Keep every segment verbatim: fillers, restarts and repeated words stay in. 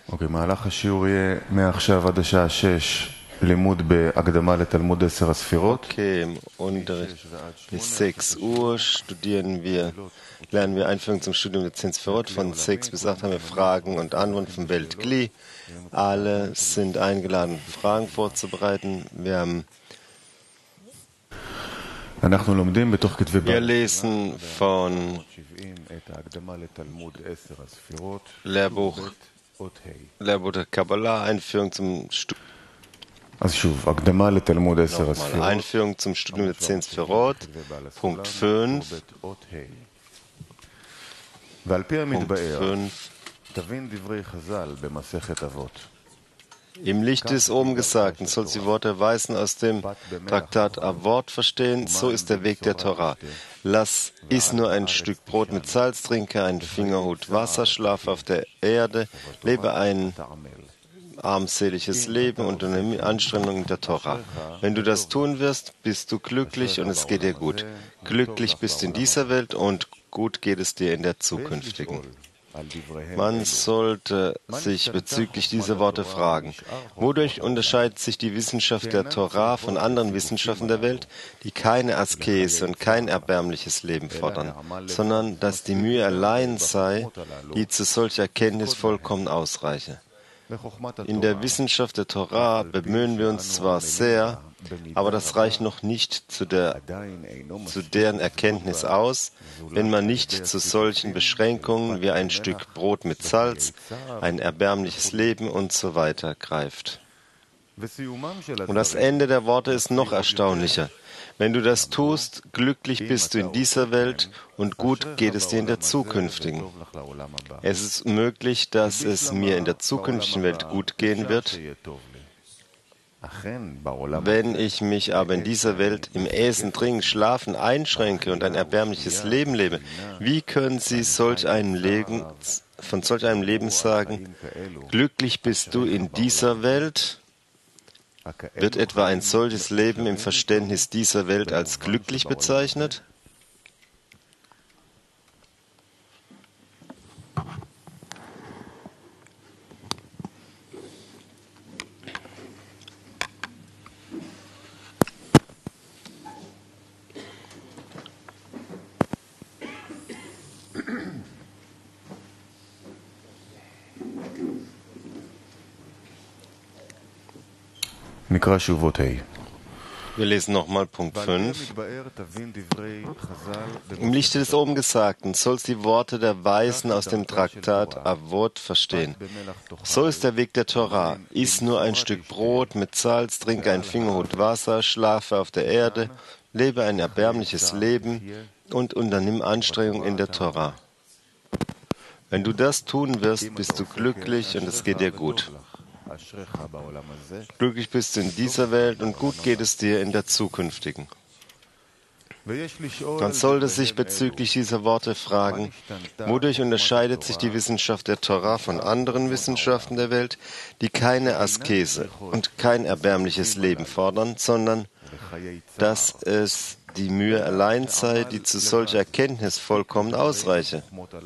אוקיי, מהלך השיעור יהיה מעכשיו עד השעה שש, לימוד בהקדמה לתלמוד עשר הספירות. Okay, im Unterricht bis sechs Uhr studieren wir, lernen wir Einführung zum Studium der zehn Sphirot. Von sechs bis acht haben wir Fragen und Antworten vom Welt Kli. Alle sind eingeladen, Fragen vorzubereiten. Wir haben אנחנו לומדים בתוך כתבי Wir lesen von Lehrbuch, Lehrbuch der Kabbalah, Einführung zum Studium. אז שוב, הקדמה לתלמוד עשר הספירות. Einführung zum Studium der zehn Sphirot, Punkt fünf. ועל פי המתבאר, fünf. תבין דברי חז"ל במסכת אבות. Im Licht des oben Gesagten sollst du die Worte weisen aus dem Traktat Avot verstehen, so ist der Weg der Torah. Lass, iss nur ein Stück Brot mit Salz, trinke einen Fingerhut Wasser, schlafe auf der Erde, lebe ein armseliges Leben und eine Anstrengung der Torah. Wenn du das tun wirst, bist du glücklich und es geht dir gut. Glücklich bist du in dieser Welt und gut geht es dir in der zukünftigen. Man sollte sich bezüglich dieser Worte fragen, wodurch unterscheidet sich die Wissenschaft der Torah von anderen Wissenschaften der Welt, die keine Askese und kein erbärmliches Leben fordern, sondern dass die Mühe allein sei, die zu solcher Erkenntnis vollkommen ausreiche. In der Wissenschaft der Torah bemühen wir uns zwar sehr, aber das reicht noch nicht zu, der, zu deren Erkenntnis aus, wenn man nicht zu solchen Beschränkungen wie ein Stück Brot mit Salz, ein erbärmliches Leben und so weiter greift. Und das Ende der Worte ist noch erstaunlicher. Wenn du das tust, glücklich bist du in dieser Welt und gut geht es dir in der zukünftigen. Es ist möglich, dass es mir in der zukünftigen Welt gut gehen wird. Wenn ich mich aber in dieser Welt im Essen, Trinken, Schlafen einschränke und ein erbärmliches Leben lebe, wie können Sie solch einem Leben, von solch einem Leben sagen, glücklich bist du in dieser Welt? Wird etwa ein solches Leben im Verständnis dieser Welt als glücklich bezeichnet? Wir lesen nochmal Punkt fünf. Im Lichte des oben Gesagten sollst die Worte der Weisen aus dem Traktat Avot verstehen. So ist der Weg der Torah. Iss nur ein Stück Brot mit Salz, trinke ein Fingerhut Wasser, schlafe auf der Erde, lebe ein erbärmliches Leben und unternimm Anstrengung in der Torah. Wenn du das tun wirst, bist du glücklich und es geht dir gut. Glücklich bist du in dieser Welt und gut geht es dir in der zukünftigen. Man sollte sich bezüglich dieser Worte fragen, wodurch unterscheidet sich die Wissenschaft der Torah von anderen Wissenschaften der Welt, die keine Askese und kein erbärmliches Leben fordern, sondern dass es die Mühe allein sei, die zu solcher Erkenntnis vollkommen ausreiche.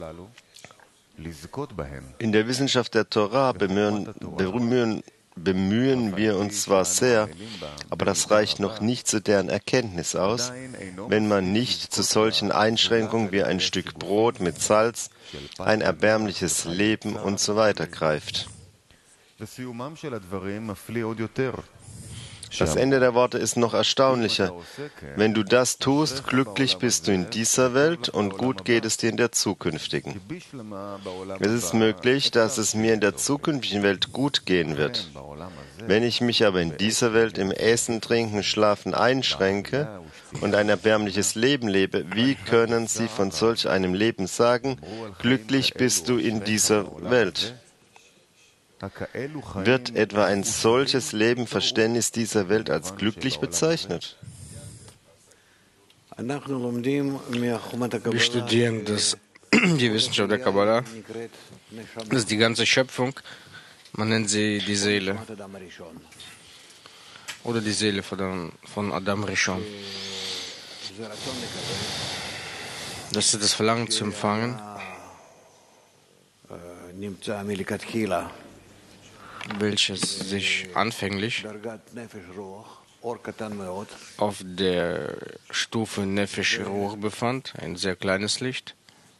In der Wissenschaft der Torah bemühen, bemühen, bemühen wir uns zwar sehr, aber das reicht noch nicht zu deren Erkenntnis aus, wenn man nicht zu solchen Einschränkungen wie ein Stück Brot mit Salz, ein erbärmliches Leben und so weiter greift. Das Ende der Worte ist noch erstaunlicher. Wenn du das tust, glücklich bist du in dieser Welt und gut geht es dir in der zukünftigen. Es ist möglich, dass es mir in der zukünftigen Welt gut gehen wird. Wenn ich mich aber in dieser Welt im Essen, Trinken, Schlafen einschränke und ein erbärmliches Leben lebe, wie können Sie von solch einem Leben sagen, glücklich bist du in dieser Welt? Wird etwa ein solches Leben Verständnis dieser Welt als glücklich bezeichnet? Wir studieren das, die Wissenschaft der Kabbalah. Das ist die ganze Schöpfung. Man nennt sie die Seele. Oder die Seele von, von Adam Rishon. Das ist das Verlangen zu empfangen. welches sich anfänglich auf der Stufe Nefesh Ruach befand, ein sehr kleines Licht.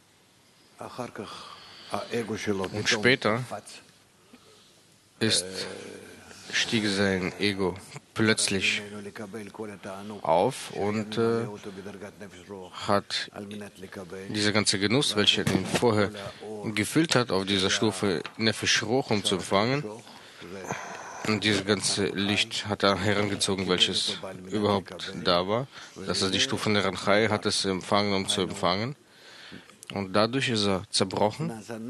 Und später ist, stieg sein Ego plötzlich auf und äh, hat dieser ganze Genuss, welcher ihn vorher gefüllt hat, auf dieser Stufe Nefesh Ruach, um zu empfangen. Und dieses ganze Licht hat er herangezogen, welches überhaupt da war. Das ist die Stufe Neranchai, hat es empfangen, um zu empfangen. Und dadurch ist er zerbrochen.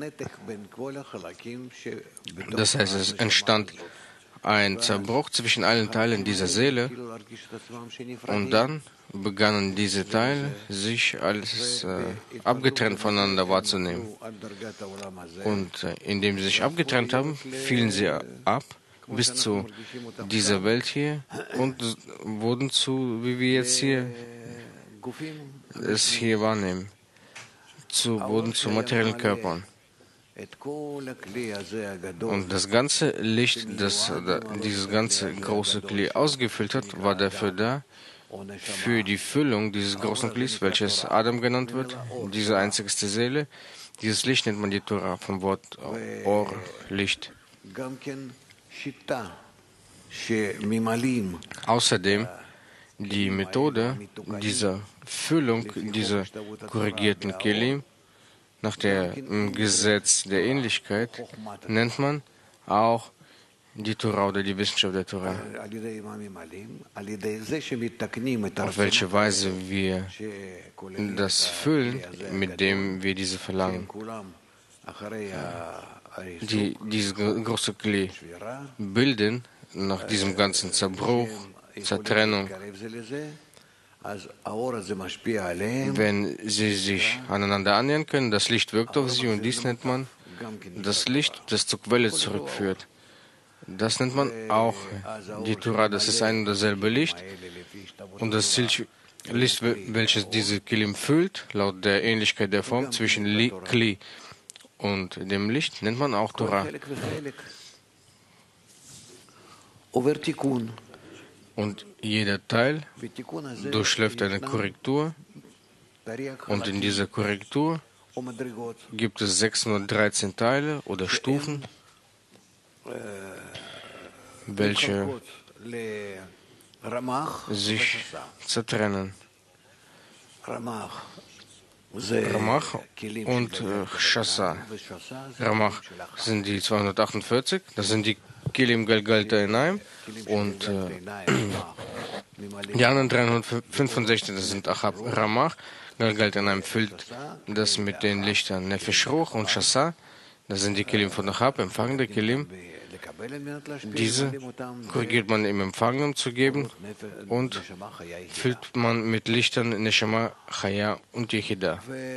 Das heißt, es entstand ein Zerbruch zwischen allen Teilen dieser Seele. Und dann begannen diese Teile, sich als äh, abgetrennt voneinander wahrzunehmen. Und äh, indem sie sich abgetrennt haben, fielen sie ab bis zu dieser Welt hier und wurden zu, wie wir jetzt hier es hier wahrnehmen, zu, wurden zu materiellen Körpern. Und das ganze Licht, das dieses ganze große Kli ausgefüllt hat, war dafür da, für die Füllung dieses großen Klis, welches Adam genannt wird, diese einzigste Seele. Dieses Licht nennt man die Torah, vom Wort Or, Licht. Außerdem die Methode dieser Füllung dieser korrigierten Kelim nach dem Gesetz der Ähnlichkeit nennt man auch die Torah oder die Wissenschaft der Torah. Auf welche Weise wir das füllen, mit dem wir diese verlangen. Die, diese große Kli bilden nach diesem ganzen Zerbruch, Zertrennung, wenn sie sich aneinander annähern können, das Licht wirkt auf sie und dies nennt man das Licht, das zur Quelle zurückführt. Das nennt man auch die Torah, das ist ein und dasselbe Licht. Und das Licht, welches diese Kelim füllt, laut der Ähnlichkeit der Form zwischen Kli und dem Licht, nennt man auch Torah. Und jeder Teil durchläuft eine Korrektur. Und in dieser Korrektur gibt es sechshundertdreizehn Teile oder Stufen, welche sich zertrennen. Ramach und äh, Shasa. Ramach sind die zweihundertachtundvierzig, das sind die Kelim Galgal Ta'anaim, und äh, die anderen dreihundertfünfundsechzig, das sind Achab Ramach. Galgal Ta'anaim füllt das mit den Lichtern Nefesh Ruach und Shasa, das sind die Kelim von Achab, empfangende Kelim. Diese korrigiert man im Empfang, um zu geben, und füllt man mit Lichtern Neshama, Chaya und Yechida.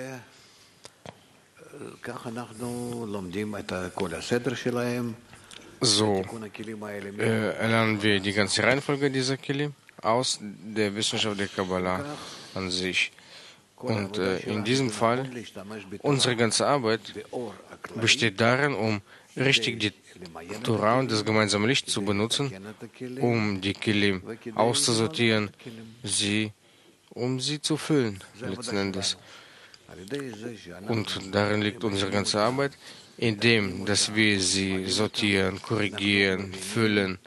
So äh, erlernen wir die ganze Reihenfolge dieser Kelim aus der Wissenschaft der Kabbalah an sich. Und äh, in diesem Fall, unsere ganze Arbeit besteht darin, um richtig die Torah und das gemeinsame Licht zu benutzen, um die Kelim auszusortieren, sie, um sie zu füllen, letzten Endes. Und darin liegt unsere ganze Arbeit, indem, dass wir sie sortieren, korrigieren, füllen.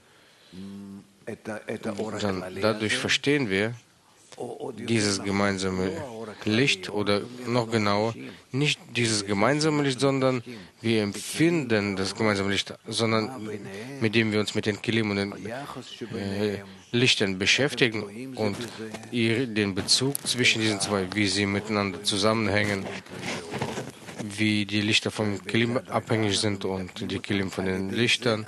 Dann, dadurch verstehen wir dieses gemeinsame Licht, oder noch genauer, nicht dieses gemeinsame Licht, sondern wir empfinden das gemeinsame Licht, sondern mit dem wir uns mit den Kelim und den äh, Lichtern beschäftigen und ihr, den Bezug zwischen diesen zwei, wie sie miteinander zusammenhängen, wie die Lichter vom Kelim abhängig sind und die Kelim von den Lichtern,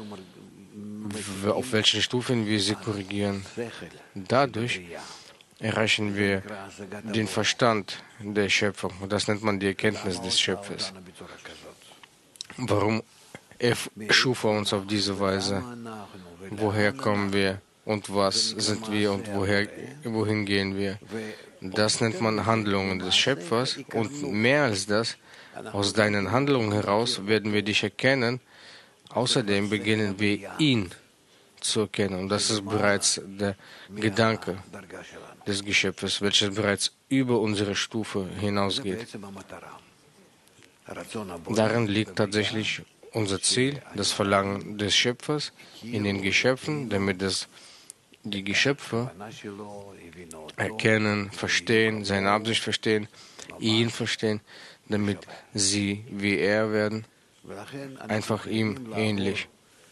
auf welchen Stufen wir sie korrigieren. Dadurch erreichen wir den Verstand der Schöpfung. Und das nennt man die Erkenntnis des Schöpfers. Warum er schuf er uns auf diese Weise? Woher kommen wir und was sind wir und woher, wohin gehen wir? Das nennt man Handlungen des Schöpfers. Und mehr als das, aus deinen Handlungen heraus werden wir dich erkennen Außerdem beginnen wir ihn zu erkennen. Und das ist bereits der Gedanke des Geschöpfes, welches bereits über unsere Stufe hinausgeht. Darin liegt tatsächlich unser Ziel, das Verlangen des Schöpfers in den Geschöpfen, damit es die Geschöpfe erkennen, verstehen, seine Absicht verstehen, ihn verstehen, damit sie wie er werden, einfach ihm ähnlich.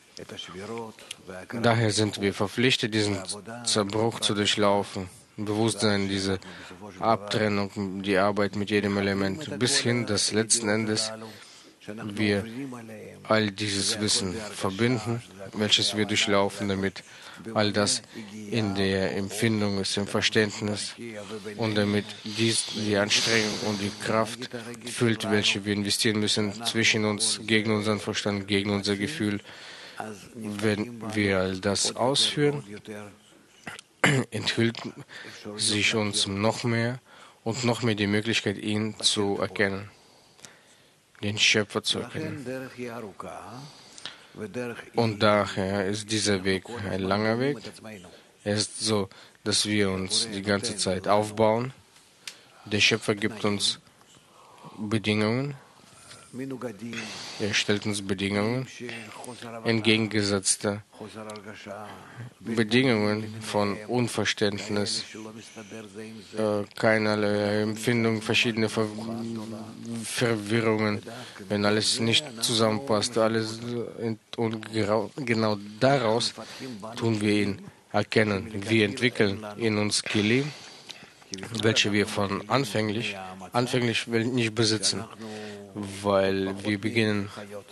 Daher sind wir verpflichtet, diesen Zerbruch zu durchlaufen, Bewusstsein, diese Abtrennung, die Arbeit mit jedem Element, bis hin, dass letzten Endes wir all dieses Wissen verbinden, welches wir durchlaufen, damit all das in der Empfindung ist, im Verständnis und damit dies die Anstrengung und die Kraft füllt, welche wir investieren müssen zwischen uns, gegen unseren Verstand, gegen unser Gefühl. Wenn wir all das ausführen, enthüllt sich uns noch mehr und noch mehr die Möglichkeit, ihn zu erkennen, den Schöpfer zu erkennen. Und daher ist dieser Weg ein langer Weg. Es ist so, dass wir uns die ganze Zeit aufbauen. Der Schöpfer gibt uns Bedingungen. Er stellt uns Bedingungen, entgegengesetzte Bedingungen von Unverständnis, äh, keinerlei Empfindung, verschiedene Ver Verwirrungen, wenn alles nicht zusammenpasst, alles und genau daraus tun wir ihn erkennen. Wir entwickeln in uns Kili, welche wir von anfänglich, anfänglich nicht besitzen, weil wir beginnen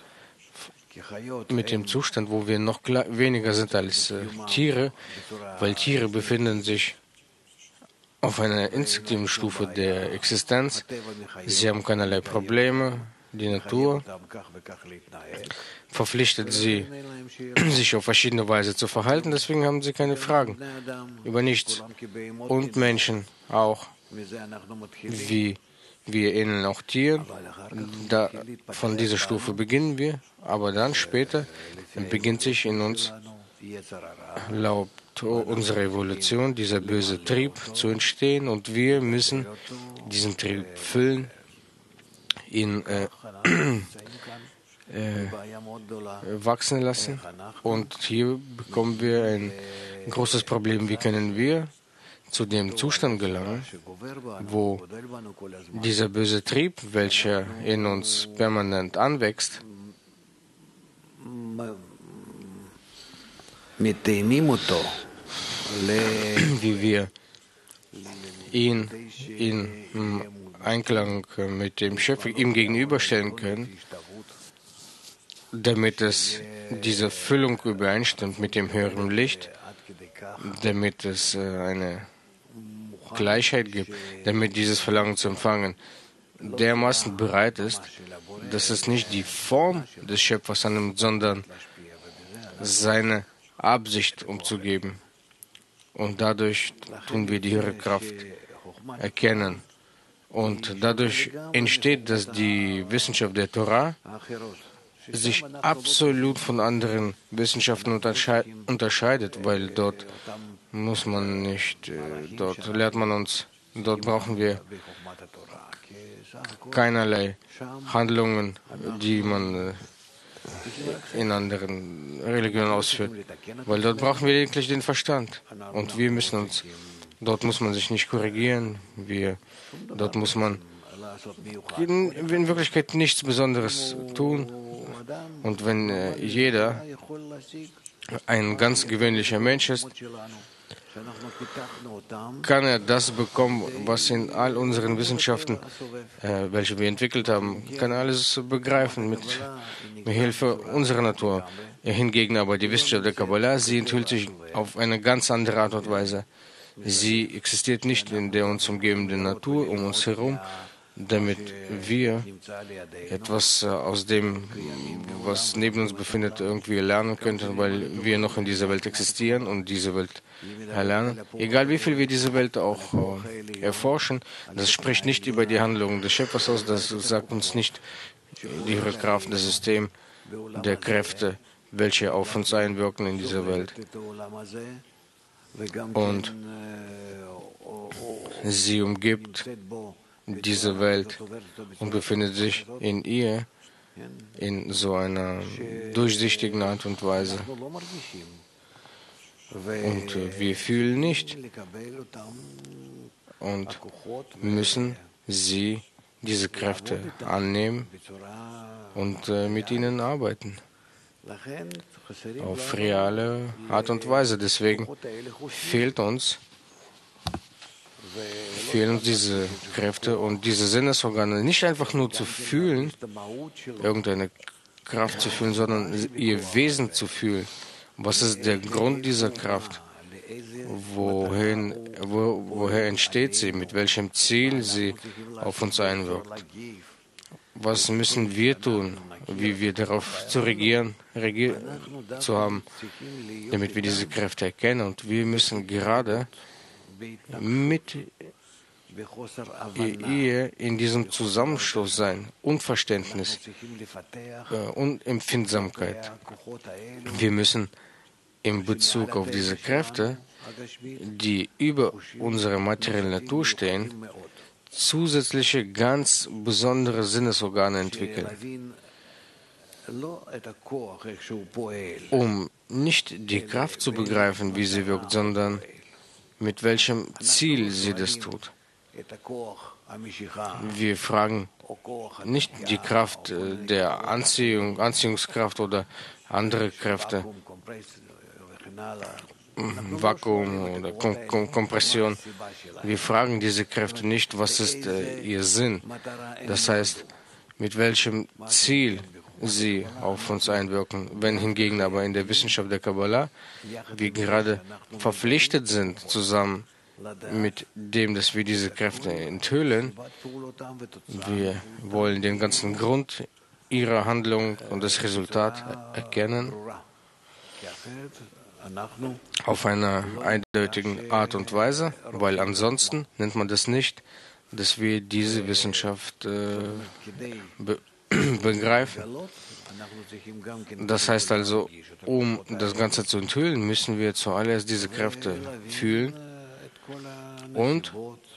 mit dem Zustand, wo wir noch weniger sind als äh, Tiere, weil Tiere befinden sich auf einer instinktiven Stufe der Existenz. Sie haben keinerlei Probleme. Die Natur verpflichtet sie, sich auf verschiedene Weise zu verhalten. Deswegen haben sie keine Fragen über nichts. Und Menschen auch, wie wir ähneln auch Tieren. Da, von dieser Stufe beginnen wir, aber dann später beginnt sich in uns laut unserer Evolution dieser böse Trieb zu entstehen und wir müssen diesen Trieb füllen, ihn äh, äh, wachsen lassen. Und hier bekommen wir ein großes Problem. Wie können wir zu dem Zustand gelangen, wo dieser böse Trieb, welcher in uns permanent anwächst, wie wir ihn in Einklang mit dem Schöpfer ihm gegenüberstellen können, damit es diese Füllung übereinstimmt mit dem höheren Licht, damit es eine Gleichheit gibt, damit dieses Verlangen zu empfangen dermaßen bereit ist, dass es nicht die Form des Schöpfers annimmt, sondern seine Absicht umzugeben. Und dadurch tun wir die höhere Kraft erkennen. Und dadurch entsteht, dass die Wissenschaft der Torah sich absolut von anderen Wissenschaften untersche unterscheidet, weil dort muss man nicht, äh, dort lernt man uns, dort brauchen wir keinerlei Handlungen, die man äh, in anderen Religionen ausführt, weil dort brauchen wir lediglich den Verstand und wir müssen uns, dort muss man sich nicht korrigieren, wir, dort muss man in, in Wirklichkeit nichts Besonderes tun und wenn äh, jeder ein ganz gewöhnlicher Mensch ist, kann er das bekommen, was in all unseren Wissenschaften, äh, welche wir entwickelt haben, kann er alles begreifen mit, mit Hilfe unserer Natur. Hingegen aber die Wissenschaft der Kabbalah, sie enthüllt sich auf eine ganz andere Art und Weise. Sie existiert nicht in der uns umgebenden Natur um uns herum, damit wir etwas aus dem, was neben uns befindet, irgendwie lernen könnten, weil wir noch in dieser Welt existieren und diese Welt erlernen. Egal wie viel wir diese Welt auch äh, erforschen, das spricht nicht über die Handlungen des Schöpfers aus, das sagt uns nicht die höhere Kraft des Systems, der Kräfte, welche auf uns einwirken in dieser Welt. Und sie umgibt diese Welt und befindet sich in ihr in so einer durchsichtigen Art und Weise. Und äh, wir fühlen nicht und müssen sie, diese Kräfte, annehmen und äh, mit ihnen arbeiten. Auf reale Art und Weise. Deswegen fehlt uns, fehlen uns diese Kräfte und diese Sinnesorgane nicht einfach nur zu fühlen, irgendeine Kraft zu fühlen, sondern ihr Wesen zu fühlen. Was ist der Grund dieser Kraft? Wohin, wo, woher entsteht sie? Mit welchem Ziel sie auf uns einwirkt? Was müssen wir tun, wie wir darauf zu regieren, regier zu haben, damit wir diese Kräfte erkennen? Und wir müssen gerade mit ihr in diesem Zusammenstoß sein, Unverständnis äh, und Empfindsamkeit. Wir müssen in Bezug auf diese Kräfte, die über unsere materielle Natur stehen, zusätzliche, ganz besondere Sinnesorgane entwickeln, um nicht die Kraft zu begreifen, wie sie wirkt, sondern mit welchem Ziel sie das tut. Wir fragen nicht die Kraft der Anziehung, Anziehungskraft oder andere Kräfte, Vakuum oder Kom Kom Kompression. Wir fragen diese Kräfte nicht, was ist äh, ihr Sinn. Das heißt, mit welchem Ziel sie auf uns einwirken. Wenn hingegen aber in der Wissenschaft der Kabbalah wir gerade verpflichtet sind, zusammen mit dem, dass wir diese Kräfte enthüllen, wir wollen den ganzen Grund ihrer Handlung und das Resultat erkennen, auf einer eindeutigen Art und Weise, weil ansonsten nennt man das nicht, dass wir diese Wissenschaft äh, be begreifen. Das heißt also, um das Ganze zu enthüllen, müssen wir zuallererst diese Kräfte fühlen und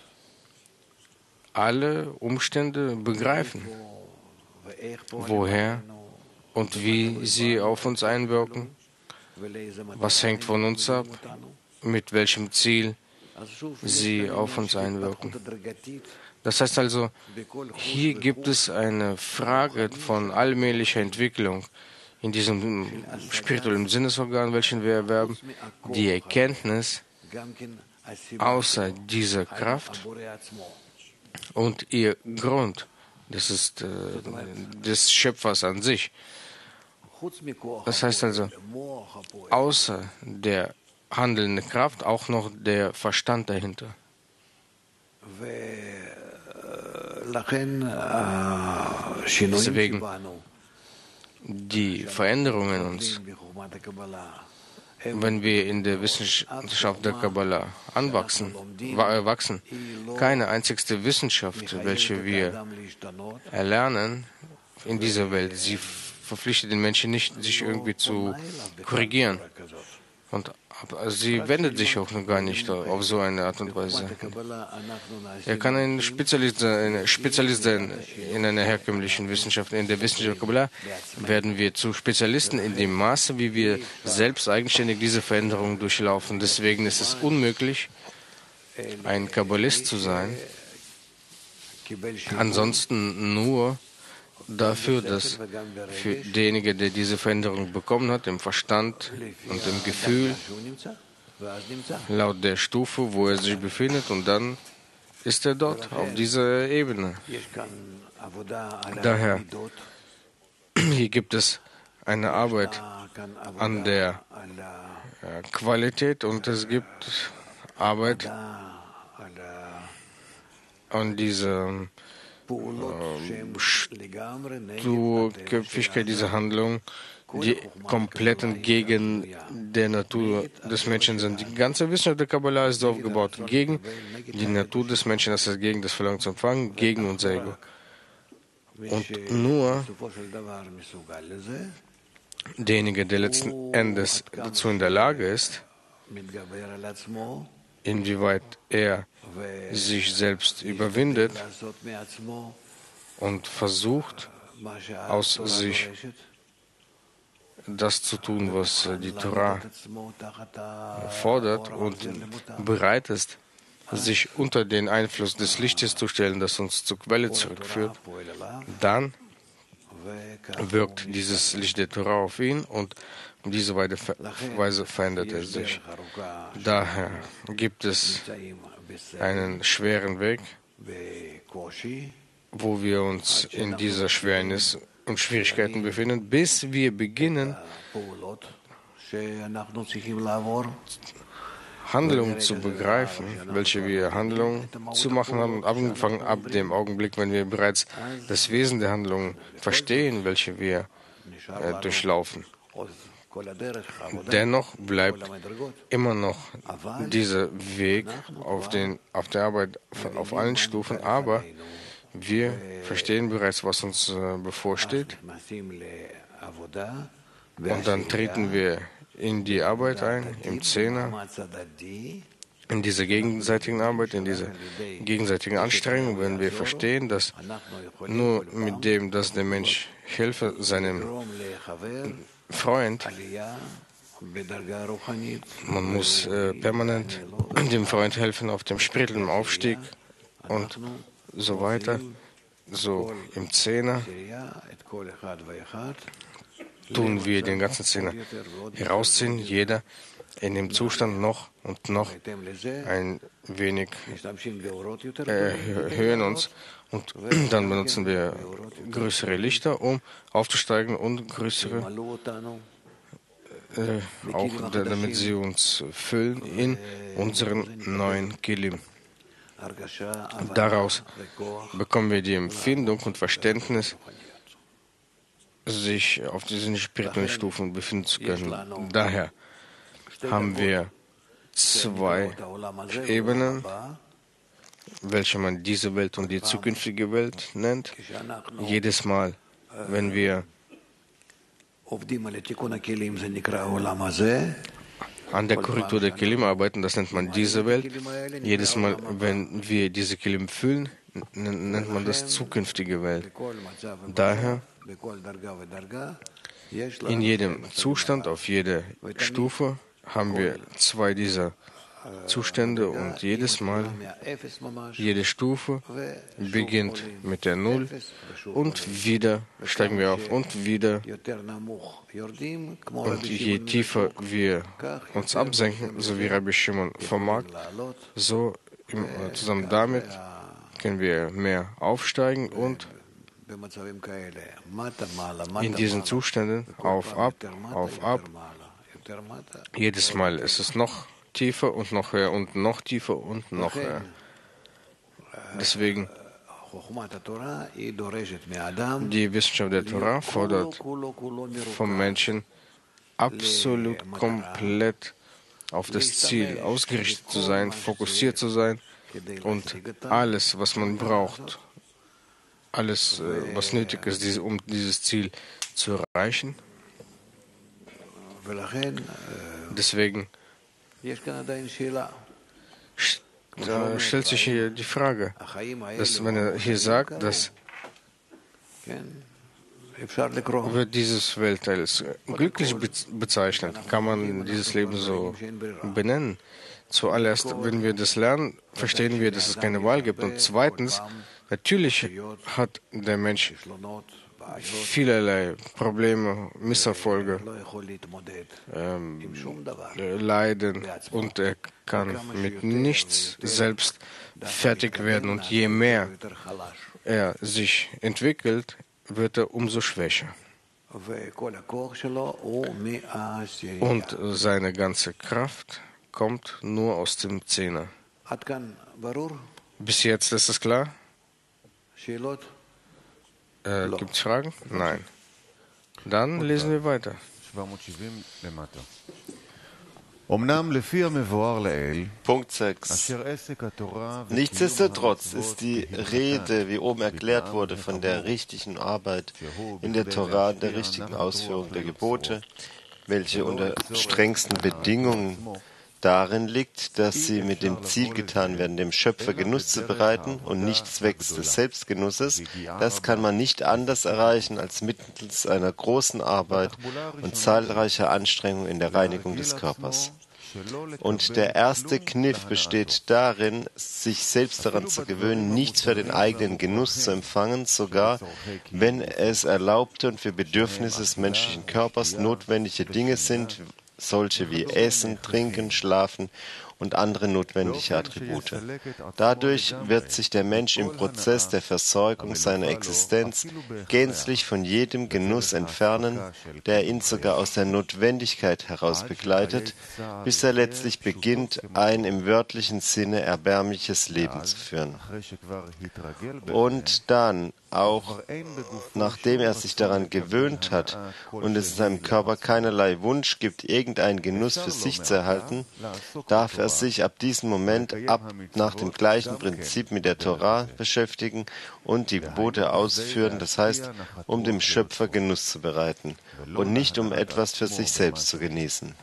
alle Umstände begreifen, woher und wie sie auf uns einwirken. Was hängt von uns ab? Mit welchem Ziel sie auf uns einwirken? Das heißt also, hier gibt es eine Frage von allmählicher Entwicklung in diesem spirituellen Sinnesorgan, welchen wir erwerben, die Erkenntnis außer dieser Kraft und ihr Grund, das ist äh, des Schöpfers an sich. Das heißt also, außer der handelnden Kraft auch noch der Verstand dahinter. Deswegen die Veränderungen in uns, wenn wir in der Wissenschaft der Kabbalah anwachsen, wachsen, keine einzigste Wissenschaft, welche wir erlernen in dieser Welt, sie verpflichtet den Menschen nicht, sich irgendwie zu korrigieren. Und sie wendet sich auch noch gar nicht auf so eine Art und Weise. Er kann ein Spezialist sein, ein Spezialist sein in einer herkömmlichen Wissenschaft. In der Wissenschaft der Kabbalah werden wir zu Spezialisten in dem Maße, wie wir selbst eigenständig diese Veränderungen durchlaufen. Deswegen ist es unmöglich, ein Kabbalist zu sein. Ansonsten nur dafür, dass für denjenigen, der diese Veränderung bekommen hat, im Verstand und im Gefühl, laut der Stufe, wo er sich befindet, und dann ist er dort, auf dieser Ebene. Daher, hier gibt es eine Arbeit an der Qualität und es gibt Arbeit an dieser Sturköpfigkeit, diese Handlung, die komplett entgegen der Natur des Menschen sind. Die ganze Wissenschaft der Kabbalah ist so aufgebaut, gegen die Natur des Menschen, das heißt gegen das Verlangen zu empfangen, gegen unser Ego. Und nur derjenige, der letzten Endes dazu in der Lage ist, inwieweit er sich selbst überwindet und versucht, aus sich das zu tun, was die Torah fordert und bereit ist, sich unter den Einfluss des Lichtes zu stellen, das uns zur Quelle zurückführt, dann wirkt dieses Licht der Torah auf ihn und auf diese Weise verändert er sich. Daher gibt es einen schweren Weg, wo wir uns in dieser Schwernis und Schwierigkeiten befinden, bis wir beginnen, Handlungen zu begreifen, welche wir Handlungen zu machen haben, und angefangen ab dem Augenblick, wenn wir bereits das Wesen der Handlungen verstehen, welche wir äh, durchlaufen. Dennoch bleibt immer noch dieser Weg auf, den, auf der Arbeit auf allen Stufen, aber wir verstehen bereits, was uns äh, bevorsteht, und dann treten wir in die Arbeit ein, im Zehner, in dieser gegenseitigen Arbeit, in dieser gegenseitigen Anstrengung, wenn wir verstehen, dass nur mit dem, dass der Mensch helfe seinem Freund, man muss äh, permanent dem Freund helfen auf dem spirituellen Aufstieg und so weiter, so im Zehner tun wir den ganzen Zehner herausziehen, jeder in dem Zustand noch und noch ein wenig äh, erhöhen uns, und dann benutzen wir größere Lichter, um aufzusteigen, und größere, äh, auch damit sie uns füllen in unseren neuen Kelim. Daraus bekommen wir die Empfindung und Verständnis, sich auf diesen spirituellen Stufen befinden zu können. Daher haben wir zwei Ebenen, welche man diese Welt und die zukünftige Welt nennt. Jedes Mal, wenn wir an der Korrektur der Kelim arbeiten, das nennt man diese Welt. Jedes Mal, wenn wir diese Kelim füllen, nennt man das zukünftige Welt. Daher in jedem Zustand, auf jeder Stufe haben wir zwei dieser Zustände, und jedes Mal, jede Stufe beginnt mit der Null und wieder steigen wir auf und wieder. Und je tiefer wir uns absenken, so wie Rabbi Shimon vermag, so im, zusammen damit können wir mehr aufsteigen, und in diesen Zuständen auf, ab, auf, ab. Jedes Mal ist es noch tiefer und noch höher und noch tiefer und noch höher. Deswegen, die Wissenschaft der Torah fordert vom Menschen, absolut komplett auf das Ziel ausgerichtet zu sein, fokussiert zu sein, und alles, was man braucht, alles, was nötig ist, um dieses Ziel zu erreichen. Deswegen da stellt sich hier die Frage, dass wenn er hier sagt, dass wird dieses Weltteil als glücklich bezeichnet, kann man dieses Leben so benennen. Zuallerst, wenn wir das lernen, verstehen wir, dass es keine Wahl gibt. Und zweitens, natürlich hat der Mensch vielerlei Probleme, Misserfolge, ähm, Leiden, und er kann mit nichts selbst fertig werden. Und je mehr er sich entwickelt, wird er umso schwächer. Und seine ganze Kraft kommt nur aus dem Zehner. Bis jetzt ist es klar? Äh, Gibt es Fragen? Nein. Dann lesen wir weiter. Punkt sechs. Nichtsdestotrotz ist die Rede, wie oben erklärt wurde, von der richtigen Arbeit in der Torah, der richtigen Ausführung der Gebote, welche unter strengsten Bedingungen darin liegt, dass sie mit dem Ziel getan werden, dem Schöpfer Genuss zu bereiten und nicht zwecks des Selbstgenusses. Das kann man nicht anders erreichen als mittels einer großen Arbeit und zahlreicher Anstrengungen in der Reinigung des Körpers. Und der erste Kniff besteht darin, sich selbst daran zu gewöhnen, nichts für den eigenen Genuss zu empfangen, sogar wenn es erlaubte und für Bedürfnisse des menschlichen Körpers notwendige Dinge sind, solche wie Essen, Trinken, Schlafen und andere notwendige Attribute. Dadurch wird sich der Mensch im Prozess der Versorgung seiner Existenz gänzlich von jedem Genuss entfernen, der ihn sogar aus der Notwendigkeit heraus begleitet, bis er letztlich beginnt, ein im wörtlichen Sinne erbärmliches Leben zu führen. Und dann, auch nachdem er sich daran gewöhnt hat und es in seinem Körper keinerlei Wunsch gibt, irgendeinen Genuss für sich zu erhalten, darf er sich ab diesem Moment ab nach dem gleichen Prinzip mit der Torah beschäftigen und die Gebote ausführen, das heißt, um dem Schöpfer Genuss zu bereiten und nicht um etwas für sich selbst zu genießen.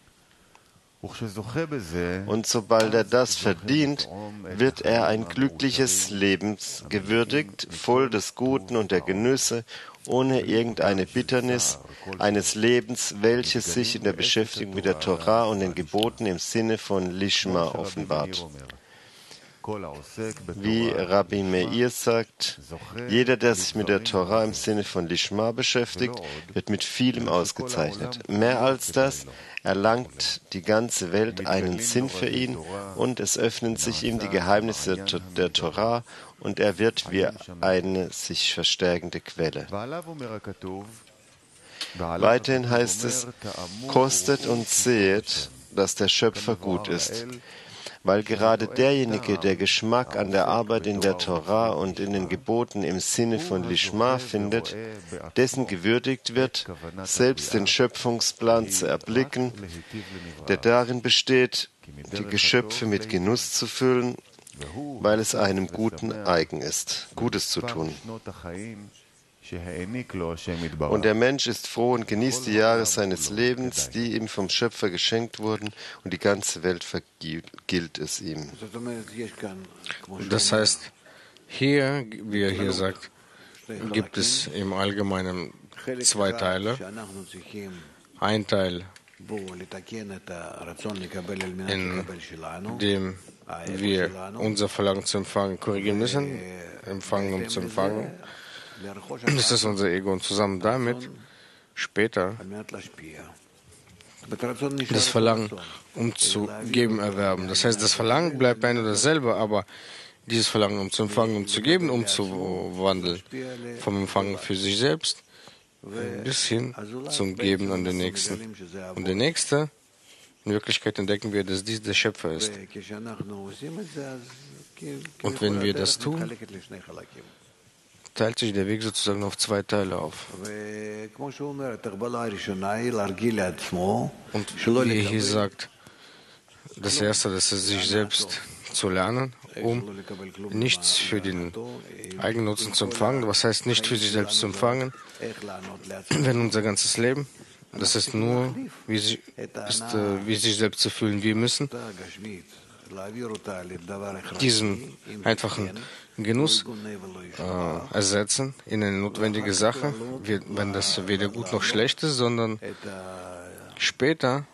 Und sobald er das verdient, wird er ein glückliches Leben gewürdigt, voll des Guten und der Genüsse, ohne irgendeine Bitternis, eines Lebens, welches sich in der Beschäftigung mit der Torah und den Geboten im Sinne von Lishma offenbart. Wie Rabbi Meir sagt, jeder, der sich mit der Torah im Sinne von Lishma beschäftigt, wird mit vielem ausgezeichnet. Mehr als das erlangt die ganze Welt einen Sinn für ihn und es öffnen sich ihm die Geheimnisse der, der Torah und er wird wie eine sich verstärkende Quelle. Weiterhin heißt es, kostet und sehet, dass der Schöpfer gut ist. Weil gerade derjenige, der Geschmack an der Arbeit in der Torah und in den Geboten im Sinne von Lishma findet, dessen gewürdigt wird, selbst den Schöpfungsplan zu erblicken, der darin besteht, die Geschöpfe mit Genuss zu füllen, weil es einem Guten eigen ist, Gutes zu tun. Und der Mensch ist froh und genießt die Jahre seines Lebens, die ihm vom Schöpfer geschenkt wurden, und die ganze Welt vergilt es ihm. Das heißt, hier, wie er hier sagt, gibt es im Allgemeinen zwei Teile. Ein Teil, in dem wir unser Verlangen zu empfangen korrigieren müssen, empfangen um zu empfangen. Das ist unser Ego und zusammen damit später das Verlangen um zu geben erwerben. Das heißt, das Verlangen bleibt ein und dasselbe, aber dieses Verlangen um zu empfangen, um zu geben, umzuwandeln vom Empfangen für sich selbst bis hin zum Geben an den Nächsten. Und der Nächste, in Wirklichkeit entdecken wir, dass dies der Schöpfer ist. Und wenn wir das tun, teilt sich der Weg sozusagen auf zwei Teile auf. Und wie er hier sagt, das Erste, das ist sich selbst zu lernen, um nichts für den Eigennutzen zu empfangen. Was heißt nicht für sich selbst zu empfangen? Wenn unser ganzes Leben, das ist nur, wie sich, ist, äh, wie sich selbst zu fühlen. Wir müssen diesen einfachen Genuss äh, ersetzen in eine notwendige Sache, wenn das weder gut noch schlecht ist, sondern später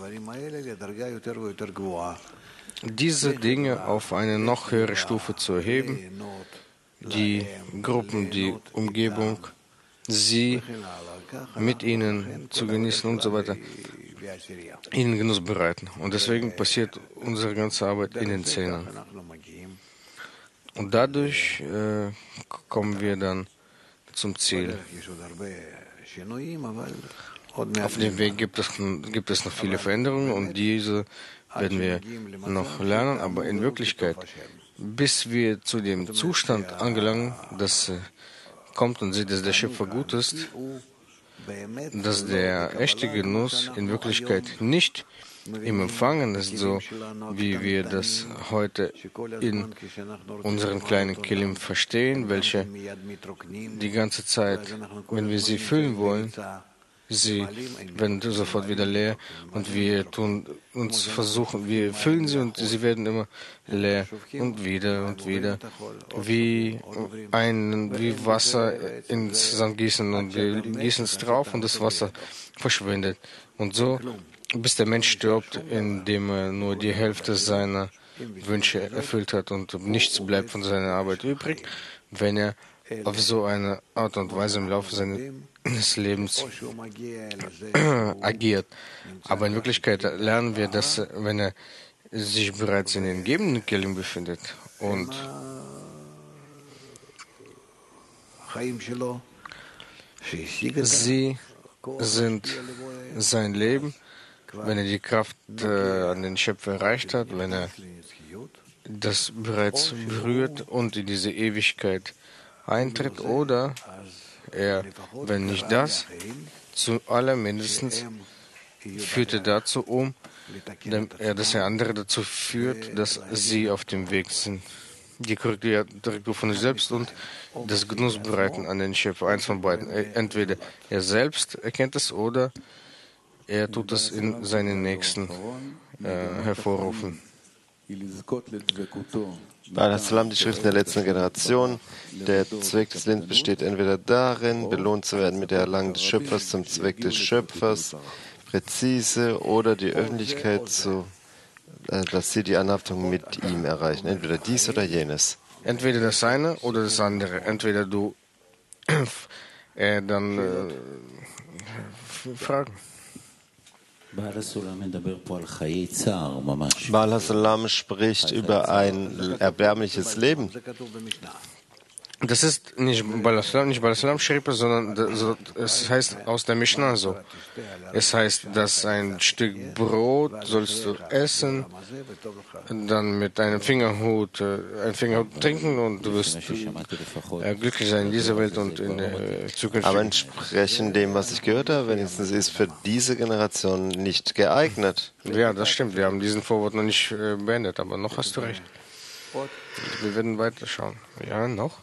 diese Dinge auf eine noch höhere Stufe zu erheben, die Gruppen, die Umgebung, sie mit ihnen zu genießen und so weiter, ihnen Genuss bereiten. Und deswegen passiert unsere ganze Arbeit in den Zähnen. Und dadurch äh, kommen wir dann zum Ziel. Auf dem Weg gibt es, gibt es noch viele Veränderungen und diese werden wir noch lernen, aber in Wirklichkeit, bis wir zu dem Zustand angelangen, dass äh, kommt und sieht, dass der Schöpfer gut ist, dass der echte Genuss in Wirklichkeit nicht im Empfangen ist so, wie wir das heute in unseren kleinen Kelim verstehen, welche die ganze Zeit, wenn wir sie füllen wollen, sie werden sofort wieder leer und wir tun uns versuchen, wir füllen sie und sie werden immer leer und wieder und wieder, wie ein, wie Wasser ins Sand gießen und wir gießen es drauf und das Wasser verschwindet. Und so, bis der Mensch stirbt, indem er nur die Hälfte seiner Wünsche erfüllt hat und nichts bleibt von seiner Arbeit übrig, wenn er auf so eine Art und Weise im Laufe seines Lebens agiert. Aber in Wirklichkeit lernen wir, dass, wenn er sich bereits in den gebenden Kelim befindet und sie sind sein Leben, wenn er die Kraft äh, an den Schöpfer erreicht hat, wenn er das bereits berührt und in diese Ewigkeit eintritt, oder er, wenn nicht das, zu allermindestens führt er dazu um, dass er andere dazu führt, dass sie auf dem Weg sind. Die Korrektur von sich selbst und das Genussbereiten an den Schöpfer, eins von beiden. Entweder er selbst erkennt es oder er tut es in seinen Nächsten äh, hervorrufen. Al-Salam, die Schriften der letzten Generation. Der Zweck des Lebens besteht entweder darin, belohnt zu werden mit der Erlangung des Schöpfers zum Zweck des Schöpfers, präzise, oder die Öffentlichkeit, zu, äh, dass sie die Anhaftung mit ihm erreichen. Entweder dies oder jenes. Entweder das eine oder das andere. Entweder du äh, dann äh, fragen. Baal HaSulam spricht über ein erbärmliches Leben. Das ist nicht Baal HaSulam, nicht Baal HaSulam schrieb es, sondern das, es heißt aus der Mishnah so. Es heißt, dass ein Stück Brot sollst du essen, dann mit einem Fingerhut, äh, einen Fingerhut trinken und du wirst äh, glücklich sein in dieser Welt und in der Zukunft. Aber entsprechend dem, was ich gehört habe, wenigstens ist für diese Generation nicht geeignet. Ja, das stimmt. Wir haben diesen Vorwort noch nicht äh, beendet, aber noch hast du recht. Wir werden weiterschauen. Ja, noch?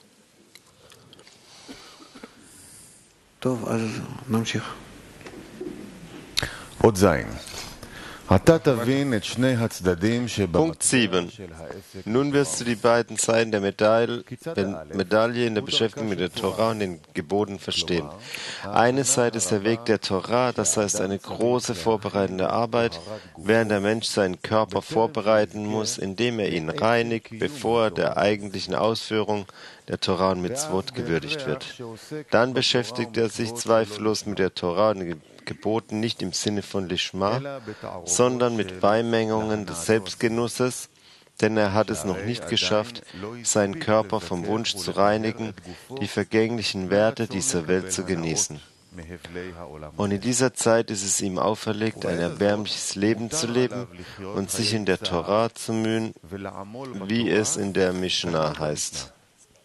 עוד זין. אתה תבין את שני הצדדים Punkt sieben. Nun wirst du die beiden Seiten der Medaille, Medaille in der Beschäftigung mit der Torah und den Geboten verstehen. Eine Seite ist der Weg der Torah, das heißt eine große vorbereitende Arbeit, während der Mensch seinen Körper vorbereiten muss, indem er ihn reinigt, bevor er der eigentlichen Ausführung der Torah und Mitzvot gewürdigt wird. Dann beschäftigt er sich zweifellos mit der Torah und den Geboten nicht im Sinne von Lishma, sondern mit Beimengungen des Selbstgenusses, denn er hat es noch nicht geschafft, seinen Körper vom Wunsch zu reinigen, die vergänglichen Werte dieser Welt zu genießen. Und in dieser Zeit ist es ihm auferlegt, ein erbärmliches Leben zu leben und sich in der Torah zu mühen, wie es in der Mishnah heißt.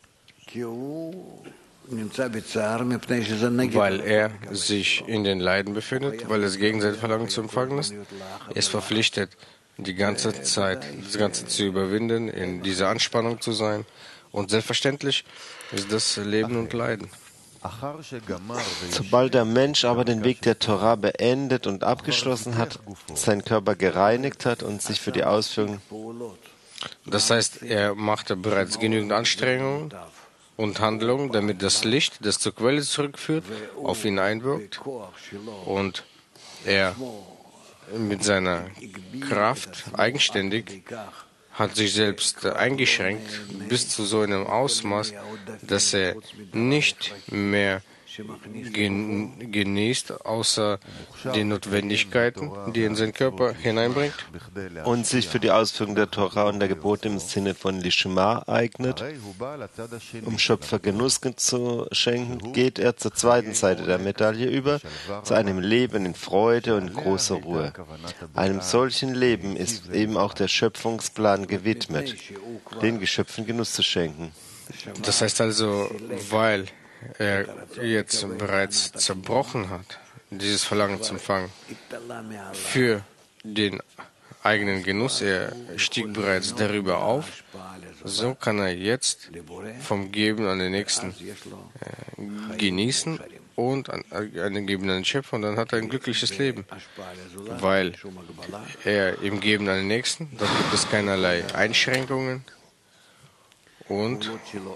Weil er sich in den Leiden befindet, weil es gegen sein Verlangen zu empfangen ist. Er ist verpflichtet, die ganze Zeit das Ganze zu überwinden, in dieser Anspannung zu sein. Und selbstverständlich ist das Leben und Leiden. Sobald der Mensch aber den Weg der Torah beendet und abgeschlossen hat, seinen Körper gereinigt hat und sich für die Ausführung, das heißt, er machte bereits genügend Anstrengungen und Handlungen, damit das Licht, das zur Quelle zurückführt, auf ihn einwirkt und er mit seiner Kraft eigenständig hat sich selbst eingeschränkt bis zu so einem Ausmaß, dass er nicht mehr genießt, außer den Notwendigkeiten, die er in seinen Körper hineinbringt. Und sich für die Ausführung der Torah und der Gebote im Sinne von Lishma eignet, um Schöpfer Genuss zu schenken, geht er zur zweiten Seite der Medaille über, zu einem Leben in Freude und großer Ruhe. Einem solchen Leben ist eben auch der Schöpfungsplan gewidmet, den Geschöpfen Genuss zu schenken. Das heißt also, weil er jetzt bereits zerbrochen hat, dieses Verlangen zu empfangen, für den eigenen Genuss, er stieg bereits darüber auf, so kann er jetzt vom Geben an den Nächsten äh, genießen und an, an den Geben an den Schöpfer, und dann hat er ein glückliches Leben, weil er im Geben an den Nächsten, dort gibt es keinerlei Einschränkungen und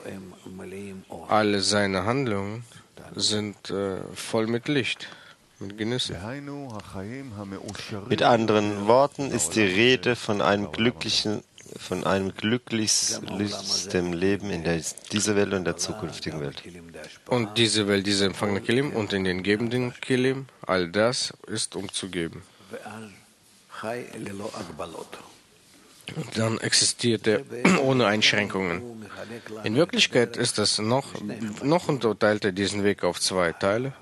alle seine Handlungen sind äh, voll mit Licht, mit Genüsse. Mit anderen Worten ist die Rede von einem glücklichen, von einem glücklichsten Leben in der, dieser Welt und der zukünftigen Welt. Und diese Welt, diese empfangene Kelim und in den gebenden Kelim, all das ist um zu geben. Dann existiert er ohne Einschränkungen. In Wirklichkeit ist das noch, noch unterteilt er diesen Weg auf zwei Teile.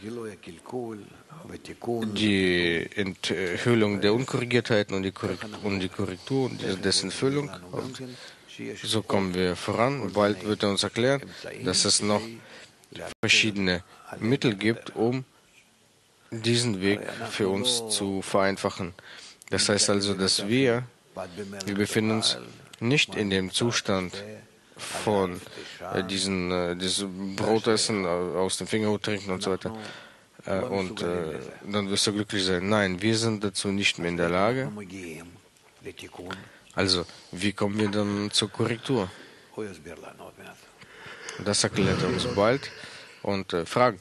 Die Enthüllung der Unkorrigiertheiten und die, Korrekt und die Korrektur dessen Füllung. Und so kommen wir voran. Bald wird er uns erklären, dass es noch verschiedene Mittel gibt, um diesen Weg für uns zu vereinfachen. Das heißt also, dass wir Wir befinden uns nicht in dem Zustand von äh, diesen äh, dieses Brotessen, äh, aus dem Fingerhut trinken und so weiter. Äh, und äh, dann wirst du glücklich sein. Nein, wir sind dazu nicht mehr in der Lage. Also, wie kommen wir dann zur Korrektur? Das erklärt er uns bald. Und äh, Fragen?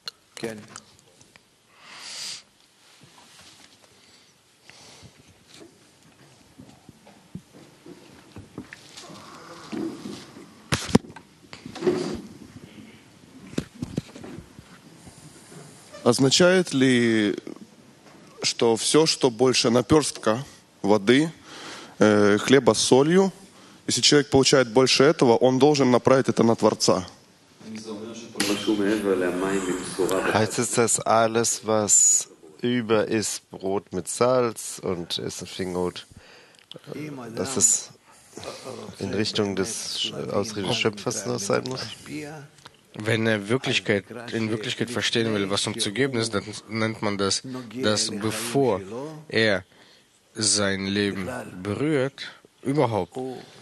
Означает ли, что все, что больше наперстка воды, э, хлеба с солью, если человек получает больше этого, он должен направить это на Творца? Heißt es, dass alles, was über ist, Brot mit Salz und Essen Fingerhut, dass es in Richtung des Ausrichtung des Schöpfers noch sein muss? Wenn er Wirklichkeit, in Wirklichkeit verstehen will, was ihm zu geben ist, dann nennt man das, dass bevor er sein Leben berührt, überhaupt,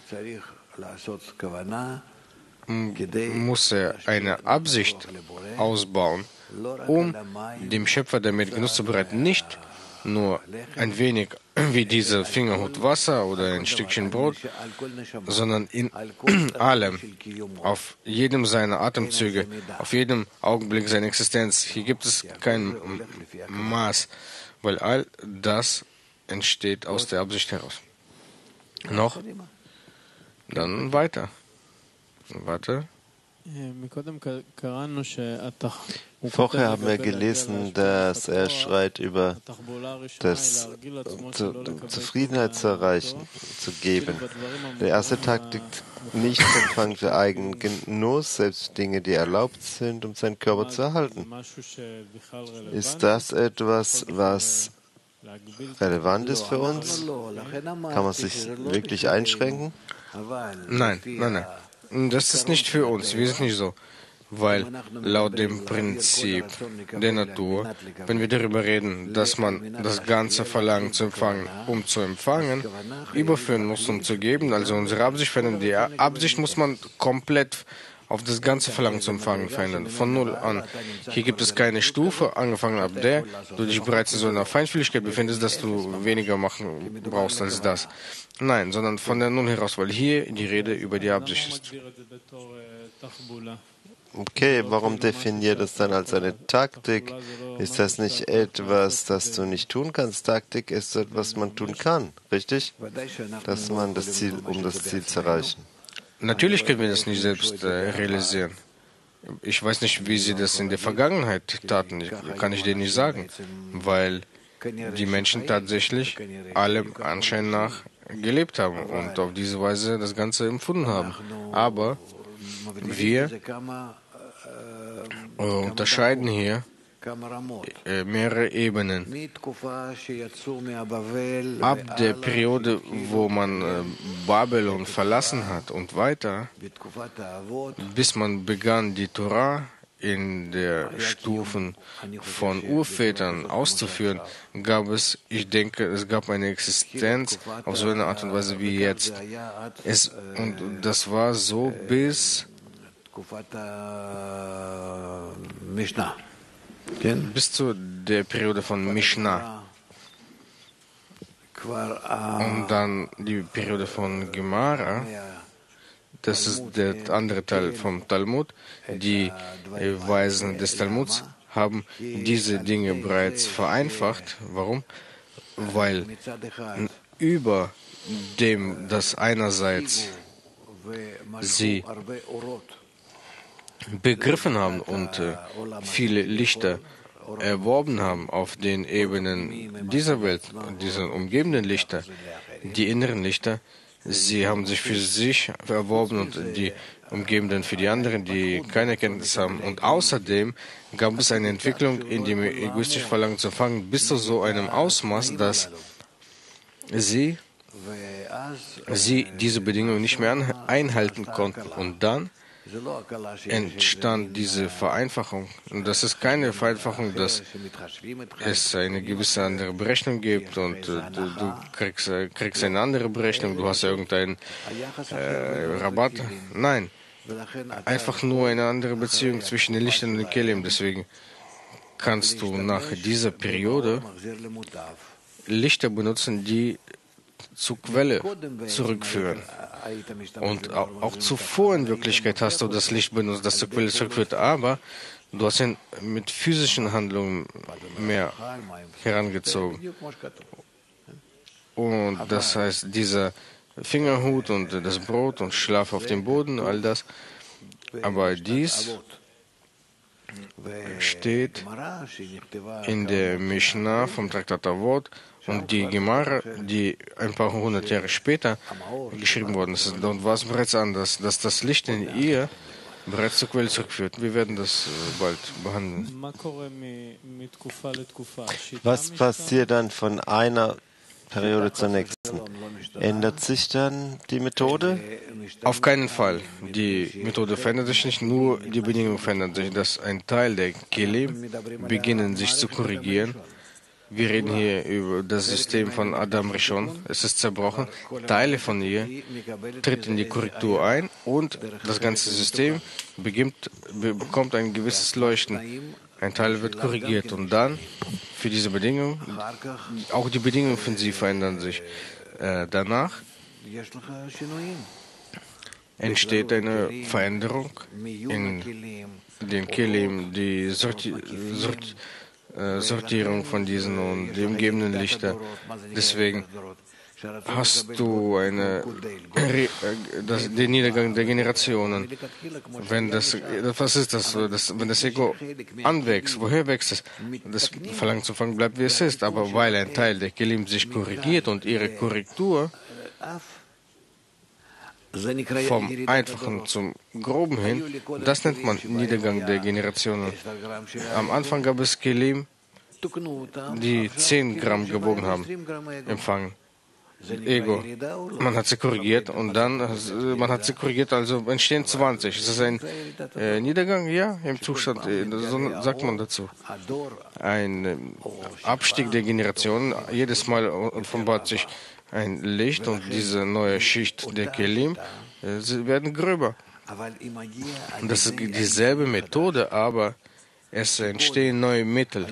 muss er eine Absicht ausbauen, um dem Schöpfer damit Genuss zu bereiten. Nicht nur ein wenig wie diese Fingerhut Wasser oder ein Stückchen Brot, sondern in allem, auf jedem seiner Atemzüge, auf jedem Augenblick seiner Existenz. Hier gibt es kein Maß, weil all das entsteht aus der Absicht heraus. Noch? Dann weiter. Warte. Vorher haben wir gelesen, dass er schreit über das zu, Zufriedenheit zu erreichen, zu geben. Der erste Tag liegt nicht empfangen für eigenen Genuss, selbst Dinge, die erlaubt sind, um seinen Körper zu erhalten. Ist das etwas, was relevant ist für uns? Kann man sich wirklich einschränken? Nein, nein, nein. Das ist nicht für uns. Wir sind nicht so. Weil laut dem Prinzip der Natur, wenn wir darüber reden, dass man das ganze Verlangen zu empfangen, um zu empfangen, überführen muss, um zu geben, also unsere Absicht verändern. Die Absicht muss man komplett auf das ganze Verlangen zu empfangen verändern, von null an. Hier gibt es keine Stufe, angefangen ab der du dich bereits in so einer Feinfühligkeit befindest, dass du weniger machen brauchst als das. Nein, sondern von der Null heraus, weil hier die Rede über die Absicht ist. Okay, warum definiert es dann als eine Taktik? Ist das nicht etwas, das du nicht tun kannst? Taktik ist etwas, was man tun kann, richtig? Dass man das Ziel, um das Ziel zu erreichen. Natürlich können wir das nicht selbst äh, realisieren. Ich weiß nicht, wie sie das in der Vergangenheit taten. Ich, kann ich dir nicht sagen, weil die Menschen tatsächlich allem Anschein nach gelebt haben und auf diese Weise das Ganze empfunden haben. Aber wir äh, unterscheiden hier äh, mehrere Ebenen. Ab der Periode, wo man äh, Babylon verlassen hat und weiter, bis man begann, die Torah in der Stufen von Urvätern auszuführen, gab es, ich denke, es gab eine Existenz auf so eine Art und Weise wie jetzt. Es, und das war so bis, bis zu der Periode von Mishnah. Und dann die Periode von Gemara. Das ist der andere Teil vom Talmud. Die Weisen des Talmuds haben diese Dinge bereits vereinfacht. Warum? Weil über dem, dass einerseits sie begriffen haben und äh, viele Lichter erworben haben auf den Ebenen dieser Welt, diese umgebenden Lichter, die inneren Lichter, sie haben sich für sich erworben und die umgebenden für die anderen, die keine Kenntnis haben. Und außerdem gab es eine Entwicklung in dem egoistischen Verlangen zu fangen, bis zu so einem Ausmaß, dass sie, sie diese Bedingungen nicht mehr einhalten konnten. Und dann entstand diese Vereinfachung. Und das ist keine Vereinfachung, dass es eine gewisse andere Berechnung gibt und äh, du, du kriegst, äh, kriegst eine andere Berechnung, du hast irgendeinen äh, Rabatt. Nein, einfach nur eine andere Beziehung zwischen den Lichtern und den Kelim. Deswegen kannst du nach dieser Periode Lichter benutzen, die zur Quelle zurückführen. Und auch zuvor in Wirklichkeit hast du das Licht benutzt, das zur Quelle zurückführt, aber du hast ihn mit physischen Handlungen mehr herangezogen. Und das heißt, dieser Fingerhut und das Brot und Schlaf auf dem Boden, all das. Aber dies steht in der Mishnah vom Traktat Avot und die Gemara, die ein paar hundert Jahre später geschrieben worden ist. Und war es bereits anders, dass das Licht in ihr bereits zur Quelle zurückführt. Wir werden das bald behandeln. Was passiert dann von einer Periode zur nächsten? Ändert sich dann die Methode? Auf keinen Fall. Die Methode verändert sich nicht, nur die Bedingungen verändern sich, dass ein Teil der Kelim beginnen sich zu korrigieren. Wir reden hier über das System von Adam Rishon. Es ist zerbrochen. Teile von ihr tritt in die Korrektur ein und das ganze System beginnt, bekommt ein gewisses Leuchten. Ein Teil wird korrigiert und dann für diese Bedingungen, auch die Bedingungen für sie verändern sich. Äh, danach entsteht eine Veränderung in den Kelim, die Sorti Sorti Sortierung von diesen und die umgebenden Lichter. Deswegen hast du eine, das, den Niedergang der Generationen. Wenn das, was ist das, das? Wenn das Ego anwächst, woher wächst es? Das Verlangen zu fangen bleibt, wie es ist. Aber weil ein Teil der Kelim sich korrigiert und ihre Korrektur vom Einfachen zum Groben hin, das nennt man Niedergang der Generationen. Am Anfang gab es Kelim, die zehn Gramm gewogen haben, empfangen. Ego. Man hat sie korrigiert und dann, man hat sie korrigiert, also entstehen zwanzig. Ist das ein äh, Niedergang? Ja, im Zustand, äh, so sagt man dazu. Ein äh, Abstieg der Generationen, jedes Mal offenbart sich ein Licht und diese neue Schicht der Kelim, äh, sie werden gröber. Und das ist dieselbe Methode, aber es entstehen neue Mittel.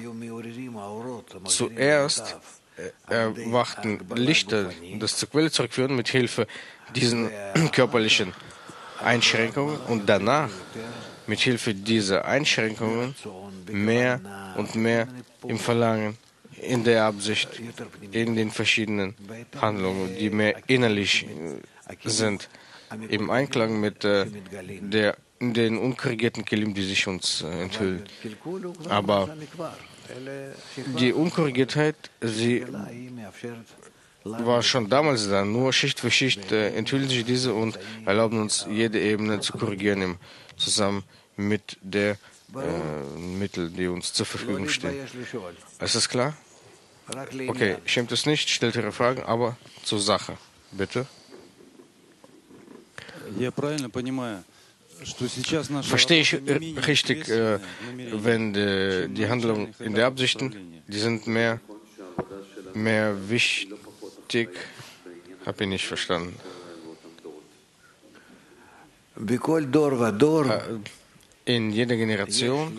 Zuerst erwachten Lichter, das zur Quelle zurückführen, mit Hilfe diesen körperlichen Einschränkungen und danach mit Hilfe dieser Einschränkungen mehr und mehr im Verlangen, in der Absicht, in den verschiedenen Handlungen, die mehr innerlich sind, im Einklang mit äh, der, den unkorrigierten Kelim, die sich uns äh, enthüllen. Aber die Unkorrigiertheit, sie war schon damals da, nur Schicht für Schicht äh, enthüllen sich diese und erlauben uns, jede Ebene zu korrigieren, im, zusammen mit der äh, Mittel, die uns zur Verfügung stehen. Ist das klar? Okay, schämt es nicht, stellt Ihre Fragen, aber zur Sache, bitte. Verstehe ich richtig, äh, wenn die, die Handlung in der Absichten, die sind mehr, mehr wichtig? Habe ich nicht verstanden. In jeder Generation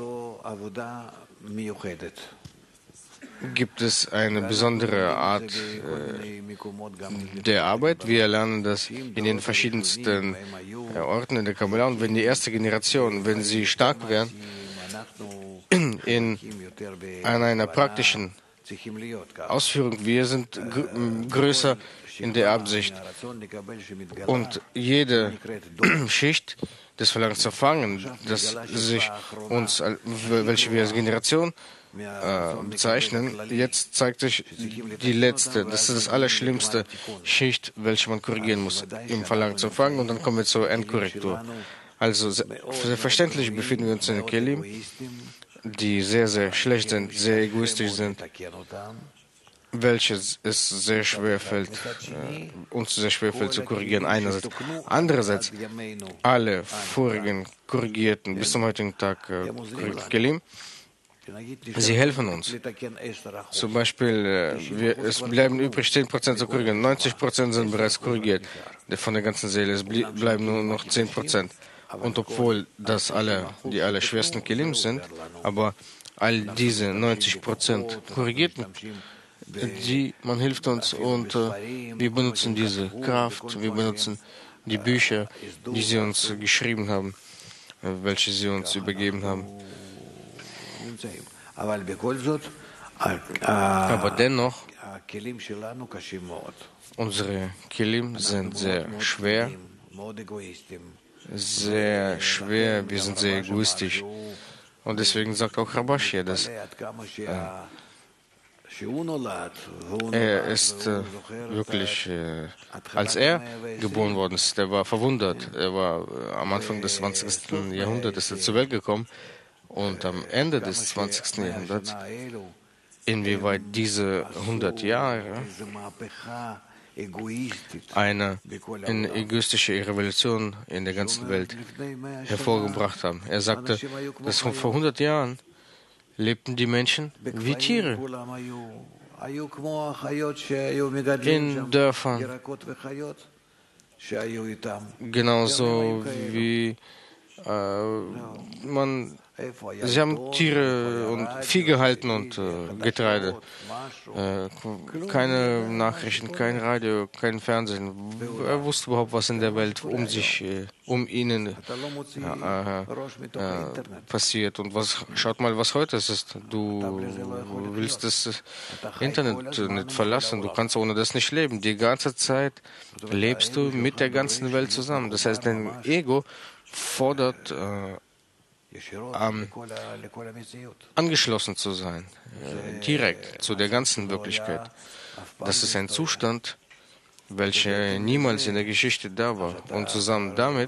gibt es eine besondere Art äh, der Arbeit. Wir lernen das in den verschiedensten äh, Orten in der Kabbalah. Und wenn die erste Generation, wenn sie stark werden, in, in an einer praktischen Ausführung, wir sind gr größer in der Absicht. Und jede Schicht des Verlangens zu fangen, das sich uns, welche wir als Generation äh, bezeichnen, jetzt zeigt sich die letzte, das ist das allerschlimmste Schicht, welche man korrigieren muss, im Verlangen zu fangen, und dann kommen wir zur Endkorrektur. Also selbstverständlich befinden wir uns in Kelim, die sehr, sehr schlecht sind, sehr egoistisch sind, welches es sehr schwer fällt, äh, uns sehr schwer fällt zu korrigieren, einerseits. Andererseits, alle vorigen korrigierten, bis zum heutigen Tag äh, Kelim, sie helfen uns. Zum Beispiel, äh, wir, es bleiben übrig zehn Prozent zu korrigieren, neunzig Prozent sind bereits korrigiert von der ganzen Seele, es bleiben nur noch zehn Prozent. Und obwohl das alle die allerschwersten Kelim sind, aber all diese neunzig Prozent korrigierten, die, man hilft uns, und äh, wir benutzen diese Kraft, wir benutzen die Bücher, die sie uns geschrieben haben, äh, welche sie uns übergeben haben. Aber dennoch, unsere Kelim sind sehr schwer, sehr schwer, wir sind sehr egoistisch. Und deswegen sagt auch Rabash, dass äh, er ist äh, wirklich, äh, als er geboren worden ist, er war verwundert. Er war äh, am Anfang des zwanzigsten Jahrhunderts ist er zur Welt gekommen, und am Ende des zwanzigsten Jahrhunderts, inwieweit diese hundert Jahre eine, eine egoistische Revolution in der ganzen Welt hervorgebracht haben. Er sagte, dass vor hundert Jahren lebten die Menschen wie Tiere in Dörfern, genauso wie äh, man, sie haben Tiere und Vieh gehalten und äh, Getreide. Äh, keine Nachrichten, kein Radio, kein Fernsehen. Er wusste überhaupt, was in der Welt um sich, äh, um ihn äh, äh, äh, passiert. Und was, schaut mal, was heute ist. Du willst das Internet nicht verlassen. Du kannst ohne das nicht leben. Die ganze Zeit lebst du mit der ganzen Welt zusammen. Das heißt, dein Ego fordert äh, ähm, angeschlossen zu sein, äh, direkt zu der ganzen Wirklichkeit. Das ist ein Zustand, welcher niemals in der Geschichte da war. Und zusammen damit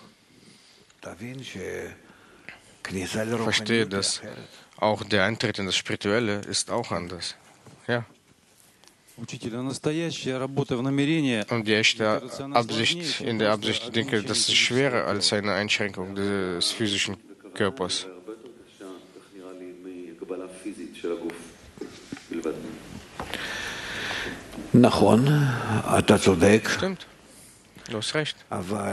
verstehe, dass auch der Eintritt in das Spirituelle ist auch anders. Ja. Und die echte Absicht, in der Absicht, ich denke, das ist schwerer als eine Einschränkung des physischen Körpers. Stimmt, du hast recht. Aber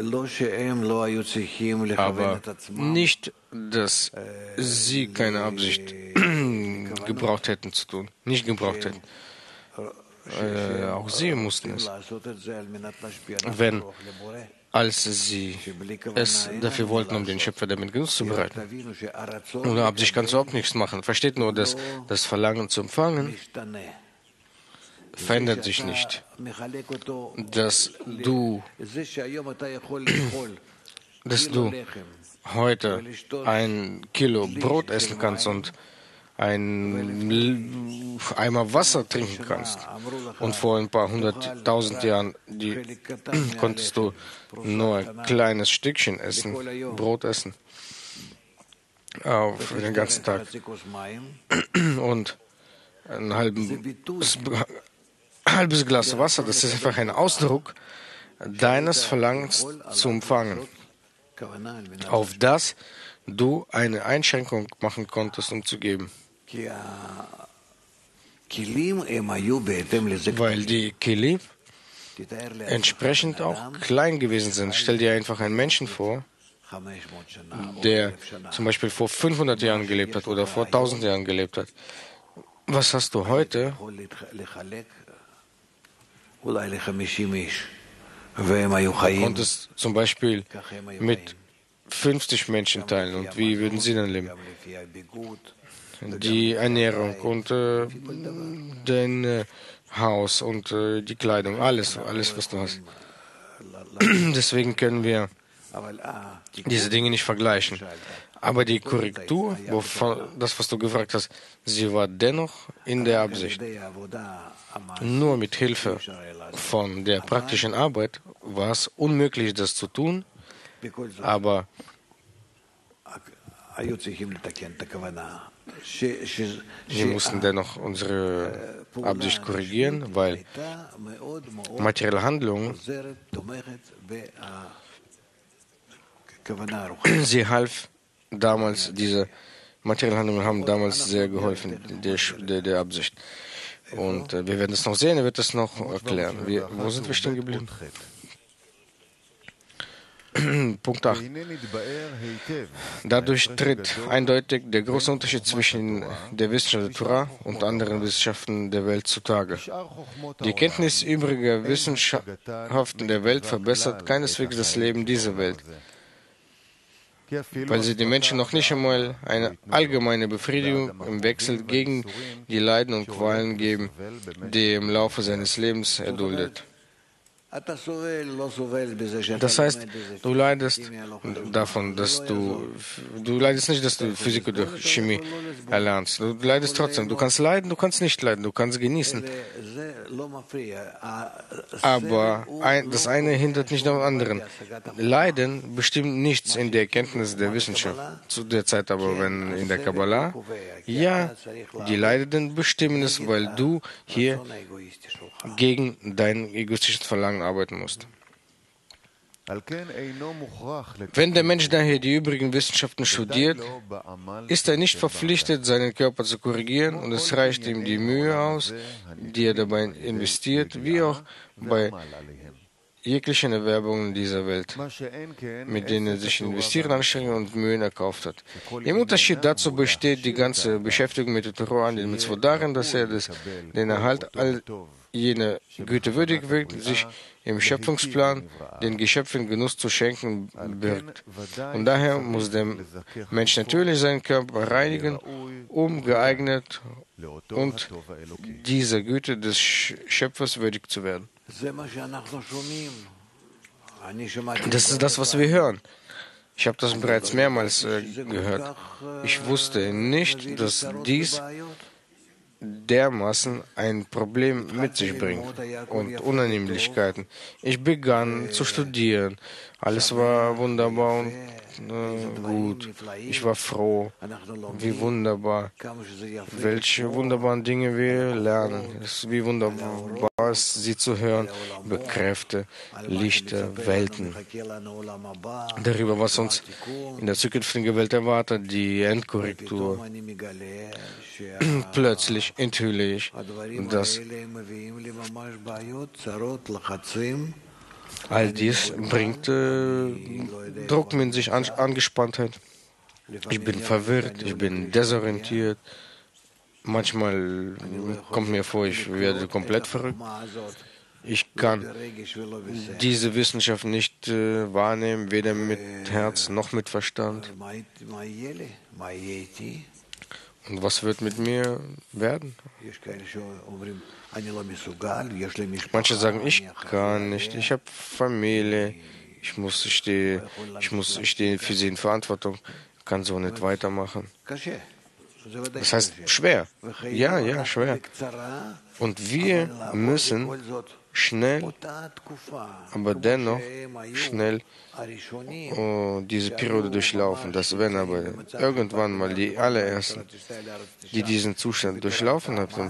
nicht, dass sie keine Absicht gebraucht hätten zu tun, nicht gebraucht hätten. Äh, auch sie mussten es. Wenn, als sie es dafür wollten, um den Schöpfer damit Genuss zu bereiten. Ohne Absicht kannst du auch nichts machen. Versteht nur, dass das Verlangen zu empfangen verändert sich nicht. Dass du, dass du heute ein Kilo Brot essen kannst und ein Eimer Wasser trinken kannst. Und vor ein paar hunderttausend Jahren die, konntest du nur ein kleines Stückchen essen, Brot essen, auf den ganzen Tag. Und ein halbes, halbes Glas Wasser, das ist einfach ein Ausdruck deines Verlangens zu empfangen. auf das du eine Einschränkung machen konntest, um zu geben. Weil die Kelim entsprechend auch klein gewesen sind. Stell dir einfach einen Menschen vor, der zum Beispiel vor fünfhundert Jahren gelebt hat oder vor tausend Jahren gelebt hat. Was hast du heute? Du konntest zum Beispiel mit fünfzig Menschen teilen. Und wie würden sie dann leben? Die Ernährung und äh, dein äh, Haus und äh, die Kleidung, alles, alles, was du hast. Deswegen können wir diese Dinge nicht vergleichen. Aber die Korrektur, wovon, das, was du gefragt hast, sie war dennoch in der Absicht. Nur mit Hilfe von der praktischen Arbeit war es unmöglich, das zu tun, aber wir mussten dennoch unsere Absicht korrigieren, weil materielle Handlungen, sie half damals, diese materiellen Handlungen haben damals sehr geholfen, der, der, der Absicht. Und äh, wir werden es noch sehen, er wird es noch erklären. Wir, wo sind wir stehen geblieben? Punkt acht. Dadurch tritt eindeutig der große Unterschied zwischen der Wissenschaft der Torah und anderen Wissenschaften der Welt zutage. Die Kenntnis übriger Wissenschaften der Welt verbessert keineswegs das Leben dieser Welt, weil sie den Menschen noch nicht einmal eine allgemeine Befriedigung im Wechsel gegen die Leiden und Qualen geben, die er im Laufe seines Lebens erduldet. Das heißt, du leidest davon, dass du, du leidest nicht, dass du Physik oder Chemie erlernst. Du leidest trotzdem. Du kannst leiden, du kannst nicht leiden, du kannst genießen. Aber ein, das eine hindert nicht am anderen. Leiden bestimmt nichts in der Erkenntnis der Wissenschaft. Zu der Zeit aber, wenn in der Kabbalah, ja, die Leidenden bestimmen es, weil du hier gegen dein egoistisches Verlangen arbeiten musst. Wenn der Mensch daher die übrigen Wissenschaften studiert, ist er nicht verpflichtet, seinen Körper zu korrigieren, und es reicht ihm die Mühe aus, die er dabei investiert, wie auch bei jeglichen Erwerbungen dieser Welt, mit denen er sich investieren, Anstrengungen und Mühen erkauft hat. Im Unterschied dazu besteht die ganze Beschäftigung mit der Torah an den Mitzvot darin, dass er das, den Erhalt all jener Güte würdig wirkt, sich im Schöpfungsplan den Geschöpfen Genuss zu schenken birgt. Und daher muss der Mensch natürlich seinen Körper reinigen, um geeignet und dieser Güte des Schöpfers würdig zu werden. Das ist das, was wir hören. Ich habe das bereits mehrmals äh, gehört. Ich wusste nicht, dass dies dermaßen ein Problem mit sich bringt und Unannehmlichkeiten. Ich begann zu studieren. Alles war wunderbar und äh, gut. Ich war froh. Wie wunderbar. Welche wunderbaren Dinge wir lernen. Es ist wie wunderbar es ist, sie zu hören über Kräfte, Lichter, Welten. Darüber, was uns in der zukünftigen Welt erwartet, die Endkorrektur. Plötzlich enthülle ich, dass all dies bringt äh, Druck mit sich, An Angespanntheit. Ich bin verwirrt, ich bin desorientiert. Manchmal kommt mir vor, ich werde komplett verrückt. Ich kann diese Wissenschaft nicht äh, wahrnehmen, weder mit Herz noch mit Verstand. Und was wird mit mir werden? Manche sagen, ich kann nicht, ich habe Familie, ich muss, ich stehe, ich muss, ich stehe für sie in Verantwortung, kann so nicht weitermachen. Das heißt, schwer. Ja, ja, schwer. Und wir müssen schnell, aber dennoch schnell oh, diese Periode durchlaufen. Das werden aber irgendwann mal die allerersten, die diesen Zustand durchlaufen haben,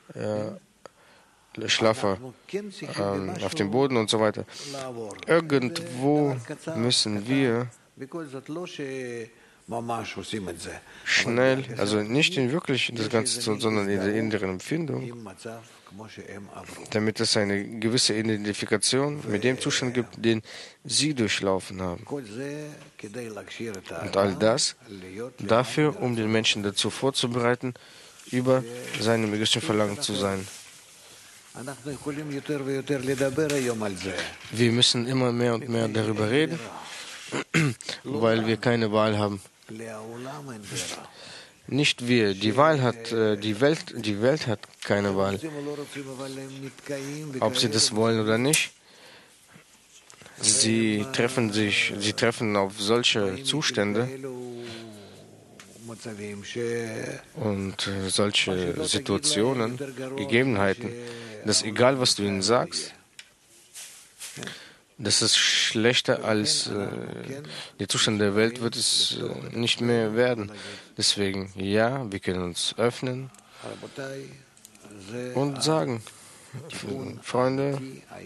äh, Schlaffer äh, auf dem Boden und so weiter. Irgendwo müssen wir schnell, also nicht in wirklich das Ganze tun, sondern in der inneren Empfindung, damit es eine gewisse Identifikation mit dem Zustand gibt, den sie durchlaufen haben. Und all das dafür, um den Menschen dazu vorzubereiten, über seinem egoistischen Verlangen zu sein. Wir müssen immer mehr und mehr darüber reden, weil wir keine Wahl haben. Nicht wir. Die Wahl hat, die Welt, die Welt hat keine Wahl. Ob sie das wollen oder nicht. Sie treffen sich, sie treffen auf solche Zustände und äh, solche Situationen, Gegebenheiten, dass egal was du ihnen sagst, das ist schlechter als äh, der Zustand der Welt wird es äh, nicht mehr werden. Deswegen, ja, wir können uns öffnen und sagen, Freunde,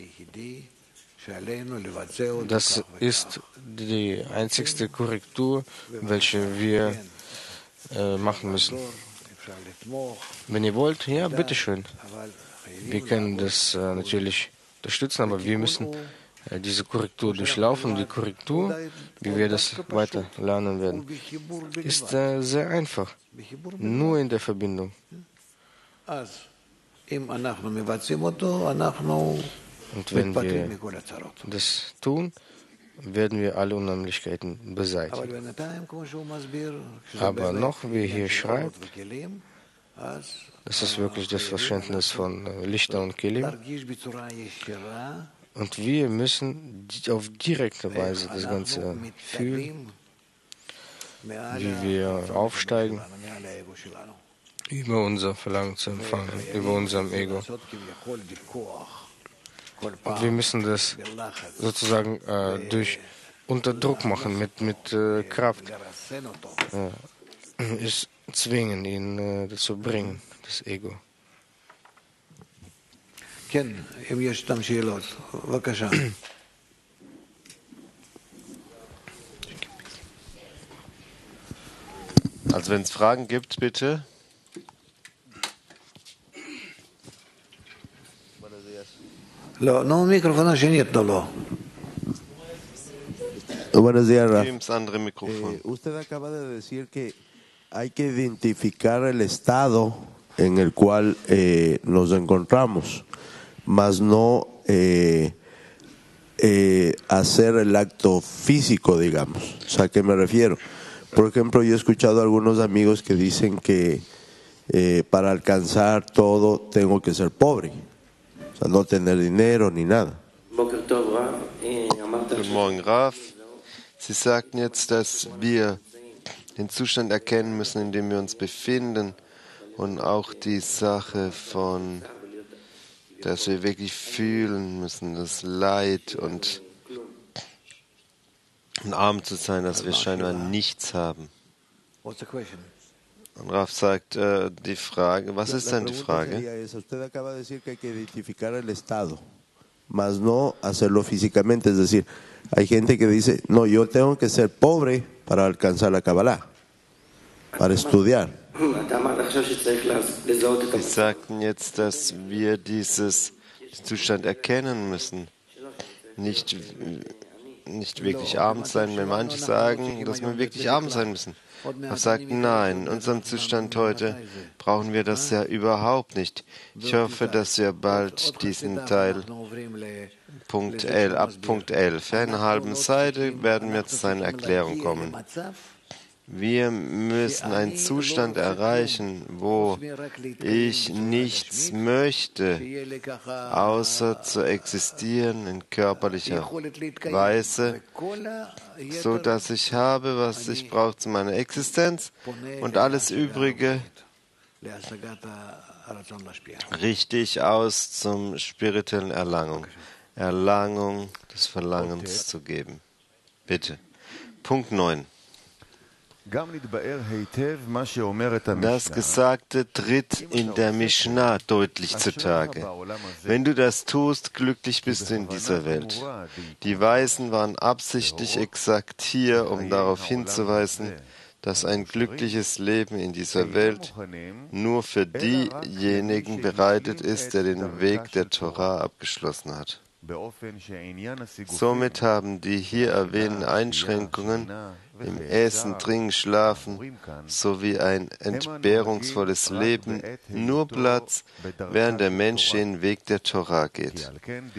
das ist die einzigste Korrektur, welche wir äh, machen müssen. Wenn ihr wollt, ja, bitteschön. Wir können das äh, natürlich unterstützen, aber wir müssen äh, diese Korrektur durchlaufen. Die Korrektur, wie wir das weiter lernen werden, ist äh, sehr einfach. Nur in der Verbindung. Und wenn wir das tun, werden wir alle Unannehmlichkeiten beseitigen. Aber noch, wie er hier schreibt, das ist wirklich das Verständnis von Lichter und Kelim. Und wir müssen auf direkte Weise das Ganze fühlen, wie wir aufsteigen über unser Verlangen zu empfangen, über unserem Ego. Und wir müssen das sozusagen äh, durch unter Druck machen, mit, mit äh, Kraft. Äh, es zwingen, ihn äh, dazu bringen, das Ego. Also wenn es Fragen gibt, bitte. Buenos días, Raf. Eh, usted acaba de decir que hay que identificar el estado en el cual eh, nos encontramos, mas no eh, eh, hacer el acto físico, digamos. O sea, ¿a qué me refiero? Por ejemplo, yo he escuchado a algunos amigos que dicen que eh, para alcanzar todo tengo que ser pobre. O sea, no tener dinero ni nada. Guten Morgen, Raf. Sie sagten jetzt, dass wir den Zustand erkennen müssen, in dem wir uns befinden und auch die Sache von, dass wir wirklich fühlen müssen, das Leid und, und arm zu sein, dass wir scheinbar nichts haben. Und Raf sagt, äh, die Frage, was ist denn die Frage? Mas no hacerlo físicamente, es decir, hay gente que dice, no, yo tengo que ser pobre para alcanzar la Kabbalah, para estudiar. Sie sagten jetzt, dass wir dieses diesen Zustand erkennen müssen, nicht, nicht wirklich arm sein, wenn manche sagen, dass wir wirklich arm sein müssen. Er sagt, nein, in unserem Zustand heute brauchen wir das ja überhaupt nicht. Ich hoffe, dass wir bald diesen Teil Punkt elf, ab Punkt elf, in einer halben Seite, werden wir zu seiner Erklärung kommen. Wir müssen einen Zustand erreichen, wo ich nichts möchte, außer zu existieren in körperlicher Weise, so dass ich habe, was ich brauche zu meiner Existenz und alles Übrige richtig aus zum spirituellen Erlangung, Erlangung des Verlangens zu geben. Bitte. Punkt neun. Das Gesagte tritt in der Mishnah deutlich zutage. Wenn du das tust, glücklich bist du in dieser Welt. Die Weisen waren absichtlich exakt hier, um darauf hinzuweisen, dass ein glückliches Leben in dieser Welt nur für diejenigen bereitet ist, der den Weg der Torah abgeschlossen hat. Somit haben die hier erwähnten Einschränkungen im Essen, Trinken, Schlafen sowie ein entbehrungsvolles Leben nur Platz, während der Mensch den Weg der Torah geht.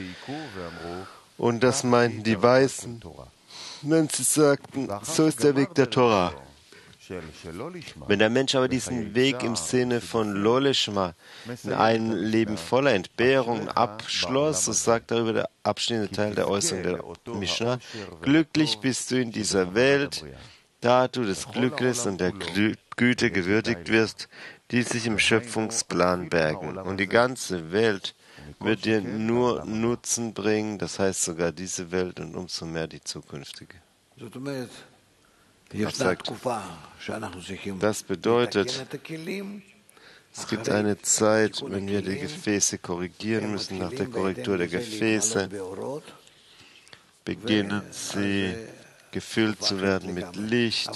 Und das meinten die Weisen, wenn sie sagten, so ist der Weg der Torah. Wenn der Mensch aber diesen Weg im Sinne von Loleshma in einem Leben voller Entbehrung abschloss, so sagt darüber der abschließende Teil der Äußerung der Mishnah, glücklich bist du in dieser Welt, da du des Glückes und der Güte gewürdigt wirst, die sich im Schöpfungsplan bergen. Und die ganze Welt wird dir nur Nutzen bringen, das heißt sogar diese Welt und umso mehr die zukünftige. Sagt, das bedeutet, es gibt eine Zeit, wenn wir die Gefäße korrigieren müssen. Nach der Korrektur der Gefäße beginnen sie gefüllt zu werden mit Licht.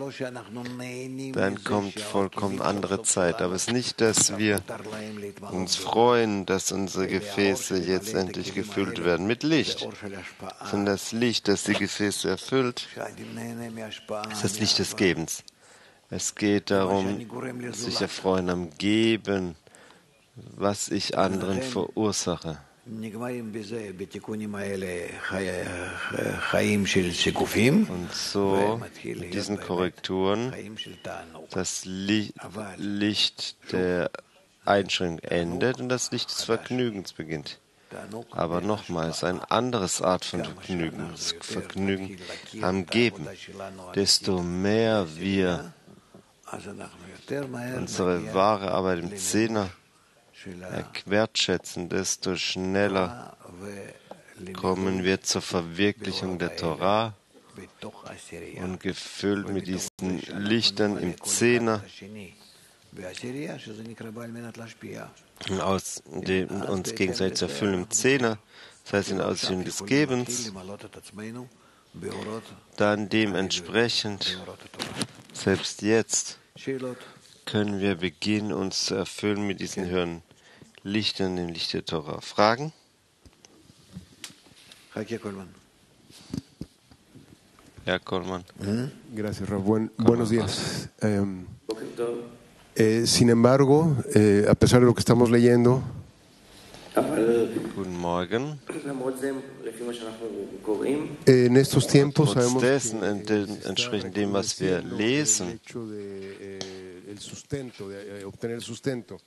Dann kommt vollkommen andere Zeit. Aber es ist nicht, dass wir uns freuen, dass unsere Gefäße jetzt endlich gefüllt werden mit Licht, sondern das Licht, das die Gefäße erfüllt, ist das Licht des Gebens. Es geht darum, sich erfreuen am Geben, was ich anderen verursache. Und so, mit diesen Korrekturen, das Licht, Licht der Einschränkung endet und das Licht des Vergnügens beginnt. Aber nochmals, eine andere Art von Vergnügen, das Vergnügen am Geben. Desto mehr wir unsere wahre Arbeit im Zehner wertschätzen, desto schneller kommen wir zur Verwirklichung der Torah und gefüllt mit diesen Lichtern im Zehner aus dem, uns gegenseitig zu erfüllen im Zehner, das heißt in Ausübung des Gebens, dann dementsprechend selbst jetzt können wir beginnen, uns zu erfüllen mit diesen höheren Lichtern, dem Licht der Torah. Fragen? Herr Kollmann. Gracias, Rav. Buen, buenos días. Eh, eh, sin embargo, eh, a pesar de lo que estamos leyendo, Guten Morgen. en estos tiempos Trotz sabemos dessen, entsprechend dem, was wir lesen, el sustento, de obtener el sustento.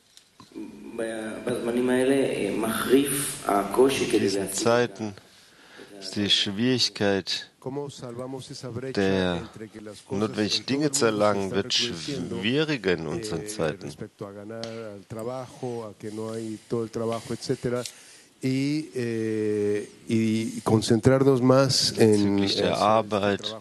in diesen Zeiten ist die Schwierigkeit der notwendigen Dinge zu erlangen, wird schwieriger in unseren Zeiten. Y, eh, y concentrarnos más en Bezüglich der Arbeit,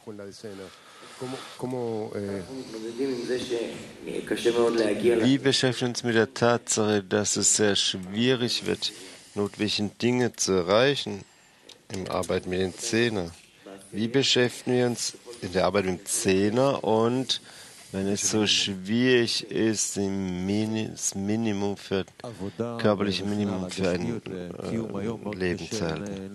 wie beschäftigen wir uns mit der Tatsache, dass es sehr schwierig wird, notwendige Dinge zu erreichen in der Arbeit mit den Zehner? Wie beschäftigen wir uns in der Arbeit mit dem Zehner und wenn es so schwierig ist, das Minimum für körperliche Minimum für ein äh, Leben zu halten?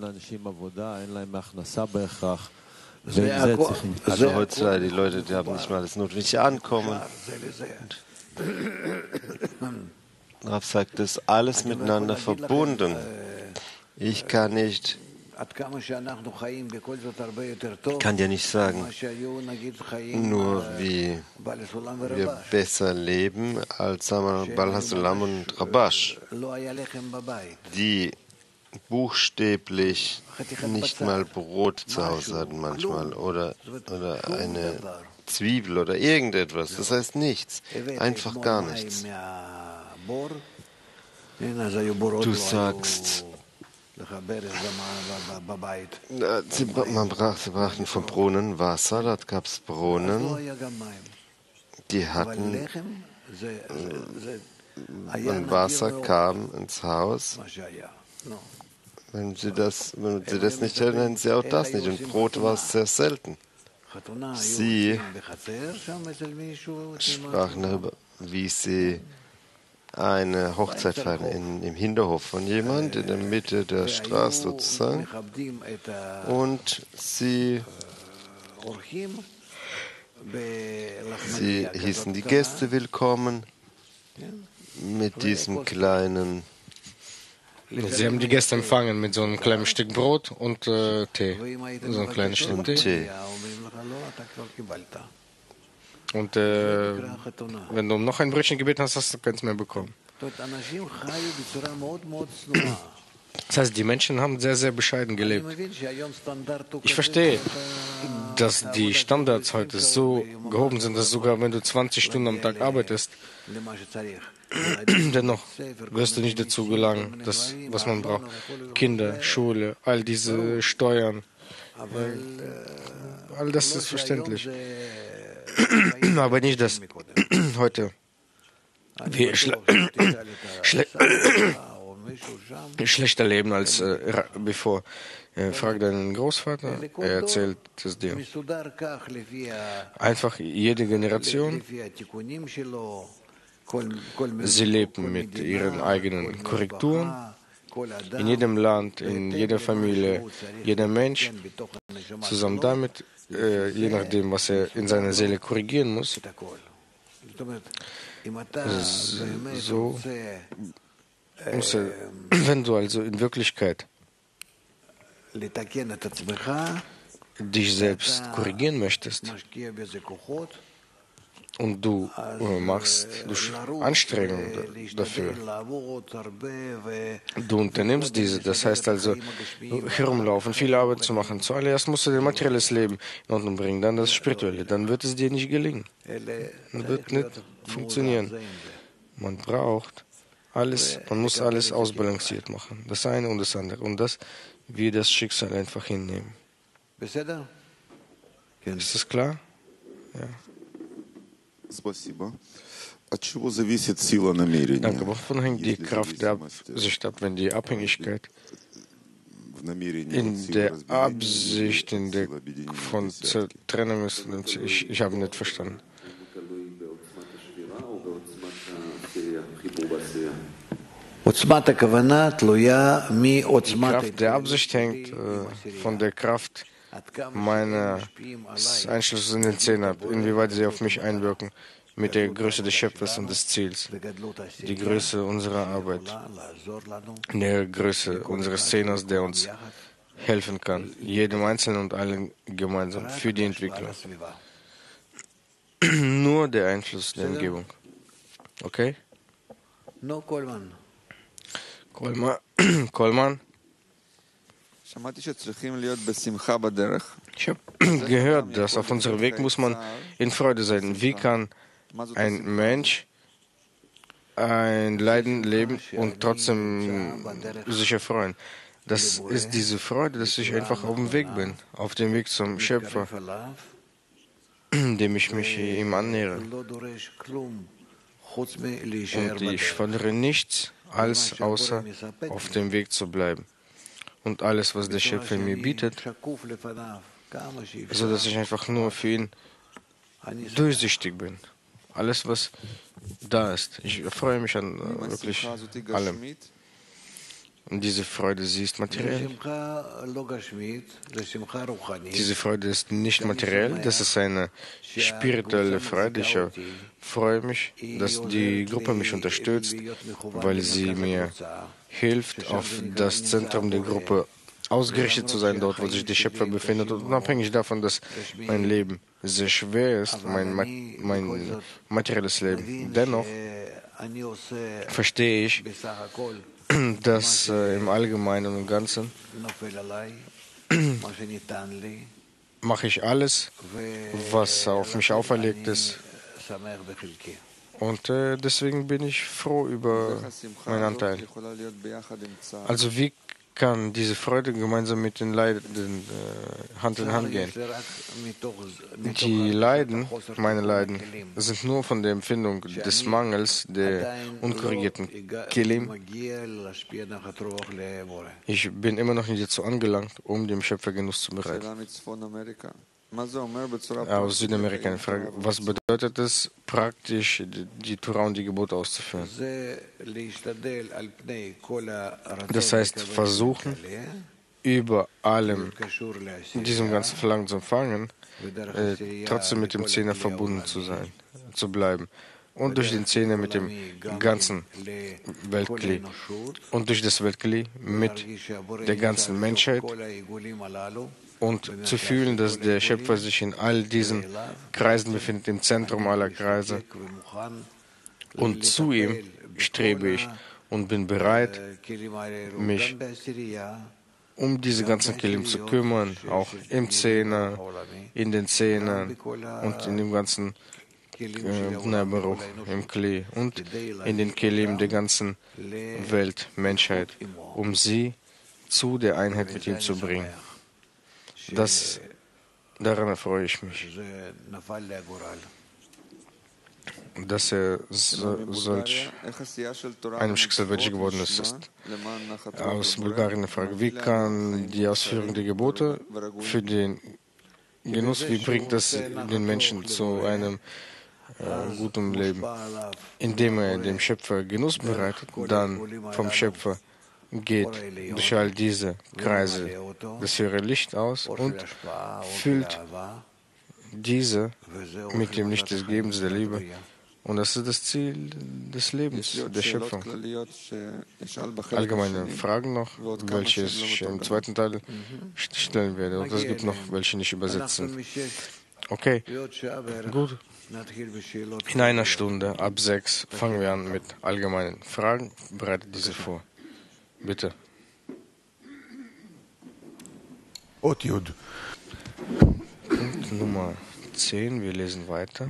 Also heutzutage die Leute, die haben nicht mal das notwendige Ankommen. Rav sagt, das ist alles miteinander verbunden. Ich kann nicht Ich kann dir nicht sagen, nur wie wir besser leben als Baal HaSulam und Rabash, die buchstäblich nicht mal Brot zu Hause hatten manchmal oder, oder eine Zwiebel oder irgendetwas. Das heißt nichts, einfach gar nichts. Du sagst, Sie, man brach, sie brachten vom Brunnen Wasser, dort gab es Brunnen, die hatten, und Wasser kam ins Haus. Wenn sie das, wenn sie das nicht hätten, hätten sie auch das nicht. Und Brot war sehr selten. Sie sprachen darüber, wie sie eine Hochzeit feiern in, im Hinterhof von jemand, in der Mitte der Straße sozusagen. Und sie, sie hießen die Gäste willkommen mit diesem kleinen... Sie haben die Gäste empfangen mit so einem kleinen Stück Brot und äh, Tee. So ein kleines Stück Tee. Tee. Und äh, wenn du um noch ein Brötchen gebeten hast, hast du keins mehr bekommen. Das heißt, die Menschen haben sehr, sehr bescheiden gelebt. Ich verstehe, dass die Standards heute so gehoben sind, dass sogar wenn du zwanzig Stunden am Tag arbeitest, dennoch wirst du nicht dazu gelangen, das, was man braucht. Kinder, Schule, all diese Steuern, äh, all das ist verständlich. Aber nicht, dass heute wir schle schle schlechter leben als äh, bevor. Äh, frag deinen Großvater, er erzählt es dir. Einfach jede Generation, sie leben mit ihren eigenen Korrekturen. In jedem Land, in jeder Familie, jeder Mensch, zusammen damit, äh, je nachdem, was er in seiner Seele korrigieren muss, so muss er, wenn du also in Wirklichkeit dich selbst korrigieren möchtest und du äh, machst du Anstrengungen dafür, du unternimmst diese, das heißt also herumlaufen, viel Arbeit zu machen. Zuallererst musst du dein materielles Leben in Ordnung bringen, dann das spirituelle, dann wird es dir nicht gelingen. Das wird nicht funktionieren. Man braucht alles, man muss alles ausbalanciert machen, das eine und das andere, und das wie das Schicksal einfach hinnehmen. Ist das klar? Ja. Danke. Wovon hängt die Kraft der Absicht ab, wenn die Abhängigkeit in der Absicht in der von Trennung ist? Ich, ich habe nicht verstanden. Die Kraft der Absicht hängt äh, von der Kraft meines Einschlusses in den Zehn ab, inwieweit sie auf mich einwirken, mit der Größe des Schöpfers und des Ziels, die Größe unserer Arbeit, der Größe unseres Zehners, der uns helfen kann, jedem Einzelnen und allen gemeinsam für die Entwicklung. Nur der Einfluss der Umgebung. Okay? Kolman. Kolman. Ich habe gehört, dass auf unserem Weg muss man in Freude sein. Wie kann ein Mensch ein Leiden leben und trotzdem sich erfreuen? Das ist diese Freude, dass ich einfach auf dem Weg bin, auf dem Weg zum Schöpfer, dem ich mich ihm annähere. Und ich fordere nichts, als außer auf dem Weg zu bleiben. Und alles, was der Schöpfer mir bietet, so dass ich einfach nur für ihn durchsichtig bin. Alles, was da ist. Ich freue mich an äh, wirklich allem. Und diese Freude, sie ist materiell. Diese Freude ist nicht materiell, das ist eine spirituelle Freude. Ich freue mich, dass die Gruppe mich unterstützt, weil sie mir hilft, auf das Zentrum der Gruppe ausgerichtet zu sein, dort, wo sich der Schöpfer befindet. Und unabhängig davon, dass mein Leben sehr schwer ist, mein, mein materielles Leben, dennoch verstehe ich, dass äh, im Allgemeinen und Ganzen mache ich alles, was auf mich auferlegt ist. Und äh, deswegen bin ich froh über meinen Anteil. Also wie kann diese Freude gemeinsam mit den Leiden äh, Hand in Hand gehen. Die Leiden, meine Leiden, sind nur von der Empfindung des Mangels der unkorrigierten Kelim. Ich bin immer noch nicht dazu angelangt, um dem Schöpfer Genuss zu bereiten. Aus Südamerika eine Frage. Was bedeutet es, praktisch die Torah und die Gebote auszuführen? Das heißt, versuchen, über allem diesem ganzen Verlangen zu empfangen, äh, trotzdem mit dem Zehner verbunden zu sein, zu bleiben. Und durch den Zehner mit dem ganzen Weltkli. Und durch das Weltkli mit der ganzen Menschheit. Und zu fühlen, dass der Schöpfer sich in all diesen Kreisen befindet, im Zentrum aller Kreise. Und zu ihm strebe ich und bin bereit, mich um diese ganzen Kelim zu kümmern, auch im Zehner, in den Zehnern und in dem ganzen Neberuch, im Kli und in den Kelim der ganzen Welt, Menschheit, um sie zu der Einheit mit ihm zu bringen. Das, daran erfreue ich mich, dass er so, solch einem Schicksal welches geworden ist. ist. Aus Bulgarien eine Frage, wie kann die Ausführung der Gebote für den Genuss, wie bringt das den Menschen zu einem äh, guten Leben? Indem er dem Schöpfer Genuss bereitet, dann vom Schöpfer geht durch all diese Kreise das höhere Licht aus und füllt diese mit dem Licht des Gebens der Liebe. Und das ist das Ziel des Lebens, der Schöpfung. Allgemeine Fragen noch, welche ich im zweiten Teil stellen werde. Und es gibt noch welche nicht übersetzt sind. Okay, gut. In einer Stunde, ab sechs, fangen wir an mit allgemeinen Fragen. Bereitet diese vor. Bitte. Punkt Nummer zehn, wir lesen weiter.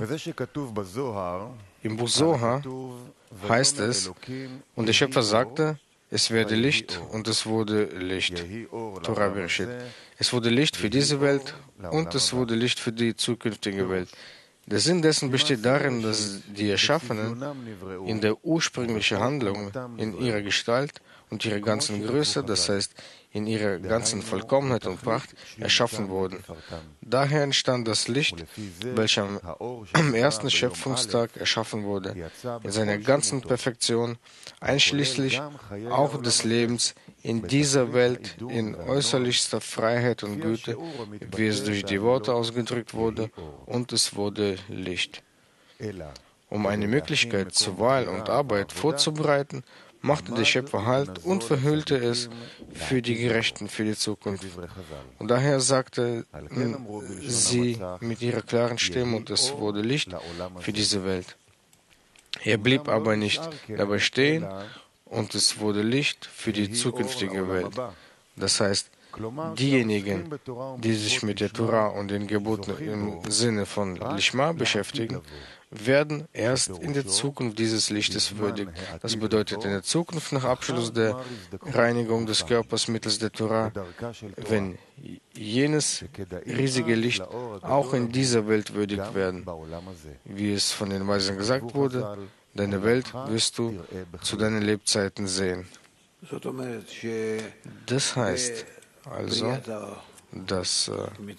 Im Buch Zohar heißt es, und der Schöpfer sagte, es werde Licht und es wurde Licht. Torah Bereshit. Es wurde Licht für diese Welt und es wurde Licht für die zukünftige Welt. Der Sinn dessen besteht darin, dass die Erschaffenen in der ursprünglichen Handlung, in ihrer Gestalt und ihrer ganzen Größe, das heißt in ihrer ganzen Vollkommenheit und Pracht, erschaffen wurden. Daher entstand das Licht, welches am, am ersten Schöpfungstag erschaffen wurde, in seiner ganzen Perfektion, einschließlich auch des Lebens in dieser Welt in äußerlichster Freiheit und Güte, wie es durch die Worte ausgedrückt wurde, und es wurde Licht. Um eine Möglichkeit zur Wahl und Arbeit vorzubereiten, machte der Schöpfer Halt und verhüllte es für die Gerechten, für die Zukunft. Und daher sagte sie mit ihrer klaren Stimme, und es wurde Licht für diese Welt. Er blieb aber nicht dabei stehen, und es wurde Licht für die zukünftige Welt. Das heißt, diejenigen, die sich mit der Torah und den Geboten im Sinne von Lishma beschäftigen, werden erst in der Zukunft dieses Lichtes würdig. Das bedeutet, in der Zukunft nach Abschluss der Reinigung des Körpers mittels der Torah, wenn jenes riesige Licht auch in dieser Welt würdig werden. Wie es von den Weisen gesagt wurde, deine Welt wirst du zu deinen Lebzeiten sehen. Das heißt also, dass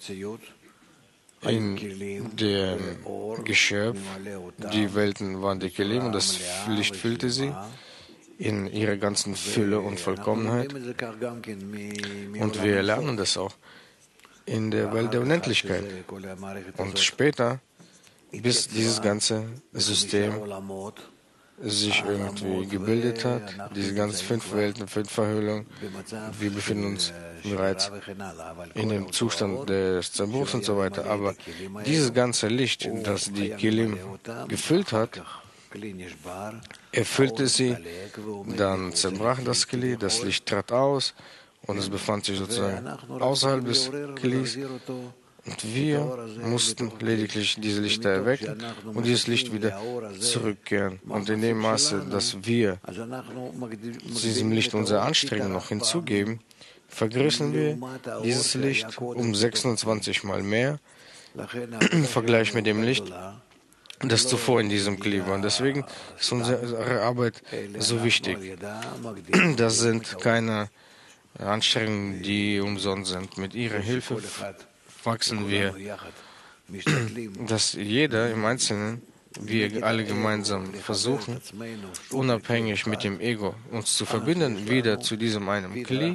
in dem Geschöpf die Welten waren die Kelim und das Licht füllte sie in ihrer ganzen Fülle und Vollkommenheit. Und wir lernen das auch in der Welt der Unendlichkeit. Und später, bis dieses ganze System sich irgendwie gebildet hat, diese ganzen fünf Welten, fünf Verhüllungen, wir befinden uns bereits in dem Zustand des Zerbruchs und so weiter. Aber dieses ganze Licht, das die Kelim gefüllt hat, erfüllte sie, dann zerbrach das Keli, das Licht trat aus und es befand sich sozusagen außerhalb des Kelis. Und wir mussten lediglich diese Lichter erwecken und dieses Licht wieder zurückkehren. Und in dem Maße, dass wir zu diesem Licht unsere Anstrengungen noch hinzugeben, vergrößern wir dieses Licht um sechsundzwanzig Mal mehr im Vergleich mit dem Licht, das zuvor in diesem Kli war. Und deswegen ist unsere Arbeit so wichtig. Das sind keine Anstrengungen, die umsonst sind. Mit ihrer Hilfe wachsen wir, dass jeder im Einzelnen, wir alle gemeinsam versuchen, unabhängig mit dem Ego uns zu verbinden, wieder zu diesem einen Kli,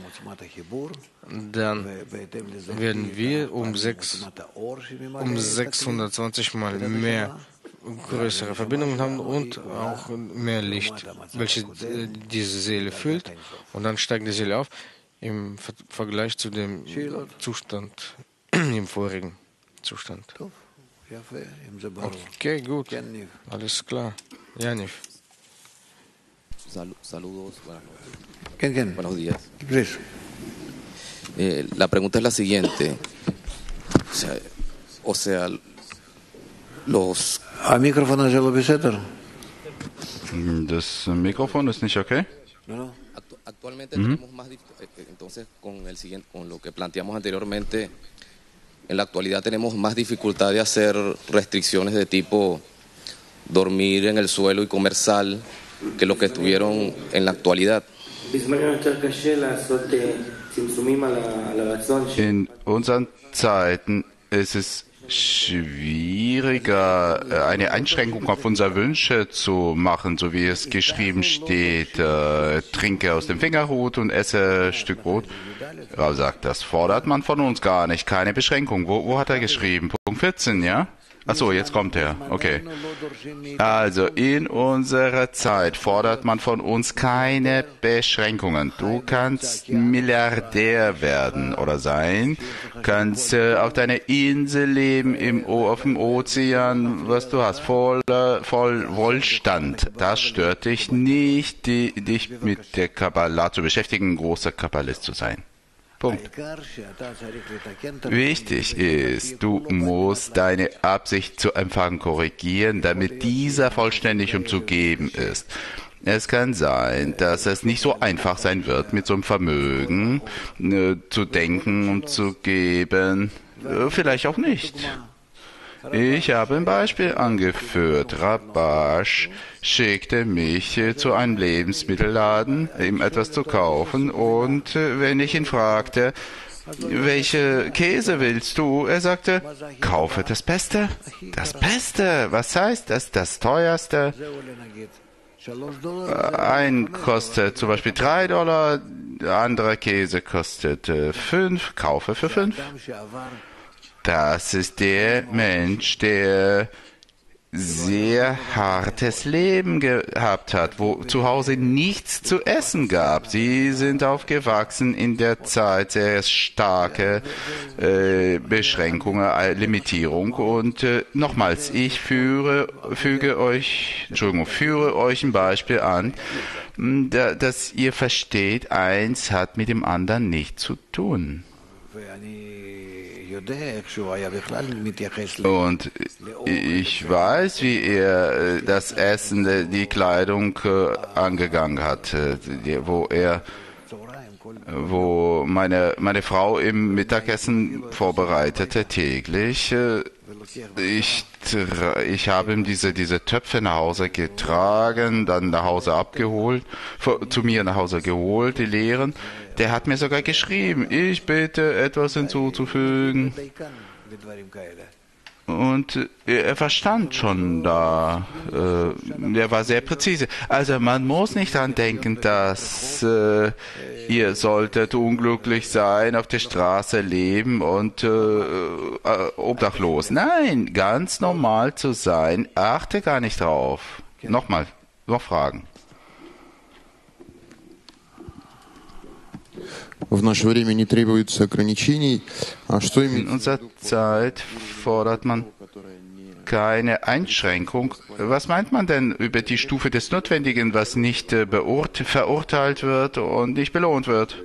dann werden wir um, sechs, um sechshundertzwanzig Mal mehr größere Verbindungen haben und auch mehr Licht, welche diese Seele füllt. Und dann steigt die Seele auf im Vergleich zu dem Zustand, im vorigen Zustand. Okay, gut. Alles klar. Janif. Saludos. Buenos días. Eh, la pregunta es la siguiente. O sea, o sea los... Das Mikrofon ist nicht okay? Actualmente tenemos más... Entonces, con, el siguiente, con lo que planteamos anteriormente... En la actualidad tenemos más dificultad de hacer restricciones de tipo dormir en el suelo y comer sal que lo que tuvieron en la actualidad. In unseren Zeiten ist es schwieriger, eine Einschränkung auf unsere Wünsche zu machen, so wie es geschrieben steht, äh, trinke aus dem Fingerhut und esse ein Stück Brot. Er sagt, das fordert man von uns gar nicht, keine Beschränkung. Wo, wo hat er geschrieben? Punkt vierzehn, ja? Achso, jetzt kommt er. Okay. Also, in unserer Zeit fordert man von uns keine Beschränkungen. Du kannst Milliardär werden oder sein, kannst äh, auf deiner Insel leben, im o auf dem Ozean, was du hast, voll, äh, voll Wohlstand. Das stört dich nicht, die, dich mit der Kabbalah zu beschäftigen, ein großer Kabbalist zu sein. Punkt. Wichtig ist, du musst deine Absicht zu empfangen korrigieren, damit dieser vollständig umzugeben ist. Es kann sein, dass es nicht so einfach sein wird, mit so einem Vermögen äh, zu denken und zu geben. Äh, vielleicht auch nicht. Ich habe ein Beispiel angeführt. Rabash schickte mich äh, zu einem Lebensmittelladen, ihm etwas zu kaufen. Und äh, wenn ich ihn fragte, welche Käse willst du? Er sagte, kaufe das Beste. Das Beste? Was heißt das? Das teuerste? Ein kostet zum Beispiel drei Dollar, der andere Käse kostet äh, fünf. Kaufe für fünf. Das ist der Mensch, der sehr hartes Leben gehabt hat, wo zu Hause nichts zu essen gab. Sie sind aufgewachsen in der Zeit sehr starke äh, Beschränkungen, äh, Limitierung. Und äh, nochmals, ich führe, füge euch, Entschuldigung, führe euch ein Beispiel an, da, dass ihr versteht, eins hat mit dem anderen nichts zu tun. Und ich weiß, wie er das Essen, die Kleidung angegangen hat, wo er, wo meine, meine Frau im Mittagessen vorbereitete täglich. Ich, ich habe ihm diese, diese Töpfe nach Hause getragen, dann nach Hause abgeholt, zu mir nach Hause geholt, die leeren. Der hat mir sogar geschrieben, ich bitte etwas hinzuzufügen. Und er verstand schon da, äh, er war sehr präzise. Also man muss nicht daran denken, dass äh, ihr solltet unglücklich sein, auf der Straße leben und äh, äh, obdachlos. Nein, ganz normal zu sein, achte gar nicht drauf. Nochmal, noch Fragen. В наше время не требуется ограничений. А что именно? In unserer Zeit fordert man keine Einschränkung. Was meint man denn über die Stufe des Notwendigen, was nicht äh, beurt- verurteilt wird und nicht belohnt wird?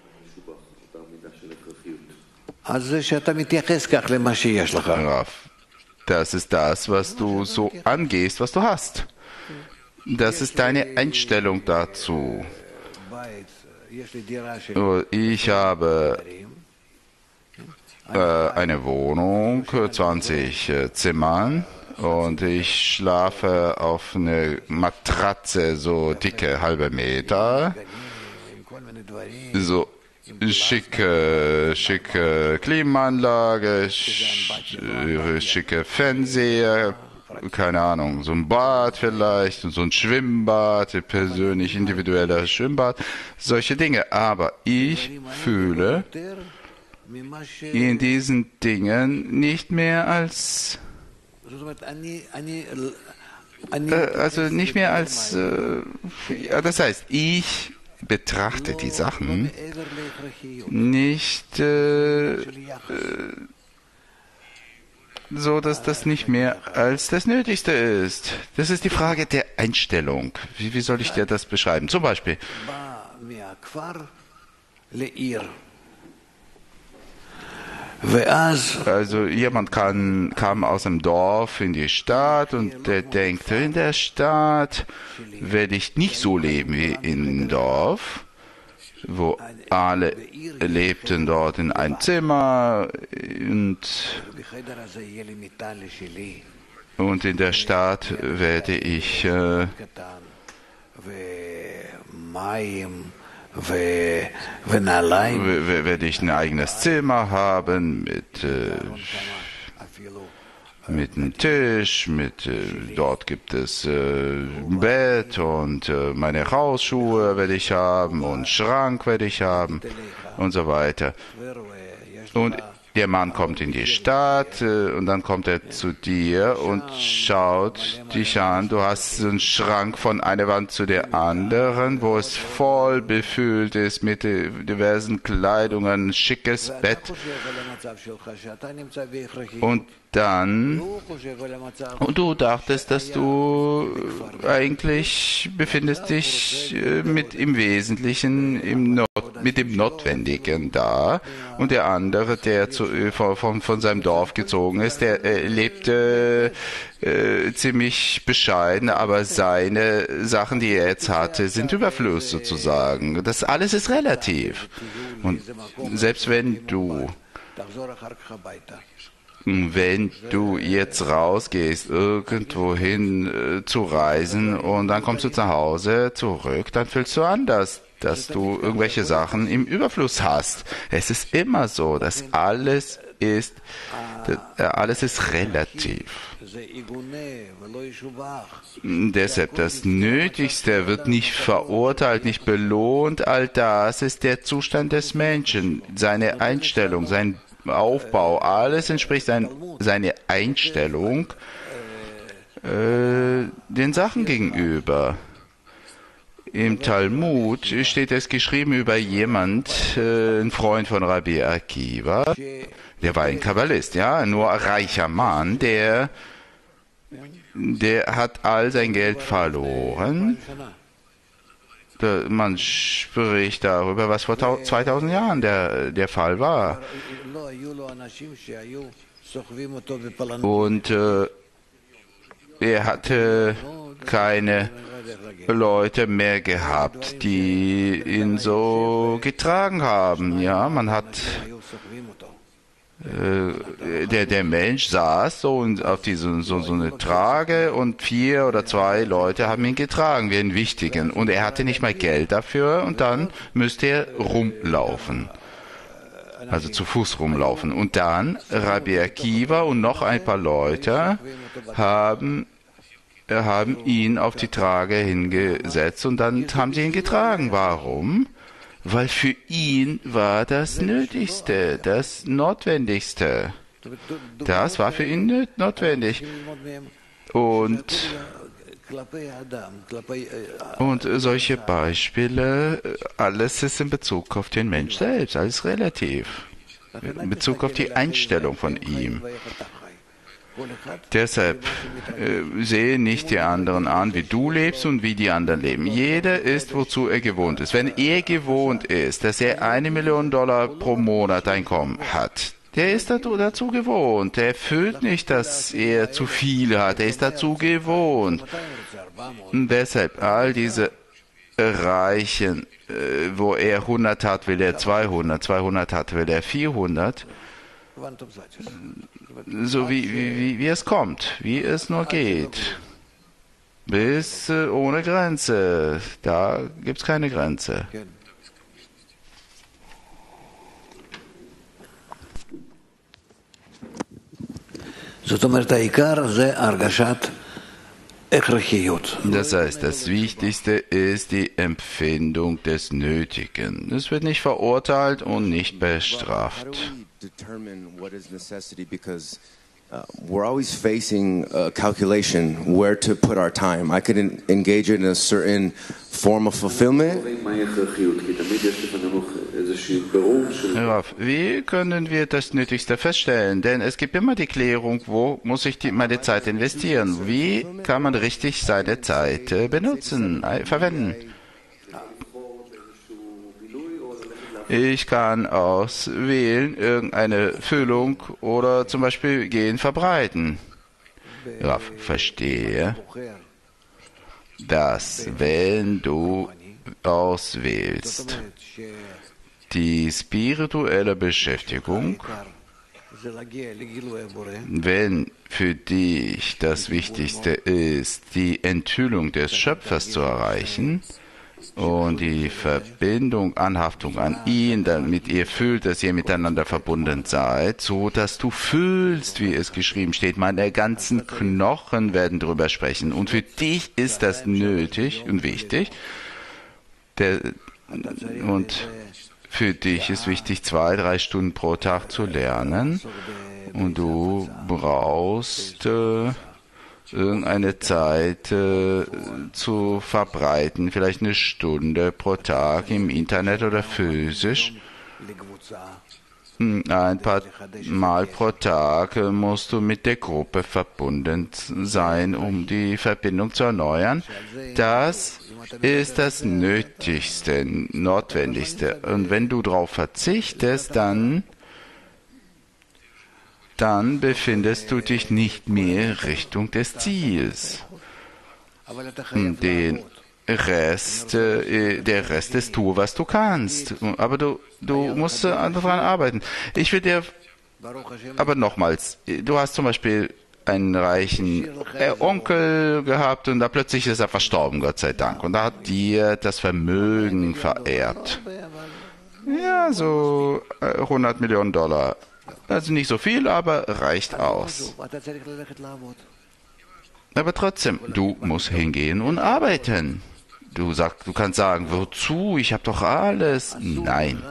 Das ist das, was du so angehst, was du hast. Das ist deine Einstellung dazu. Ich habe äh, eine Wohnung, zwanzig Zimmern, und ich schlafe auf eine Matratze, so dicke halbe Meter, so schicke, schicke Klimaanlage, schicke Fernseher, keine Ahnung, so ein Bad vielleicht, so ein Schwimmbad, persönlich individueller Schwimmbad, solche Dinge. Aber ich fühle in diesen Dingen nicht mehr als äh, also nicht mehr als äh, ja, das heißt, ich betrachte die Sachen nicht äh, äh, so, dass das nicht mehr als das Nötigste ist. Das ist die Frage der Einstellung. Wie, wie soll ich dir das beschreiben? Zum Beispiel, also jemand kann, kam aus einem Dorf in die Stadt und der denkt, in der Stadt werde ich nicht so leben wie im Dorf, wo alle lebten dort in einem Zimmer und, und in der Stadt werde ich äh, werde ich ein eigenes Zimmer haben mit äh, mit einem Tisch, mit äh, dort gibt es äh, ein Bett und äh, meine Hausschuhe werde ich haben und einen Schrank werde ich haben und so weiter. Und der Mann kommt in die Stadt äh, und dann kommt er zu dir und schaut dich an. Du hast so einen Schrank von einer Wand zu der anderen, wo es voll befüllt ist mit äh, diversen Kleidungen, ein schickes Bett. Und dann, und du dachtest, dass du eigentlich befindest dich äh, mit im Wesentlichen im Not, mit dem Notwendigen da. Und der andere, der zu, von, von seinem Dorf gezogen ist, der äh, lebte äh, ziemlich bescheiden, aber seine Sachen, die er jetzt hatte, sind Überfluss sozusagen. Das alles ist relativ. Und selbst wenn du Wenn du jetzt rausgehst, irgendwohin äh, zu reisen und dann kommst du zu Hause zurück, dann fühlst du anders, dass du irgendwelche Sachen im Überfluss hast. Es ist immer so, dass alles ist, äh, alles ist relativ. Deshalb, das Nötigste wird nicht verurteilt, nicht belohnt. All das ist der Zustand des Menschen, seine Einstellung, sein Aufbau, alles entspricht sein, seine Einstellung äh, den Sachen gegenüber. Im Talmud steht es geschrieben über jemand, äh, ein Freund von Rabbi Akiva, der war ein Kabbalist, ja, ein nur reicher Mann, der, der hat all sein Geld verloren. Man spricht darüber, was vor zweitausend Jahren der, der Fall war. Und äh, er hatte keine Leute mehr gehabt, die ihn so getragen haben. Ja, man hat äh, der, der Mensch saß so auf diese, so, so eine Trage und vier oder zwei Leute haben ihn getragen, wie einen wichtigen. Und er hatte nicht mal Geld dafür und dann müsste er rumlaufen. Also zu Fuß rumlaufen. Und dann Rabbi Akiva und noch ein paar Leute haben, haben ihn auf die Trage hingesetzt und dann haben sie ihn getragen. Warum? Weil für ihn war das Nötigste, das Notwendigste. Das war für ihn notwendig. Und, und solche Beispiele, alles ist in Bezug auf den Mensch selbst, alles relativ. In Bezug auf die Einstellung von ihm. Deshalb äh, sehe nicht die anderen an, wie du lebst und wie die anderen leben. Jeder ist, wozu er gewohnt ist. Wenn er gewohnt ist, dass er eine Million Dollar pro Monat Einkommen hat, der ist dazu gewohnt. Der fühlt nicht, dass er zu viel hat. Er ist dazu gewohnt. Und deshalb all diese erreichen, wo er hundert hat, will er zweihundert, zweihundert hat, will er vierhundert. So wie, wie, wie es kommt, wie es nur geht. Bis äh, ohne Grenze. Da gibt es keine Grenze. Das heißt, das Wichtigste ist die Empfindung des Nötigen. Es wird nicht verurteilt und nicht bestraft. Uh, we're always facing a calculation where to put our time. I could en engage in a certain form of fulfillment. Wie können wir das Nötigste feststellen? Denn es gibt immer die Klärung, wo muss ich die, meine Zeit investieren? Wie kann man richtig seine Zeit äh, benutzen, äh, verwenden? Ich kann auswählen, irgendeine Füllung oder zum Beispiel Gen verbreiten. Ja, verstehe, dass wenn du auswählst, die spirituelle Beschäftigung, wenn für dich das Wichtigste ist, die Enthüllung des Schöpfers zu erreichen, und die Verbindung, Anhaftung an ihn, damit ihr fühlt, dass ihr miteinander verbunden seid, so dass du fühlst, wie es geschrieben steht. Meine ganzen Knochen werden darüber sprechen. Und für dich ist das nötig und wichtig. Der, und für dich ist wichtig, zwei, drei Stunden pro Tag zu lernen. Und du brauchst äh, irgendeine Zeit äh, zu verbreiten, vielleicht eine Stunde pro Tag im Internet oder physisch. Ein paar Mal pro Tag äh, musst du mit der Gruppe verbunden sein, um die Verbindung zu erneuern. Das ist das Nötigste, Notwendigste. Und wenn du darauf verzichtest, dann dann befindest du dich nicht mehr Richtung des Ziels. Den Rest, äh, der Rest ist, tu, was du kannst. Aber du, du musst daran arbeiten. Ich will dir, aber nochmals, du hast zum Beispiel einen reichen äh, Onkel gehabt und da plötzlich ist er verstorben, Gott sei Dank. Und da hat dir das Vermögen vererbt. Ja, so hundert Millionen Dollar. Also nicht so viel, aber reicht aus. Aber trotzdem, du musst hingehen und arbeiten. Du sagst, du kannst sagen, wozu? Ich habe doch alles. Nein.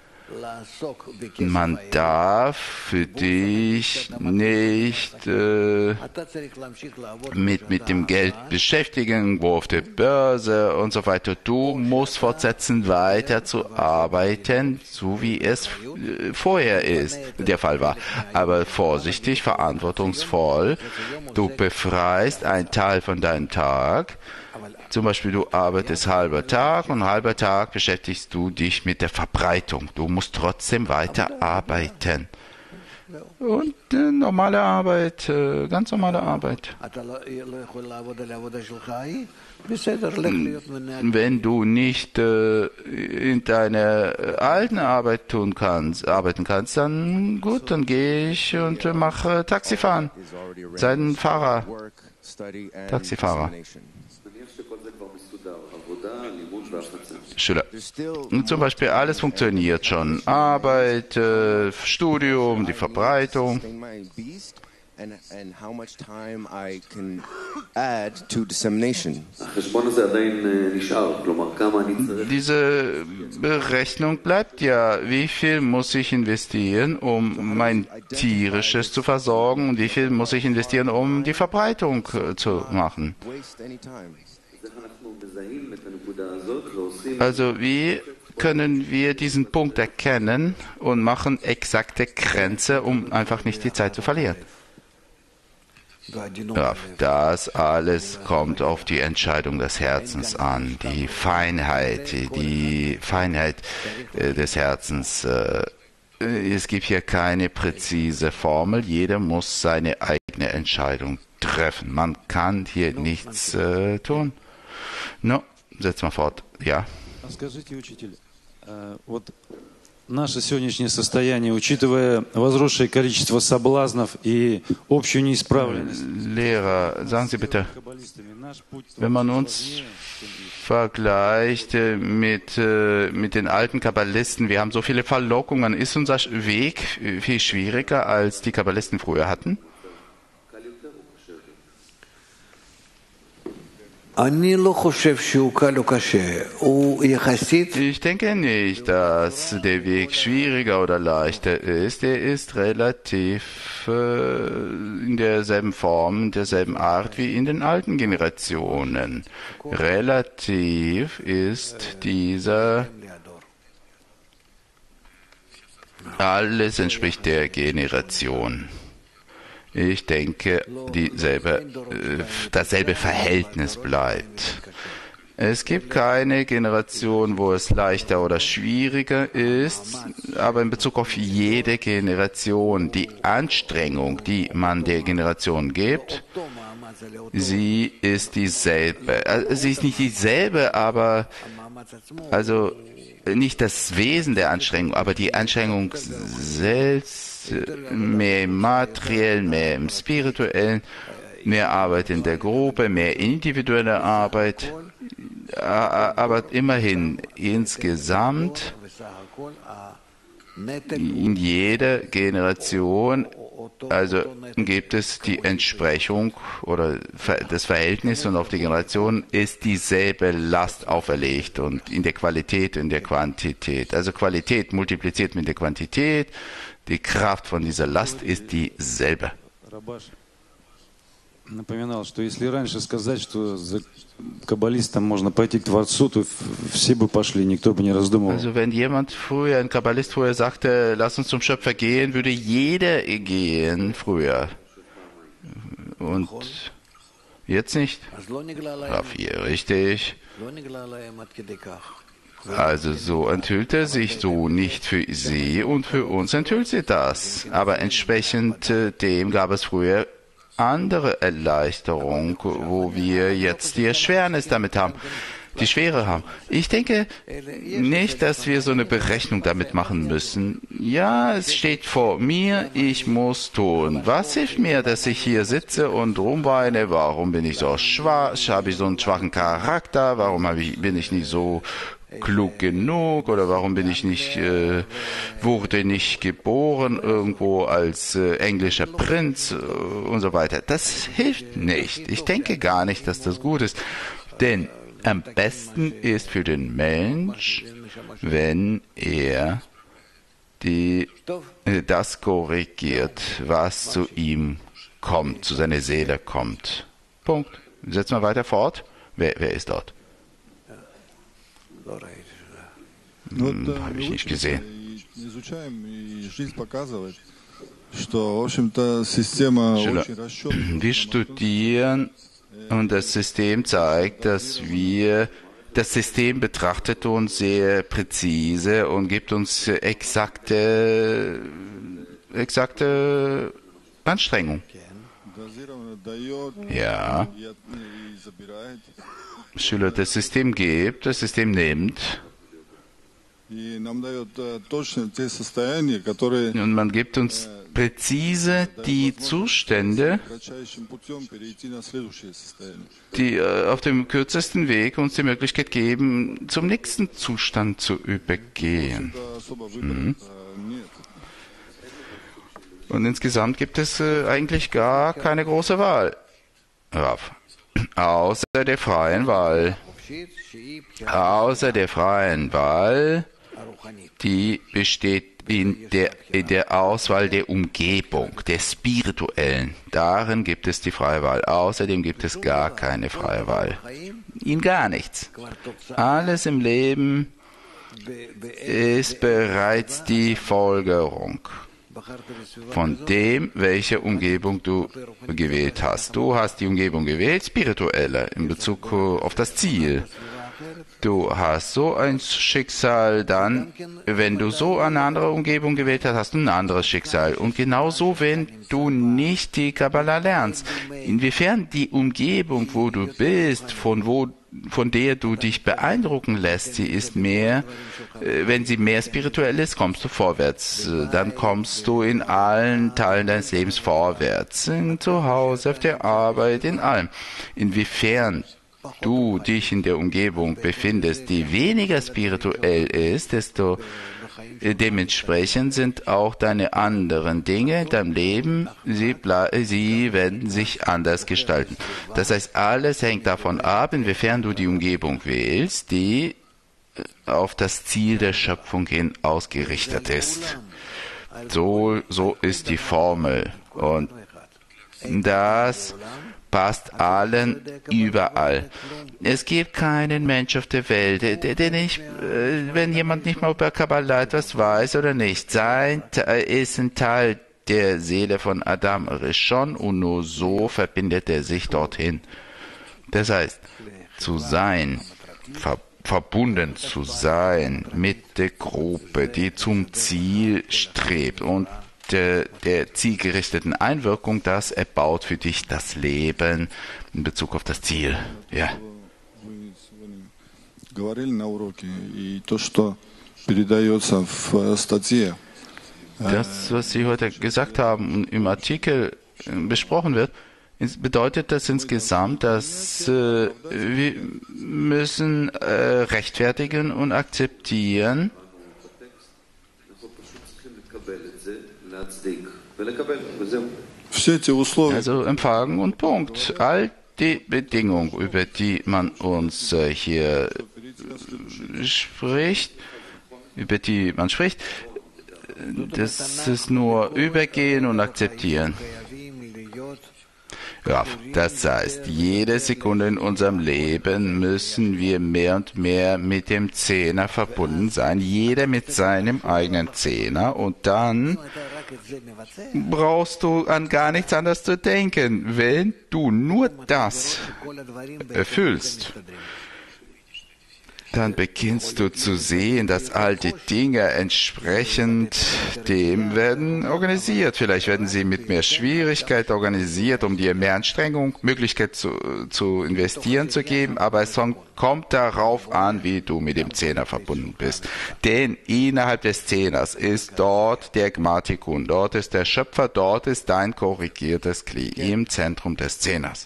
Man darf für dich nicht äh, mit, mit dem Geld beschäftigen, wo auf der Börse und so weiter. Du musst fortsetzen, weiter zu arbeiten, so wie es äh, vorher ist, der Fall war. Aber vorsichtig, verantwortungsvoll. Du befreist einen Teil von deinem Tag. Zum Beispiel, du arbeitest halber Tag und halber Tag beschäftigst du dich mit der Verbreitung. Du musst trotzdem weiter arbeiten. Und äh, normale Arbeit, äh, ganz normale Arbeit. Wenn du nicht äh, in deiner alten Arbeit tun kannst, arbeiten kannst, dann gut, dann gehe ich und äh, mache Taxifahren. Sei ein Fahrer, Taxifahrer. Schüler. Zum Beispiel alles funktioniert schon. Arbeit, äh, Studium, die Verbreitung. Diese Berechnung bleibt ja. Wie viel muss ich investieren, um mein Tierisches zu versorgen und wie viel muss ich investieren, um die Verbreitung äh, zu machen? Also wie können wir diesen Punkt erkennen und machen exakte Grenze, um einfach nicht die Zeit zu verlieren? Ja, das alles kommt auf die Entscheidung des Herzens an, die Feinheit, die Feinheit äh, des Herzens. Äh, es gibt hier keine präzise Formel, jeder muss seine eigene Entscheidung treffen. Man kann hier nichts äh, tun. No, Setz mal fort. Ja. Наше сегодняшнее состояние, учитывая возросшее количество соблазнов и общую неисправленность. Lehrer, sagen Sie bitte, wenn man uns vergleicht mit, mit den alten Kabbalisten, wir haben so viele Verlockungen, ist unser Weg viel schwieriger, als die Kabbalisten früher hatten? Ich denke nicht, dass der Weg schwieriger oder leichter ist. Er ist relativ äh, in derselben Form, in derselben Art wie in den alten Generationen. Relativ ist dieser, alles entspricht der Generation. Ich denke, dieselbe, dasselbe Verhältnis bleibt. Es gibt keine Generation, wo es leichter oder schwieriger ist, aber in Bezug auf jede Generation, die Anstrengung, die man der Generation gibt, sie ist dieselbe. Also, sie ist nicht dieselbe, aber also nicht das Wesen der Anstrengung, aber die Anstrengung selbst, mehr im Materiellen, mehr im Spirituellen, mehr Arbeit in der Gruppe, mehr individuelle Arbeit, aber immerhin insgesamt in jeder Generation, also gibt es die Entsprechung oder das Verhältnis und auf die Generation ist dieselbe Last auferlegt und in der Qualität und in der Quantität. Also Qualität multipliziert mit der Quantität, die Kraft von dieser Last ist dieselbe. Напоминал, что если раньше сказать, что за каббалистом можно пойти к Творцу, то все бы пошли, никто бы не раздумывал. Also wenn jemand früher, ein Kabbalist früher sagte, lass uns zum Schöpfer gehen, würde jeder gehen früher. Und jetzt nicht. Rav, hier, richtig. Also so enthüllt er sich so nicht für sie und für uns enthüllt sie das. Aber entsprechend dem gab es früher andere Erleichterung, wo wir jetzt die Erschwernis damit haben, die Schwere haben. Ich denke nicht, dass wir so eine Berechnung damit machen müssen. Ja, es steht vor mir, ich muss tun. Was hilft mir, dass ich hier sitze und rumweine? Warum bin ich so schwach? Habe ich so einen schwachen Charakter? Warum habe ich, bin ich nicht so klug genug oder warum bin ich nicht, äh, wurde nicht geboren irgendwo als äh, englischer Prinz äh, und so weiter. Das hilft nicht. Ich denke gar nicht, dass das gut ist. Denn am besten ist für den Mensch, wenn er die, äh, das korrigiert, was zu ihm kommt, zu seiner Seele kommt. Punkt. Setzen wir weiter fort. Wer, wer ist dort? Hm, habe ich nicht gesehen. Wir studieren und das System zeigt, dass wir, das System betrachtet uns sehr präzise und gibt uns exakte, exakte Anstrengung. Ja. Schüler, das System gibt, das System nimmt. Und man gibt uns präzise die Zustände, die äh, auf dem kürzesten Weg uns die Möglichkeit geben, zum nächsten Zustand zu übergehen. Mhm. Und insgesamt gibt es äh, eigentlich gar keine große Wahl. Rav. Außer der freien Wahl. Außer der freien Wahl, die besteht in der, in der Auswahl der Umgebung, der spirituellen. Darin gibt es die freie Wahl. Außerdem gibt es gar keine freie Wahl. In gar nichts. Alles im Leben ist bereits die Folgerung von dem, welche Umgebung du gewählt hast. Du hast die Umgebung gewählt, spirituelle, in Bezug auf das Ziel. du hast so ein Schicksal, dann, wenn du so eine andere Umgebung gewählt hast, hast du ein anderes Schicksal. Und genauso, wenn du nicht die Kabbalah lernst. Inwiefern die Umgebung, wo du bist, von wo von der du dich beeindrucken lässt, sie ist mehr, wenn sie mehr spirituell ist, kommst du vorwärts. Dann kommst du in allen Teilen deines Lebens vorwärts. Zu Hause, auf der Arbeit, in allem. Inwiefern du dich in der Umgebung befindest, die weniger spirituell ist, desto dementsprechend sind auch deine anderen Dinge in deinem Leben, sie, sie werden sich anders gestalten. Das heißt, alles hängt davon ab, inwiefern du die Umgebung wählst, die auf das Ziel der Schöpfung hin ausgerichtet ist. So, so ist die Formel. Und das passt allen überall. Es gibt keinen Mensch auf der Welt, der, der nicht, wenn jemand nicht mal über Kabbalah etwas weiß oder nicht, sein ist ein Teil der Seele von Adam Rishon und nur so verbindet er sich dorthin. Das heißt, zu sein, ver, verbunden zu sein mit der Gruppe, die zum Ziel strebt und Der, der zielgerichteten Einwirkung, das erbaut für dich das Leben in Bezug auf das Ziel. Ja. Das, was Sie heute gesagt haben und im Artikel besprochen wird, bedeutet das insgesamt, dass äh, wir müssen äh, rechtfertigen und akzeptieren, also empfangen und Punkt. All die Bedingungen, über die man uns äh, hier äh, spricht, über die man spricht, das ist nur übergehen und akzeptieren. Ja, das heißt, jede Sekunde in unserem Leben müssen wir mehr und mehr mit dem Zehner verbunden sein, jeder mit seinem eigenen Zehner, und dann brauchst du an gar nichts anderes zu denken. Wenn du nur das erfüllst, dann beginnst du zu sehen, dass all die Dinge entsprechend dem werden organisiert. Vielleicht werden sie mit mehr Schwierigkeit organisiert, um dir mehr Anstrengung, Möglichkeit zu, zu investieren zu geben, aber es kommt darauf an, wie du mit dem Zehner verbunden bist. Denn innerhalb des Zehners ist dort der Gmatikun, dort ist der Schöpfer, dort ist dein korrigiertes Kli im Zentrum des Zehners.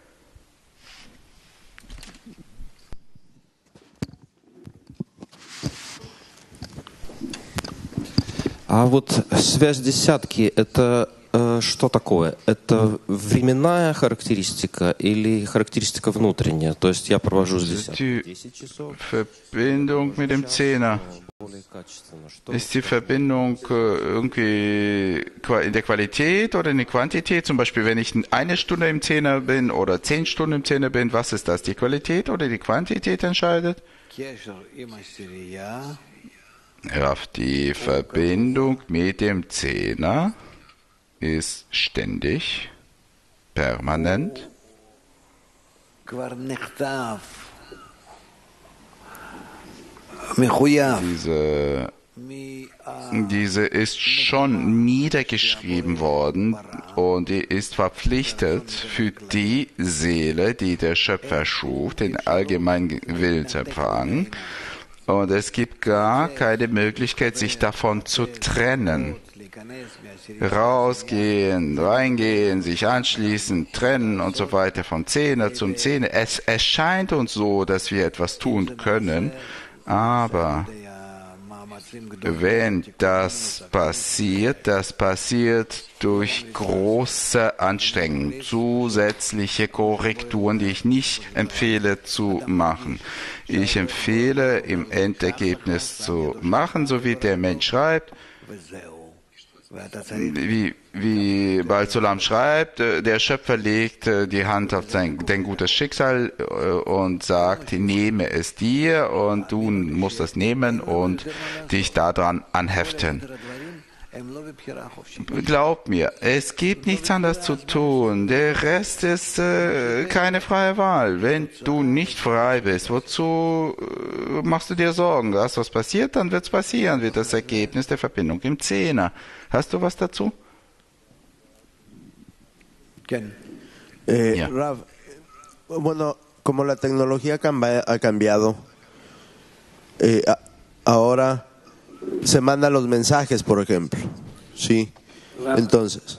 А вот связь десятки – это э, что такое? Это временная характеристика или характеристика внутренняя? То есть я провожу с десяткой десять часов. Verbindung mit dem Zehner. Ist die Verbindung irgendwie in der Qualität oder in der Quantität? Zum Beispiel, wenn ich eine Stunde im Zehner bin oder zehn Stunden im Zehner bin, was ist das? Die Qualität oder die Quantität entscheidet? Ja, die Verbindung mit dem Zehner ist ständig, permanent. Diese, diese ist schon niedergeschrieben worden und die ist verpflichtet für die Seele, die der Schöpfer schuf, den allgemeinen Willen zu empfangen. Und es gibt gar keine Möglichkeit, sich davon zu trennen. Rausgehen, reingehen, sich anschließen, trennen und so weiter, von Zehner zum Zehner. Es erscheint uns so, dass wir etwas tun können, aber wenn das passiert, das passiert durch große Anstrengungen, zusätzliche Korrekturen, die ich nicht empfehle zu machen. Ich empfehle im Endergebnis zu machen, so wie der Mensch schreibt, wie, wie Baal Sulam schreibt, der Schöpfer legt die Hand auf sein, dein gutes Schicksal und sagt, nehme es dir, und du musst das nehmen und dich daran anheften. Glaub mir, es gibt nichts anderes zu tun. Der Rest ist äh, keine freie Wahl. Wenn du nicht frei bist, wozu äh, machst du dir Sorgen? Das, was passiert, dann wird es passieren, wird das Ergebnis der Verbindung im Zehner. Hast du was dazu? Eh, ja. Rav, bueno, como la tecnología ha cambiado, eh, ahora se mandan los mensajes, por ejemplo. Sí. Entonces.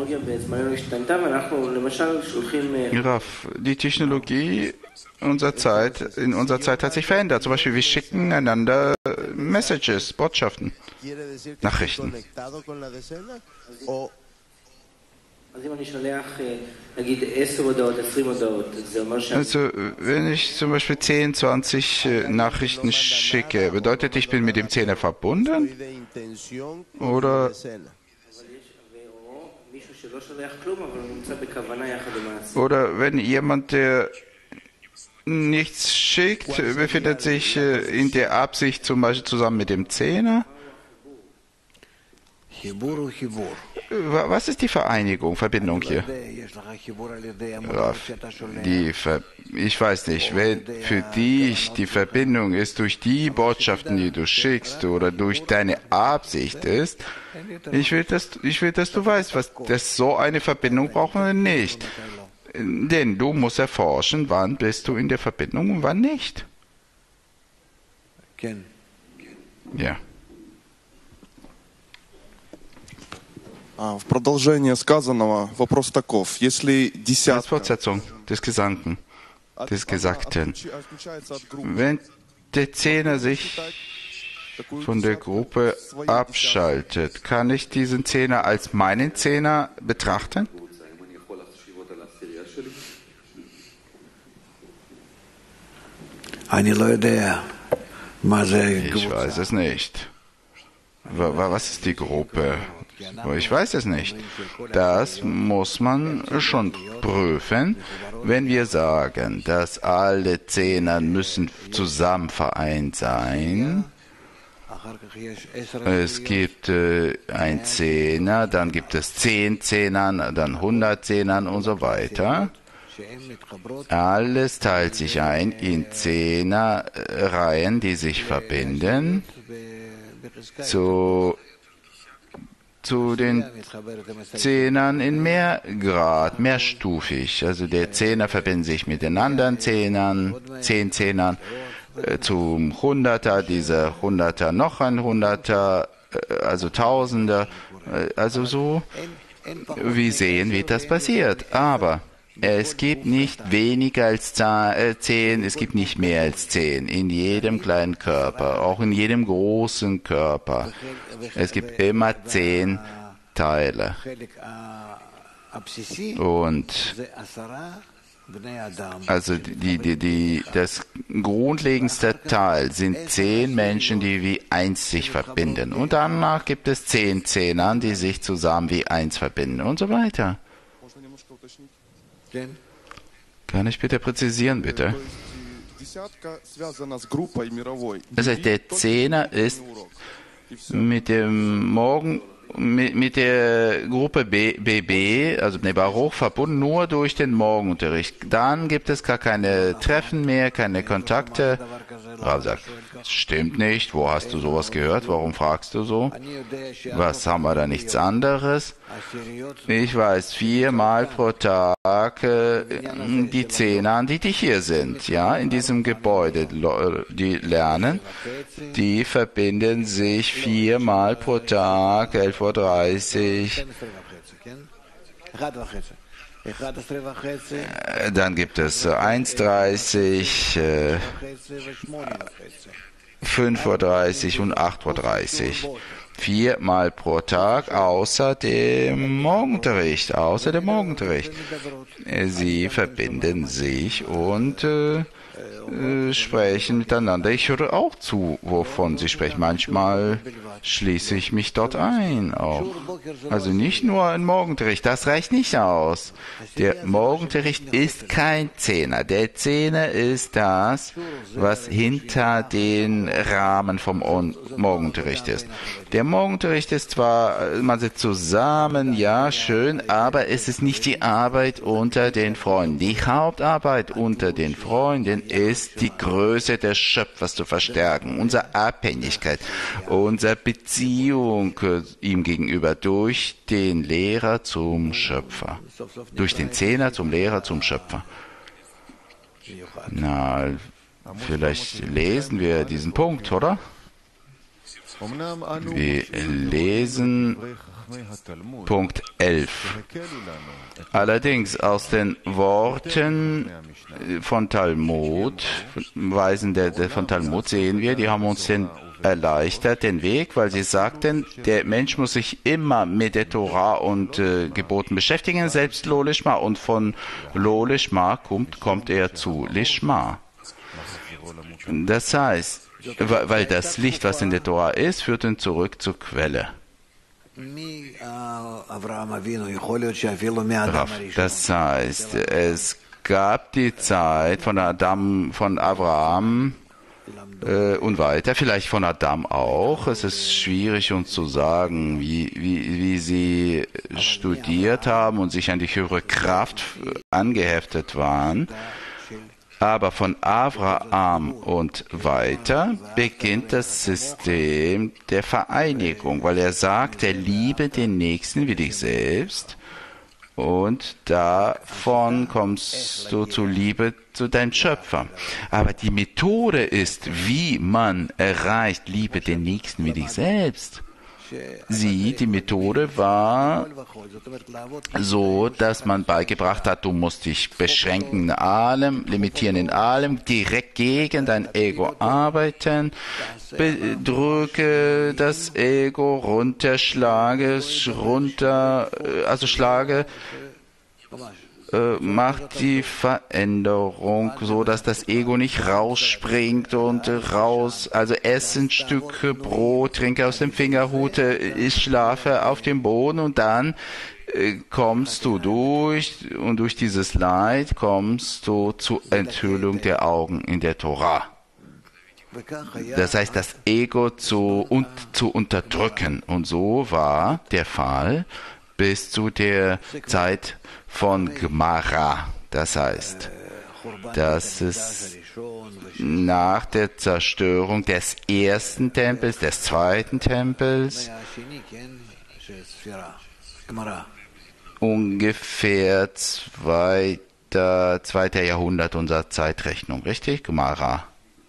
Rav, die Technologie unserer Zeit, in unserer Zeit hat sich verändert. Zum Beispiel, wir schicken einander Messages, Botschaften, Nachrichten. Also, wenn ich zum Beispiel zehn, zwanzig Nachrichten schicke, bedeutet, ich bin mit dem Zehner verbunden? Oder Oder wenn jemand, der nichts schickt, befindet sich in der Absicht zum Beispiel zusammen mit dem Zehner? Was ist die Vereinigung, Verbindung hier? Die Ver ich weiß nicht, wenn für dich die Verbindung ist durch die Botschaften, die du schickst oder durch deine Absicht ist, ich will, dass, ich will, dass du weißt, was, dass so eine Verbindung brauchen wir nicht. Denn du musst erforschen, wann bist du in der Verbindung und wann nicht. Ja. В продолжение сказанного вопрос таков. Если Als Fortsetzung des Gesagten, des Gesagten, wenn der Zehner sich von der Gruppe abschaltet, kann ich diesen Zehner als meinen Zehner betrachten? Ich weiß es nicht. Was ist die Gruppe? Ich weiß es nicht. Das muss man schon prüfen, wenn wir sagen, dass alle Zehner müssen zusammen vereint sein. Es gibt äh, ein Zehner, dann gibt es zehn Zehnern, dann hundert Zehnern und so weiter. Alles teilt sich ein in Zehnerreihen, die sich verbinden zu zu den Zehnern in mehr Grad, mehrstufig. Also der Zehner verbindet sich mit den anderen Zehnern, zehn Zehnern, äh, zum Hunderter, dieser Hunderter noch ein Hunderter, äh, also Tausender, äh, also so. Wie sehen, wie das passiert. Aber es gibt nicht weniger als zehn, es gibt nicht mehr als zehn in jedem kleinen Körper, auch in jedem großen Körper. Es gibt immer zehn Teile. Und also die, die, die, das grundlegendste Teil sind zehn Menschen, die wie eins sich verbinden. Und danach gibt es zehn Zehnern, die sich zusammen wie eins verbinden und so weiter. Kann ich bitte präzisieren, bitte? Das heißt, der Zehner ist mit dem Morgen, mit, mit der Gruppe B, BB, also Baruch, verbunden nur durch den Morgenunterricht. Dann gibt es gar keine Treffen mehr, keine Kontakte. Rav sagt, das stimmt nicht. Wo hast du sowas gehört? Warum fragst du so? Was, haben wir da nichts anderes? Ich weiß, viermal pro Tag äh, die Zehner, die, die hier sind, ja, in diesem Gebäude, die lernen, die verbinden sich viermal pro Tag, elf Uhr dreißig. Dann gibt es eins Uhr dreißig, äh, fünf Uhr dreißig und acht Uhr dreißig. Viermal pro Tag, außer dem Morgenunterricht, außer dem Morgenunterricht. Sie verbinden sich und äh, äh, sprechen miteinander. Ich höre auch zu, wovon sie sprechen. Manchmal schließe ich mich dort ein auch. Also nicht nur ein Morgenunterricht, das reicht nicht aus. Der Morgenunterricht ist kein Zehner. Der Zehner ist das, was hinter den Rahmen vom Morgenunterricht ist. Der Morgenunterricht ist zwar, man sitzt zusammen, ja, schön, aber es ist nicht die Arbeit unter den Freunden. Die Hauptarbeit unter den Freunden ist die Größe des Schöpfers zu verstärken, unsere Abhängigkeit, unsere Beziehung ihm gegenüber durch den Lehrer zum Schöpfer, durch den Zehner zum Lehrer zum Schöpfer. Na, vielleicht lesen wir diesen Punkt, oder? Wir lesen Punkt elf. Allerdings aus den Worten von Talmud, Weisen der, der von Talmud sehen wir, die haben uns den erleichtert, den Weg, weil sie sagten, der Mensch muss sich immer mit der Torah und äh, Geboten beschäftigen, selbst Lo Lishma. Und von Lo Lishma kommt, kommt er zu Lishma. Das heißt, weil das Licht, was in der Torah ist, führt ihn zurück zur Quelle. Das heißt, es gab die Zeit von Adam, von Abraham äh, und weiter, vielleicht von Adam auch. Es ist schwierig uns zu sagen, wie, wie, wie sie studiert haben und sich an die höhere Kraft angeheftet waren. Aber von Abraham und weiter beginnt das System der Vereinigung, weil er sagt, er liebe den Nächsten wie dich selbst und davon kommst du zu Liebe zu deinem Schöpfer. Aber die Methode ist, wie man erreicht, liebe den Nächsten wie dich selbst. Sie, die Methode war so, dass man beigebracht hat, du musst dich beschränken in allem, limitieren in allem, direkt gegen dein Ego arbeiten, drücke das Ego, runterschlage es runter, also schlage, macht die Veränderung so, dass das Ego nicht rausspringt und raus, also esse ein Stück Brot, trinke aus dem Fingerhut, ich schlafe auf dem Boden und dann kommst du durch und durch dieses Leid kommst du zur Enthüllung der Augen in der Torah. Das heißt, das Ego zu, und, zu unterdrücken. Und so war der Fall bis zu der Zeit von Gemara. Das heißt, dass es nach der Zerstörung des ersten Tempels, des zweiten Tempels, ungefähr zweiter, zweiter Jahrhundert unserer Zeitrechnung, richtig? Gemara.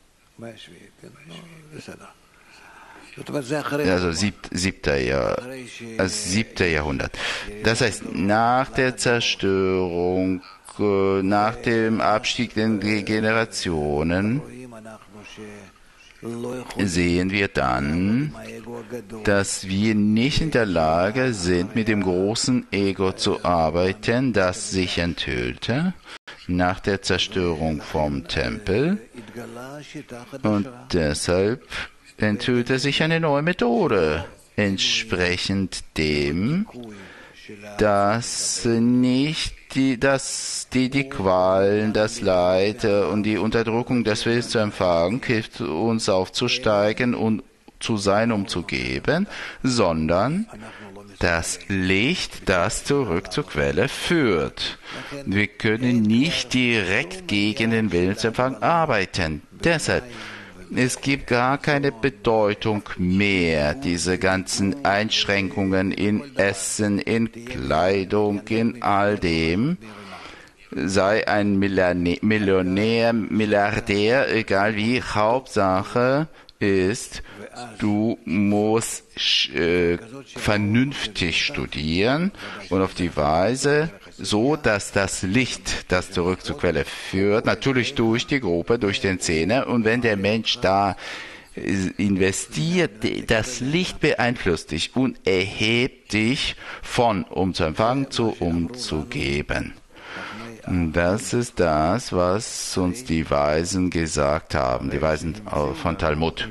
Also sieb, siebter, Jahr, also siebter Jahrhundert. Das heißt, nach der Zerstörung, nach dem Abstieg der Generationen, sehen wir dann, dass wir nicht in der Lage sind, mit dem großen Ego zu arbeiten, das sich enthüllte nach der Zerstörung vom Tempel. Und deshalb enthüllte sich eine neue Methode, entsprechend dem, dass nicht die, dass die, die Qualen, das Leid und die Unterdrückung des Willens zu empfangen, hilft uns aufzusteigen und zu sein, um zu geben, sondern das Licht, das zurück zur Quelle führt. Wir können nicht direkt gegen den Willensempfang arbeiten. Deshalb es gibt gar keine Bedeutung mehr, diese ganzen Einschränkungen in Essen, in Kleidung, in all dem. Sei ein Millionär, Milliardär, egal wie, Hauptsache ist, du musst äh, vernünftig studieren und auf die Weise so, dass das Licht, das zurück zur Quelle führt, natürlich durch die Gruppe, durch den Zehner, und wenn der Mensch da investiert, das Licht beeinflusst dich und erhebt dich von um zu empfangen zu um zu geben. Das ist das, was uns die Weisen gesagt haben, die Weisen von Talmud.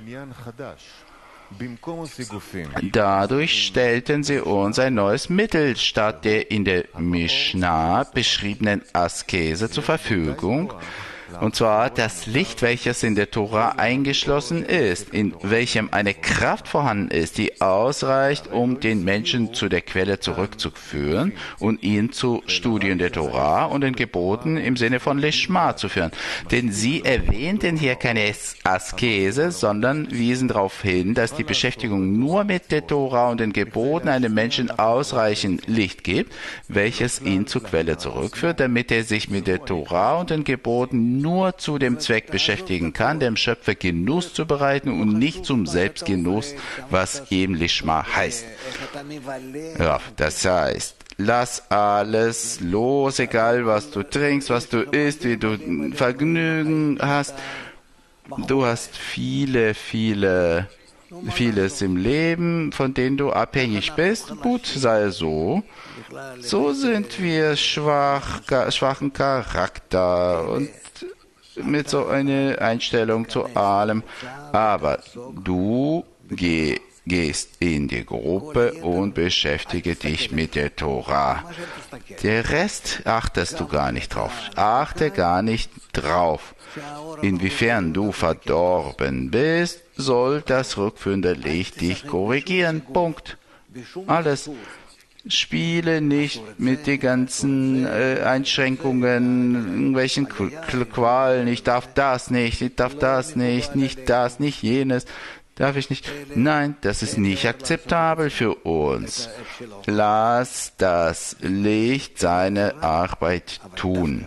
Dadurch stellten sie uns ein neues Mittel statt der in der Mishnah beschriebenen Askese zur Verfügung, und zwar das Licht, welches in der Tora eingeschlossen ist, in welchem eine Kraft vorhanden ist, die ausreicht, um den Menschen zu der Quelle zurückzuführen und ihn zu Studien der Tora und den Geboten im Sinne von Lishma zu führen. Denn sie erwähnten hier keine Askese, sondern wiesen darauf hin, dass die Beschäftigung nur mit der Tora und den Geboten einem Menschen ausreichend Licht gibt, welches ihn zur Quelle zurückführt, damit er sich mit der Tora und den Geboten nur zu dem Zweck beschäftigen kann, dem Schöpfer Genuss zu bereiten und nicht zum Selbstgenuss, was eben Lishma heißt. Ja, das heißt, lass alles los, egal was du trinkst, was du isst, wie du Vergnügen hast. Du hast viele, viele, vieles im Leben, von denen du abhängig bist. Gut, sei so. So sind wir schwach, schwachen Charakter und mit so einer Einstellung zu allem. Aber du geh, gehst in die Gruppe und beschäftige dich mit der Tora. Der Rest achtest du gar nicht drauf. Achte gar nicht drauf. Inwiefern du verdorben bist, soll das rückführende Licht dich korrigieren. Punkt. Alles. Spiele nicht mit den ganzen äh, Einschränkungen, irgendwelchen Qualen. Ich darf das nicht, ich darf das nicht, nicht das, nicht jenes. Darf ich nicht? Nein, das ist nicht akzeptabel für uns. Lass das Licht seine Arbeit tun.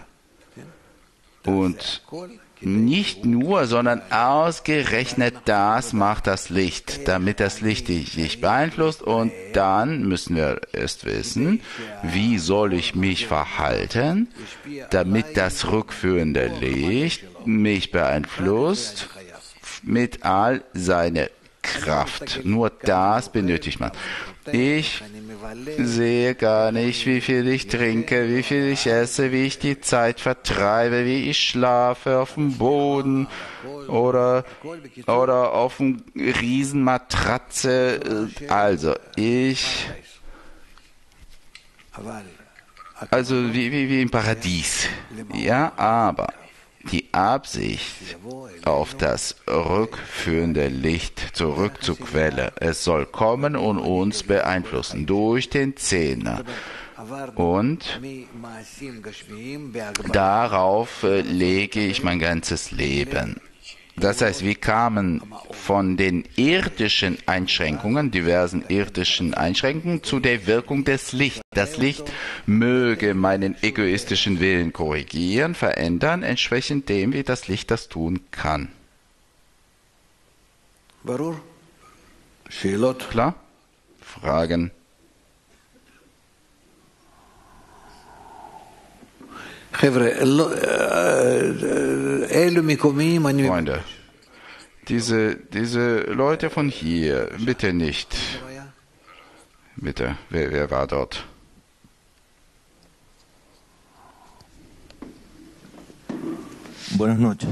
Und nicht nur, sondern ausgerechnet das macht das Licht, damit das Licht dich beeinflusst. Und dann müssen wir erst wissen, wie soll ich mich verhalten, damit das rückführende Licht mich beeinflusst mit all seiner Kraft. Nur das benötigt man. Ich sehe gar nicht, wie viel ich trinke, wie viel ich esse, wie ich die Zeit vertreibe, wie ich schlafe auf dem Boden oder, oder auf einer Riesenmatratze. Also ich, also wie, wie, wie im Paradies. Ja, aber die Absicht auf das rückführende Licht zurück zur Quelle. Es soll kommen und uns beeinflussen durch den Zehner. Und darauf lege ich mein ganzes Leben. Das heißt, wir kamen von den irdischen Einschränkungen, diversen irdischen Einschränkungen, zu der Wirkung des Lichts. Das Licht möge meinen egoistischen Willen korrigieren, verändern, entsprechend dem, wie das Licht das tun kann. Klar? Fragen? Freunde, diese, diese Leute von hier, bitte nicht. Bitte, wer, wer war dort? Buenas noches.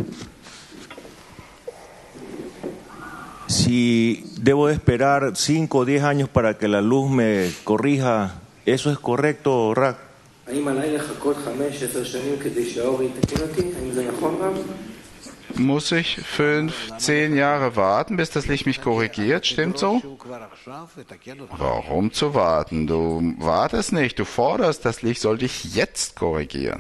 Si debo esperar cinco o diez años para que la luz me corrija, ¿eso es correcto, Rak? Muss ich fünf, zehn Jahre warten, bis das Licht mich korrigiert? Stimmt so? Warum zu warten? Du wartest nicht, du forderst, das Licht soll dich jetzt korrigieren.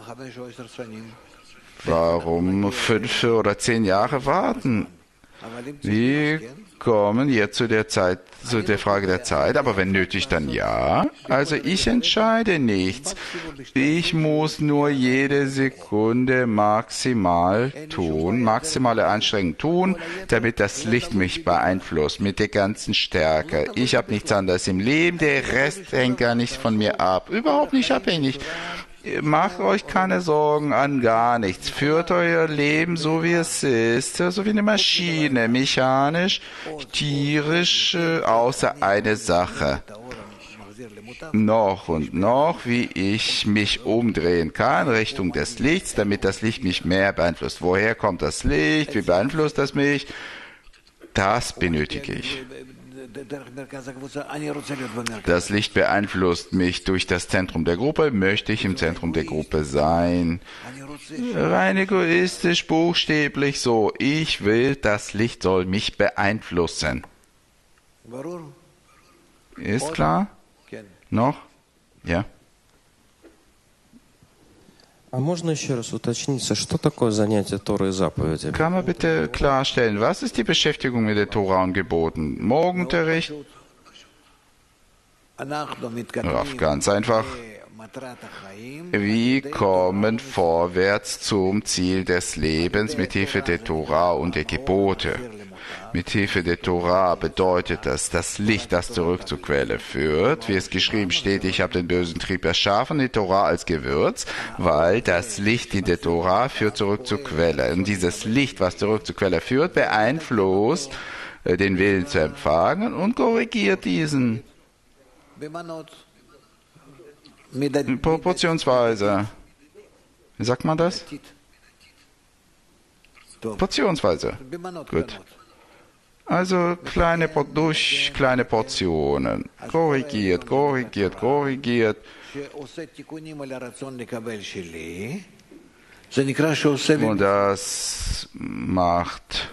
Warum fünf oder zehn Jahre warten? Wir kommen jetzt zu der Zeit, zu der Frage der Zeit, aber wenn nötig, dann ja. Also ich entscheide nichts. Ich muss nur jede Sekunde maximal tun, maximale Anstrengung tun, damit das Licht mich beeinflusst mit der ganzen Stärke. Ich habe nichts anderes im Leben, der Rest hängt gar nicht von mir ab, überhaupt nicht abhängig. Macht euch keine Sorgen an gar nichts. Führt euer Leben so, wie es ist, so wie eine Maschine, mechanisch, tierisch, außer eine Sache. noch und noch, wie ich mich umdrehen kann Richtung des Lichts, damit das Licht mich mehr beeinflusst. Woher kommt das Licht? Wie beeinflusst das mich? Das benötige ich. Das Licht beeinflusst mich durch das Zentrum der Gruppe. Möchte ich im Zentrum der Gruppe sein? Rein egoistisch, buchstäblich so. Ich will, das Licht soll mich beeinflussen. Ist klar? Noch? Ja. А можно еще раз уточниться, что такое занятие Торы и заповеди? Kann man bitte klarstellen, was ist die Beschäftigung mit der Tora und Geboten? Morgenunterricht? Raff, ganz einfach. Wir kommen vorwärts zum Ziel des Lebens mit Hilfe der Tora und der Gebote. Mit Hilfe der Tora bedeutet das, das Licht, das zurück zur Quelle führt. Wie es geschrieben steht, ich habe den bösen Trieb erschaffen, die Tora als Gewürz, weil das Licht in der Tora führt zurück zur Quelle. Und dieses Licht, was zurück zur Quelle führt, beeinflusst äh, den Willen zu empfangen und korrigiert diesen. Proportionsweise. Wie sagt man das? Portionsweise. Gut. Also kleine, durch kleine Portionen. Korrigiert, korrigiert, korrigiert. Und das macht.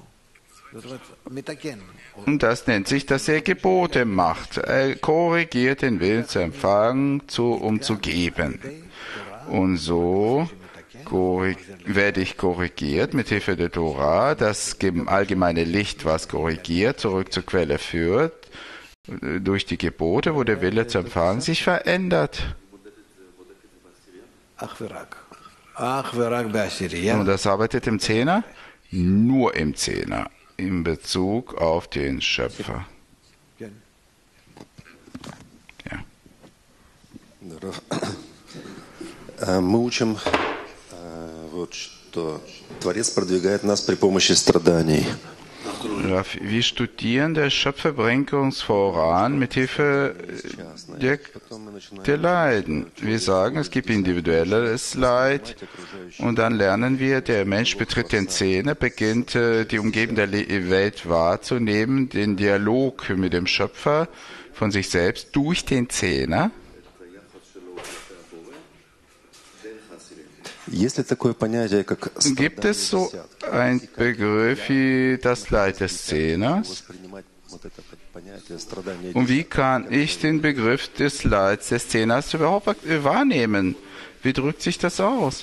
Und das nennt sich, dass er Gebote macht. Er korrigiert den Willen zu empfangen, zu, um zu geben. Und so werde ich korrigiert mit Hilfe der Tora, das allgemeine Licht, was korrigiert, zurück zur Quelle führt, durch die Gebote, wo der Wille zu empfangen sich verändert. Und das arbeitet im Zehner? Nur im Zehner, in Bezug auf den Schöpfer. Ja. Мы учим, вот, что Творец продвигает нас при помощи страданий. Wir studieren, der Schöpfer bringt uns voran mit Hilfe der, der Leiden. Wir sagen, es gibt individuelles Leid und dann lernen wir, der Mensch betritt den Zehner, beginnt die umgebende Welt wahrzunehmen, den Dialog mit dem Schöpfer von sich selbst durch den Zehner. Gibt es so einen Begriff wie das Leid des Zehners? Und wie kann ich den Begriff des Leids des Zehners überhaupt wahrnehmen? Wie drückt sich das aus?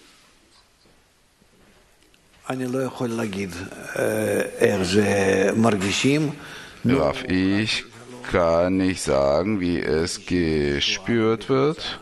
Raff, ich kann nicht sagen, wie es gespürt wird,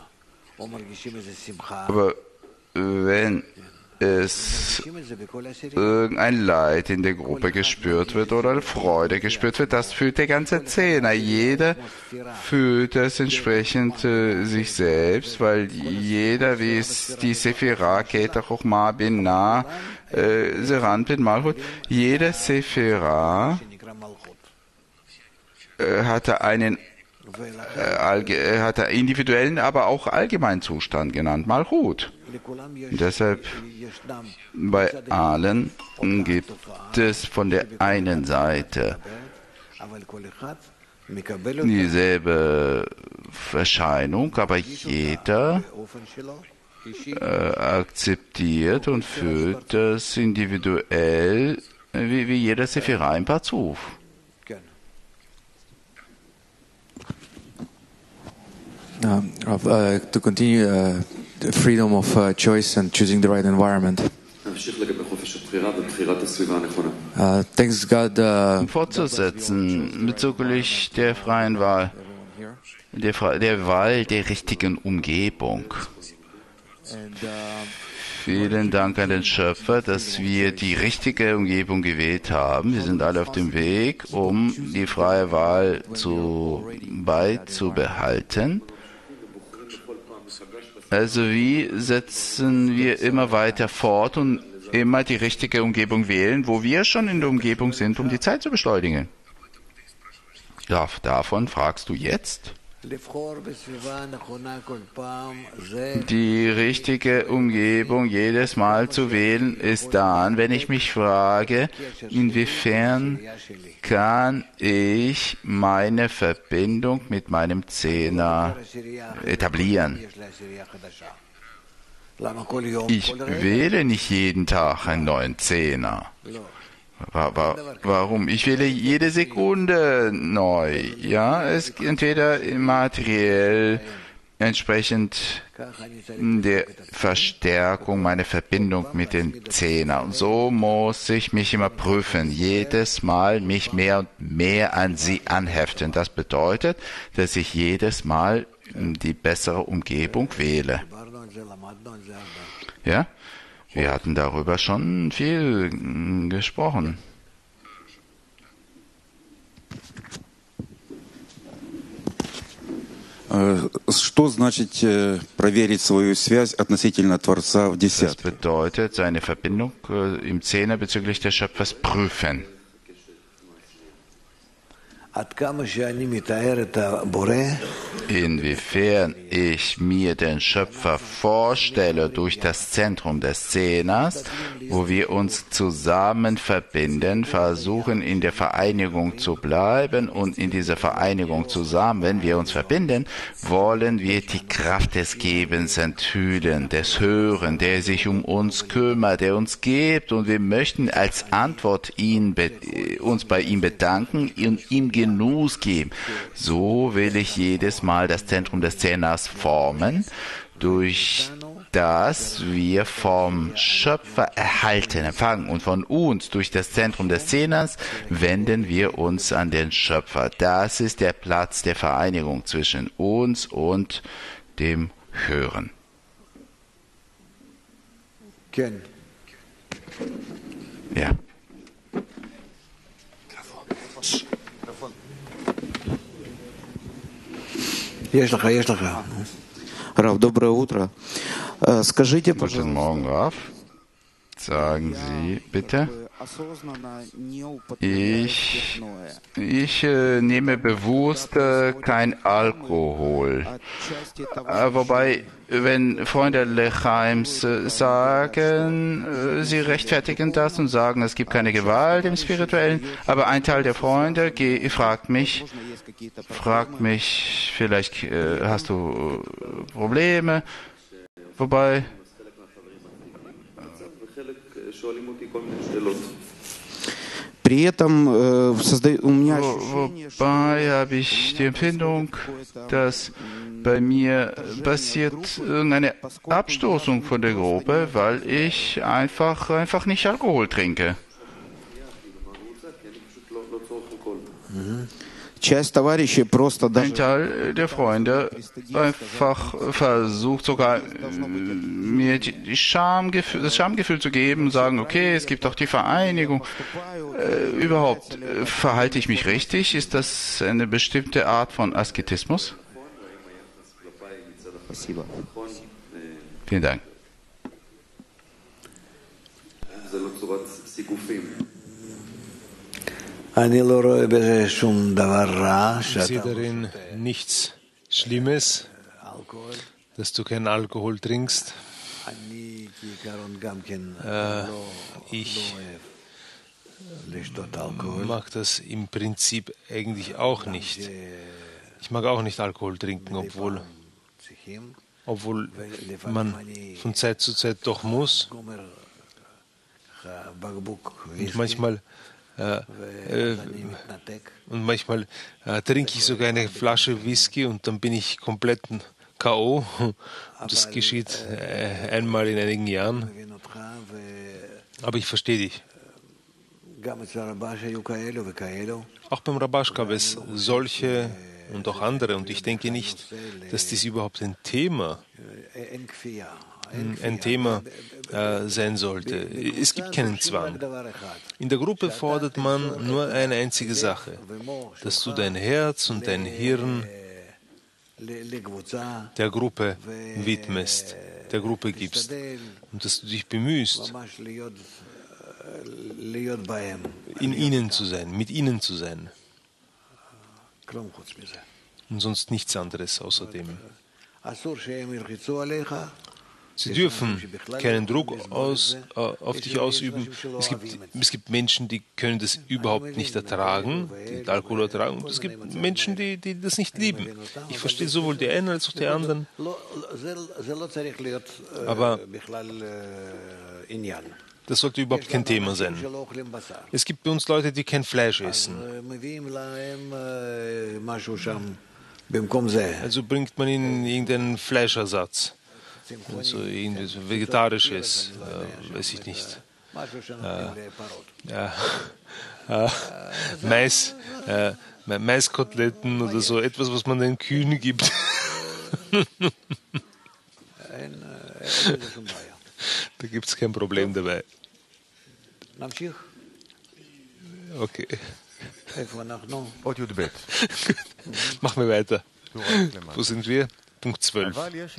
aber wenn es irgendein Leid in der Gruppe gespürt wird oder Freude gespürt wird, das fühlt der ganze Zehner. Jeder fühlt es entsprechend äh, sich selbst, weil jeder, wie es die Sephira, Keter, Chochma, Binah, äh, Serant, Bin, Malchut, jede Sephira äh, hatte einen äh, hat er individuellen, aber auch allgemeinen Zustand genannt, Malchut. Deshalb bei allen gibt es von der einen Seite dieselbe Erscheinung, aber jeder äh, akzeptiert und fühlt das individuell wie, wie jeder Sephira im Parzuf. Uh, uh, to continue uh, the freedom of uh, choice and choosing the right environment. Uh, thanks God. Uh, Fortzusetzen bezüglich der freien Wahl, der, der Wahl der richtigen Umgebung. Vielen Dank an den Schöpfer, dass wir die richtige Umgebung gewählt haben. Wir sind alle auf dem Weg, um die freie Wahl zu, beizubehalten. Also wie setzen wir immer weiter fort und immer die richtige Umgebung wählen, wo wir schon in der Umgebung sind, um die Zeit zu beschleunigen? Davon fragst du jetzt? Die richtige Umgebung jedes Mal zu wählen ist dann, wenn ich mich frage, inwiefern kann ich meine Verbindung mit meinem Zehner etablieren. Ich wähle nicht jeden Tag einen neuen Zehner. Warum? Ich wähle jede Sekunde neu. Ja, es entweder materiell entsprechend der Verstärkung meiner Verbindung mit dem Zehner. Und so muss ich mich immer prüfen, jedes Mal mich mehr und mehr an sie anheften. Das bedeutet, dass ich jedes Mal die bessere Umgebung wähle. Ja? Wir hatten darüber schon viel gesprochen. Что значит проверить свою связь относительно Творца в десятке? Das bedeutet, seine Verbindung im Zehner bezüglich des Schöpfers prüfen. Inwiefern ich mir den Schöpfer vorstelle durch das Zentrum des Zehners, wo wir uns zusammen verbinden, versuchen in der Vereinigung zu bleiben und in dieser Vereinigung zusammen, wenn wir uns verbinden, wollen wir die Kraft des Gebens enthüllen, des Hören, der sich um uns kümmert, der uns gibt, und wir möchten als Antwort ihn, uns bei ihm bedanken und ihm Genuss geben. So will ich jedes Mal das Zentrum des Zehners formen, durch das wir vom Schöpfer erhalten, empfangen, und von uns durch das Zentrum des Zehners wenden wir uns an den Schöpfer. Das ist der Platz der Vereinigung zwischen uns und dem Hören. Ja. Рав, доброе утро. Скажите, Guten Morgen, Rav. Sagen Sie bitte. Ich, ich äh, nehme bewusst äh, kein Alkohol. Äh, wobei, wenn Freunde Lechaims äh, sagen, äh, sie rechtfertigen das und sagen, es gibt keine Gewalt im Spirituellen, aber ein Teil der Freunde ge- fragt mich, fragt mich, vielleicht äh, hast du äh, Probleme, wobei... Wobei habe ich die Empfindung, dass bei mir passiert irgendeine Abstoßung von der Gruppe, weil ich einfach, einfach nicht Alkohol trinke. Ein Teil der Freunde einfach versucht sogar mir die Schamgefühl, das Schamgefühl zu geben und sagen, okay, es gibt auch die Vereinigung. Äh, überhaupt, äh, verhalte ich mich richtig? Ist das eine bestimmte Art von Asketismus? Vielen Dank. Ich sehe darin nichts Schlimmes, dass du keinen Alkohol trinkst. Äh, ich mag das im Prinzip eigentlich auch nicht. Ich mag auch nicht Alkohol trinken, obwohl, obwohl man von Zeit zu Zeit doch muss. Und manchmal Äh, äh, und manchmal äh, trinke ich sogar eine Flasche Whisky und dann bin ich komplett K O Das geschieht äh, einmal in einigen Jahren. Aber ich verstehe dich. Auch beim Rabash gab es solche und auch andere, und ich denke nicht, dass dies überhaupt ein Thema ein Thema äh, sein sollte. Es gibt keinen Zwang. In der Gruppe fordert man nur eine einzige Sache, dass du dein Herz und dein Hirn der Gruppe widmest, der Gruppe gibst, und dass du dich bemühst, in ihnen zu sein, mit ihnen zu sein. und sonst nichts anderes außerdem. Sie dürfen keinen Druck aus, äh, auf dich ausüben. Es gibt, es gibt Menschen, die können das überhaupt nicht ertragen, den Alkohol ertragen. Und es gibt Menschen, die, die das nicht lieben. Ich verstehe sowohl die einen als auch die anderen. Aber das sollte überhaupt kein Thema sein. Es gibt bei uns Leute, die kein Fleisch essen. Also bringt man ihnen irgendeinen Fleischersatz. Also irgendwas Vegetarisches, äh, weiß ich nicht. Äh, ja, äh, Mais, äh, Maiskoteletten oder so, etwas, was man den Kühen gibt. Da gibt es kein Problem dabei. Okay. Machen wir weiter. Wo sind wir? Punkt zwölf.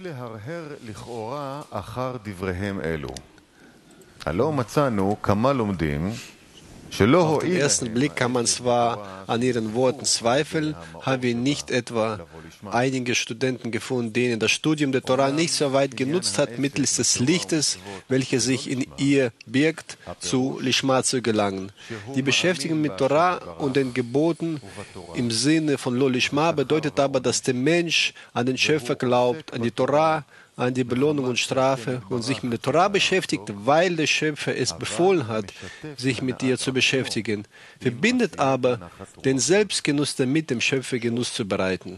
Auf den ersten Blick kann man zwar an ihren Worten zweifeln, haben wir nicht etwa einige Studenten gefunden, denen das Studium der Torah nicht so weit genutzt hat, mittels des Lichtes, welches sich in ihr birgt, zu Lishma zu gelangen. Die Beschäftigung mit Torah und den Geboten im Sinne von Lo Lishma bedeutet aber, dass der Mensch an den Schöpfer glaubt, an die Torah, an die Belohnung und Strafe und sich mit der Torah beschäftigt, weil der Schöpfer es befohlen hat, sich mit ihr zu beschäftigen, verbindet aber den Selbstgenuss damit, dem Schöpfer Genuss zu bereiten.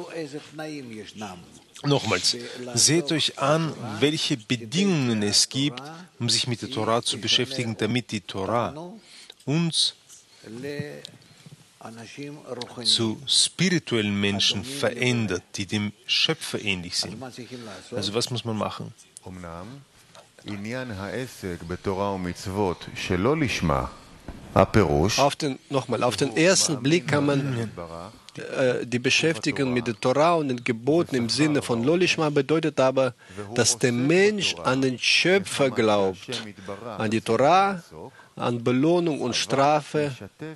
Nochmals, seht euch an, welche Bedingungen es gibt, um sich mit der Torah zu beschäftigen, damit die Torah uns zu spirituellen Menschen verändert, die dem Schöpfer ähnlich sind. Also was muss man machen? Auf den, nochmal, auf den ersten Blick kann man äh, die Beschäftigung mit der Torah und den Geboten im Sinne von Lo Lishma bedeutet aber, dass der Mensch an den Schöpfer glaubt, an die Torah, an Belohnung und Strafe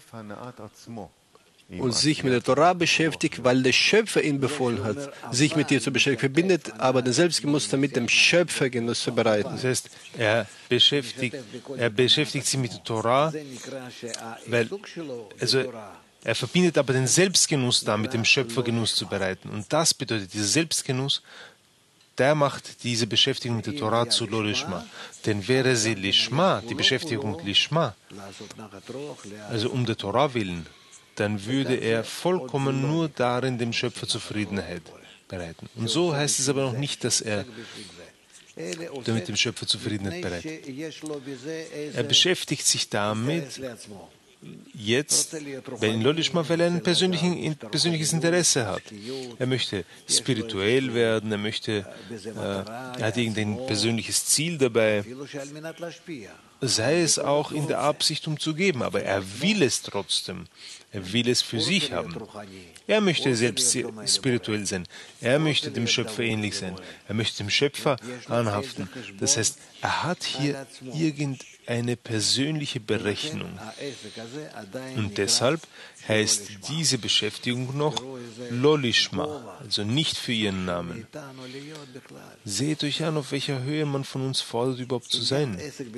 und sich mit der Torah beschäftigt, weil der Schöpfer ihn befohlen hat, sich mit ihr zu beschäftigen, verbindet aber den Selbstgenuss damit, dem Schöpfer Genuss zu bereiten. Das heißt, er beschäftigt, er beschäftigt sich mit der Torah, weil, also, er verbindet aber den Selbstgenuss damit, dem Schöpfer Genuss zu bereiten. Und das bedeutet, dieser Selbstgenuss, der macht diese Beschäftigung mit der Torah zu Lo Lishma. Denn wäre sie Lishma, die Beschäftigung mit Lishma, also um der Torah willen, dann würde er vollkommen nur darin dem Schöpfer Zufriedenheit bereiten. Und so heißt es aber noch nicht, dass er damit dem Schöpfer Zufriedenheit bereitet. Er beschäftigt sich damit jetzt, weil in Lo Lishma, weil er ein persönlichen, persönliches Interesse hat. Er möchte spirituell werden, er möchte, äh, er hat irgendein persönliches Ziel dabei, sei es auch in der Absicht, um zu geben, aber er will es trotzdem. Er will es für sich haben. Er möchte selbst spirituell sein. Er möchte dem Schöpfer ähnlich sein. Er möchte dem Schöpfer anhaften. Das heißt, er hat hier irgendeine persönliche Berechnung. Und deshalb heißt diese Beschäftigung noch Lo Lishma, also nicht für ihren Namen. Seht euch an, auf welcher Höhe man von uns fordert, überhaupt zu sein.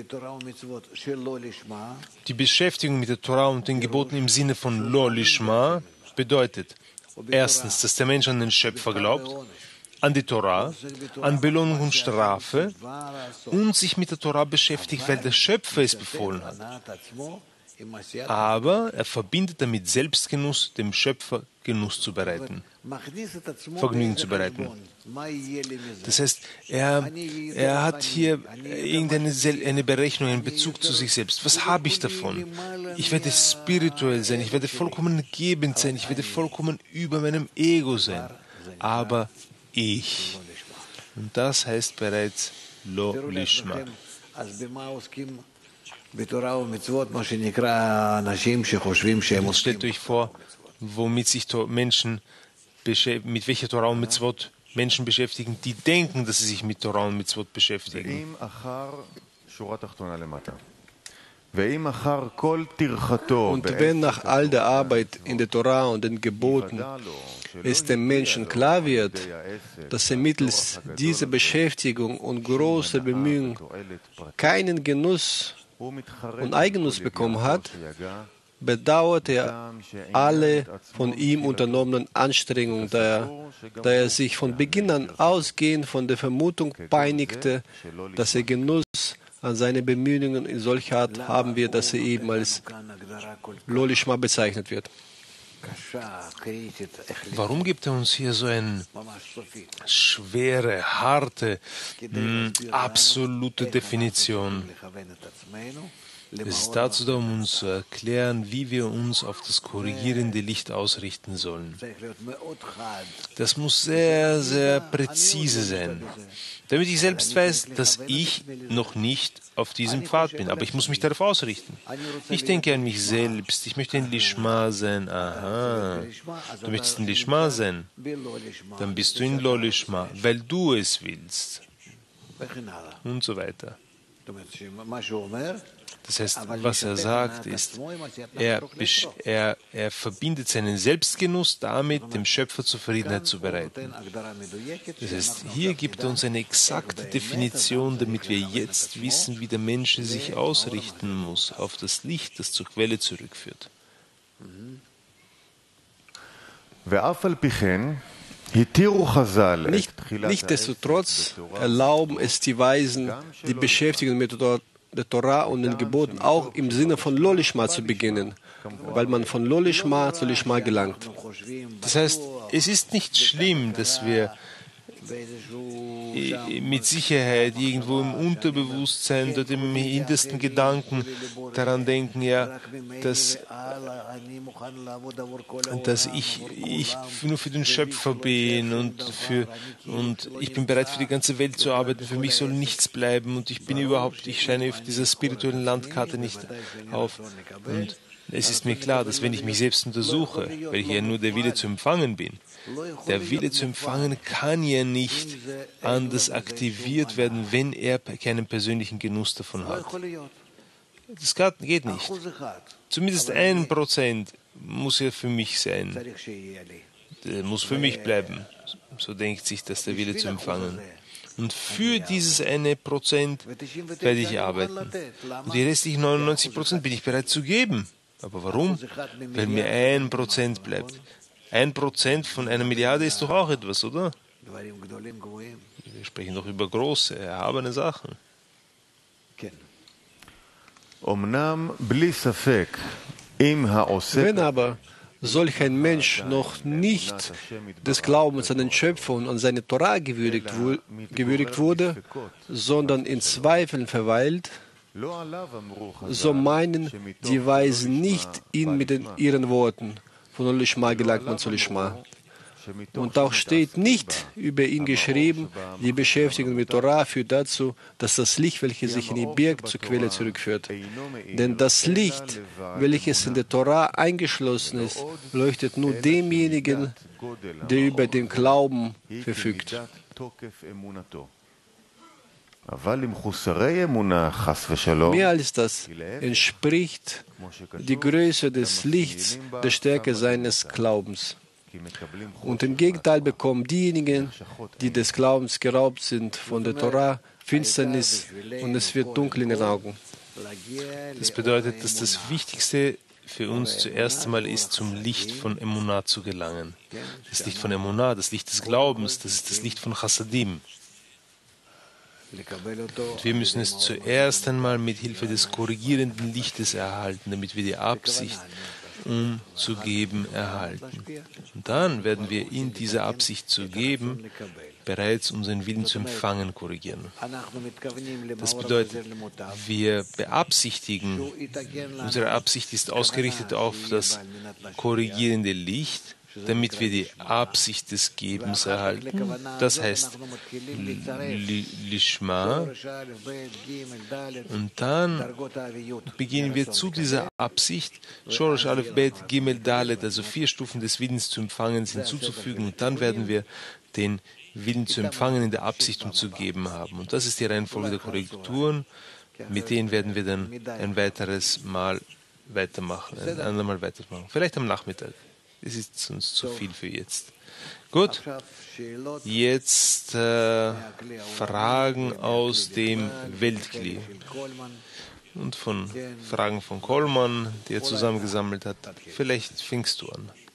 Die Beschäftigung mit der Torah und den Geboten im Sinne von Lo Lishma bedeutet erstens, dass der Mensch an den Schöpfer glaubt, an die Torah, an Belohnung und Strafe und sich mit der Torah beschäftigt, weil der Schöpfer es befohlen hat. Aber er verbindet damit Selbstgenuss, dem Schöpfer Genuss zu bereiten, Vergnügen zu bereiten. Das heißt, er, er hat hier irgendeine eine Berechnung, einen Bezug zu sich selbst. Was habe ich davon? Ich werde spirituell sein, ich werde vollkommen gebend sein, ich werde vollkommen über meinem Ego sein. Aber ich. Und das heißt bereits Lo Lishma. Stellt euch vor, womit sich Menschen, mit welcher Torah und Mitzvot Menschen beschäftigen, die denken, dass sie sich mit Torah und Mitzvot beschäftigen. Und wenn nach all der Arbeit in der Torah und den Geboten es dem Menschen klar wird, dass er mittels dieser Beschäftigung und großer Bemühungen keinen Genuss und Eigennuss bekommen hat, bedauert er alle von ihm unternommenen Anstrengungen, da er, da er sich von Beginn an ausgehend von der Vermutung peinigte, dass er Genuss an seine Bemühungen in solcher Art haben wird, dass er eben als Lolishma bezeichnet wird. Warum gibt er uns hier so eine schwere, harte, mh, absolute Definition? Es ist dazu da, um uns zu erklären, wie wir uns auf das korrigierende Licht ausrichten sollen. Das muss sehr, sehr präzise sein, damit ich selbst weiß, dass ich noch nicht auf diesem Pfad bin, aber ich muss mich darauf ausrichten. Ich denke an mich selbst, ich möchte ein Lishma sein. Aha, du möchtest ein Lishma sein? Dann bist du in Lolishma, weil du es willst. Und so weiter. Das heißt, was er sagt, ist, er, er, er verbindet seinen Selbstgenuss damit, dem Schöpfer Zufriedenheit zu bereiten. Das heißt, hier gibt er uns eine exakte Definition, damit wir jetzt wissen, wie der Mensch sich ausrichten muss auf das Licht, das zur Quelle zurückführt. Nicht, nichtsdestotrotz erlauben es die Weisen, die Beschäftigung mit der Torah und den Geboten auch im Sinne von Lolishma zu beginnen, weil man von Lolishma zu Lishma gelangt. Das heißt, es ist nicht schlimm, dass wir mit Sicherheit irgendwo im Unterbewusstsein, dort im hintersten Gedanken daran denken, ja, dass, dass ich, ich nur für den Schöpfer bin und, für, und ich bin bereit, für die ganze Welt zu arbeiten, für mich soll nichts bleiben und ich bin überhaupt, ich scheine auf dieser spirituellen Landkarte nicht auf. Und es ist mir klar, dass wenn ich mich selbst untersuche, weil ich ja nur der Wille zu empfangen bin, der Wille zu empfangen kann ja nicht anders aktiviert werden, wenn er keinen persönlichen Genuss davon hat. Das geht nicht. Zumindest ein Prozent muss ja für mich sein. Der muss für mich bleiben. So denkt sich das der Wille zu empfangen. Und für dieses eine Prozent werde ich arbeiten. Und die restlichen neunundneunzig Prozent bin ich bereit zu geben. Aber warum? Weil mir ein Prozent bleibt. Ein Prozent von einer Milliarde ist doch auch etwas, oder? Wir sprechen doch über große, erhabene Sachen. Wenn aber solch ein Mensch noch nicht des Glaubens an den Schöpfer und an seine Torah gewürdigt, gewürdigt wurde, sondern in Zweifeln verweilt, so meinen die Weisen nicht ihn mit den, ihren Worten, von Lishma gelangt man zu Lishma. Und auch steht nicht über ihn geschrieben, die Beschäftigung mit Torah führt dazu, dass das Licht, welches sich in ihm birgt, zur Quelle zurückführt. Denn das Licht, welches in der Torah eingeschlossen ist, leuchtet nur demjenigen, der über den Glauben verfügt. Mehr als das entspricht die Größe des Lichts der Stärke seines Glaubens. Und im Gegenteil bekommen diejenigen, die des Glaubens geraubt sind, von der Torah Finsternis und es wird dunkel in den Augen. Das bedeutet, dass das Wichtigste für uns zuerst einmal ist, zum Licht von Emunah zu gelangen. Das Licht von Emunah, das Licht des Glaubens, das ist das Licht von Chassadim. Und wir müssen es zuerst einmal mit Hilfe des korrigierenden Lichtes erhalten, damit wir die Absicht umzugeben erhalten. Und dann werden wir in dieser Absicht zu geben bereits unseren Willen zu empfangen korrigieren. Das bedeutet, wir beabsichtigen, unsere Absicht ist ausgerichtet auf das korrigierende Licht, damit wir die Absicht des Gebens erhalten. Das heißt Lishma. Und dann beginnen wir zu dieser Absicht Shorosh Aleph Bet Gimel Dalet, also vier Stufen des Willens zu empfangen, hinzuzufügen. Und dann werden wir den Willen zu empfangen in der Absicht um zu geben haben. Und das ist die Reihenfolge der Korrekturen Mit denen werden wir dann ein weiteres Mal weitermachen, ein andermal weitermachen. Vielleicht am Nachmittag. Es ist uns zu viel für jetzt. Gut, jetzt äh, Fragen aus dem Weltkli und von Fragen von Coleman, die er zusammengesammelt hat. Vielleicht fängst du an.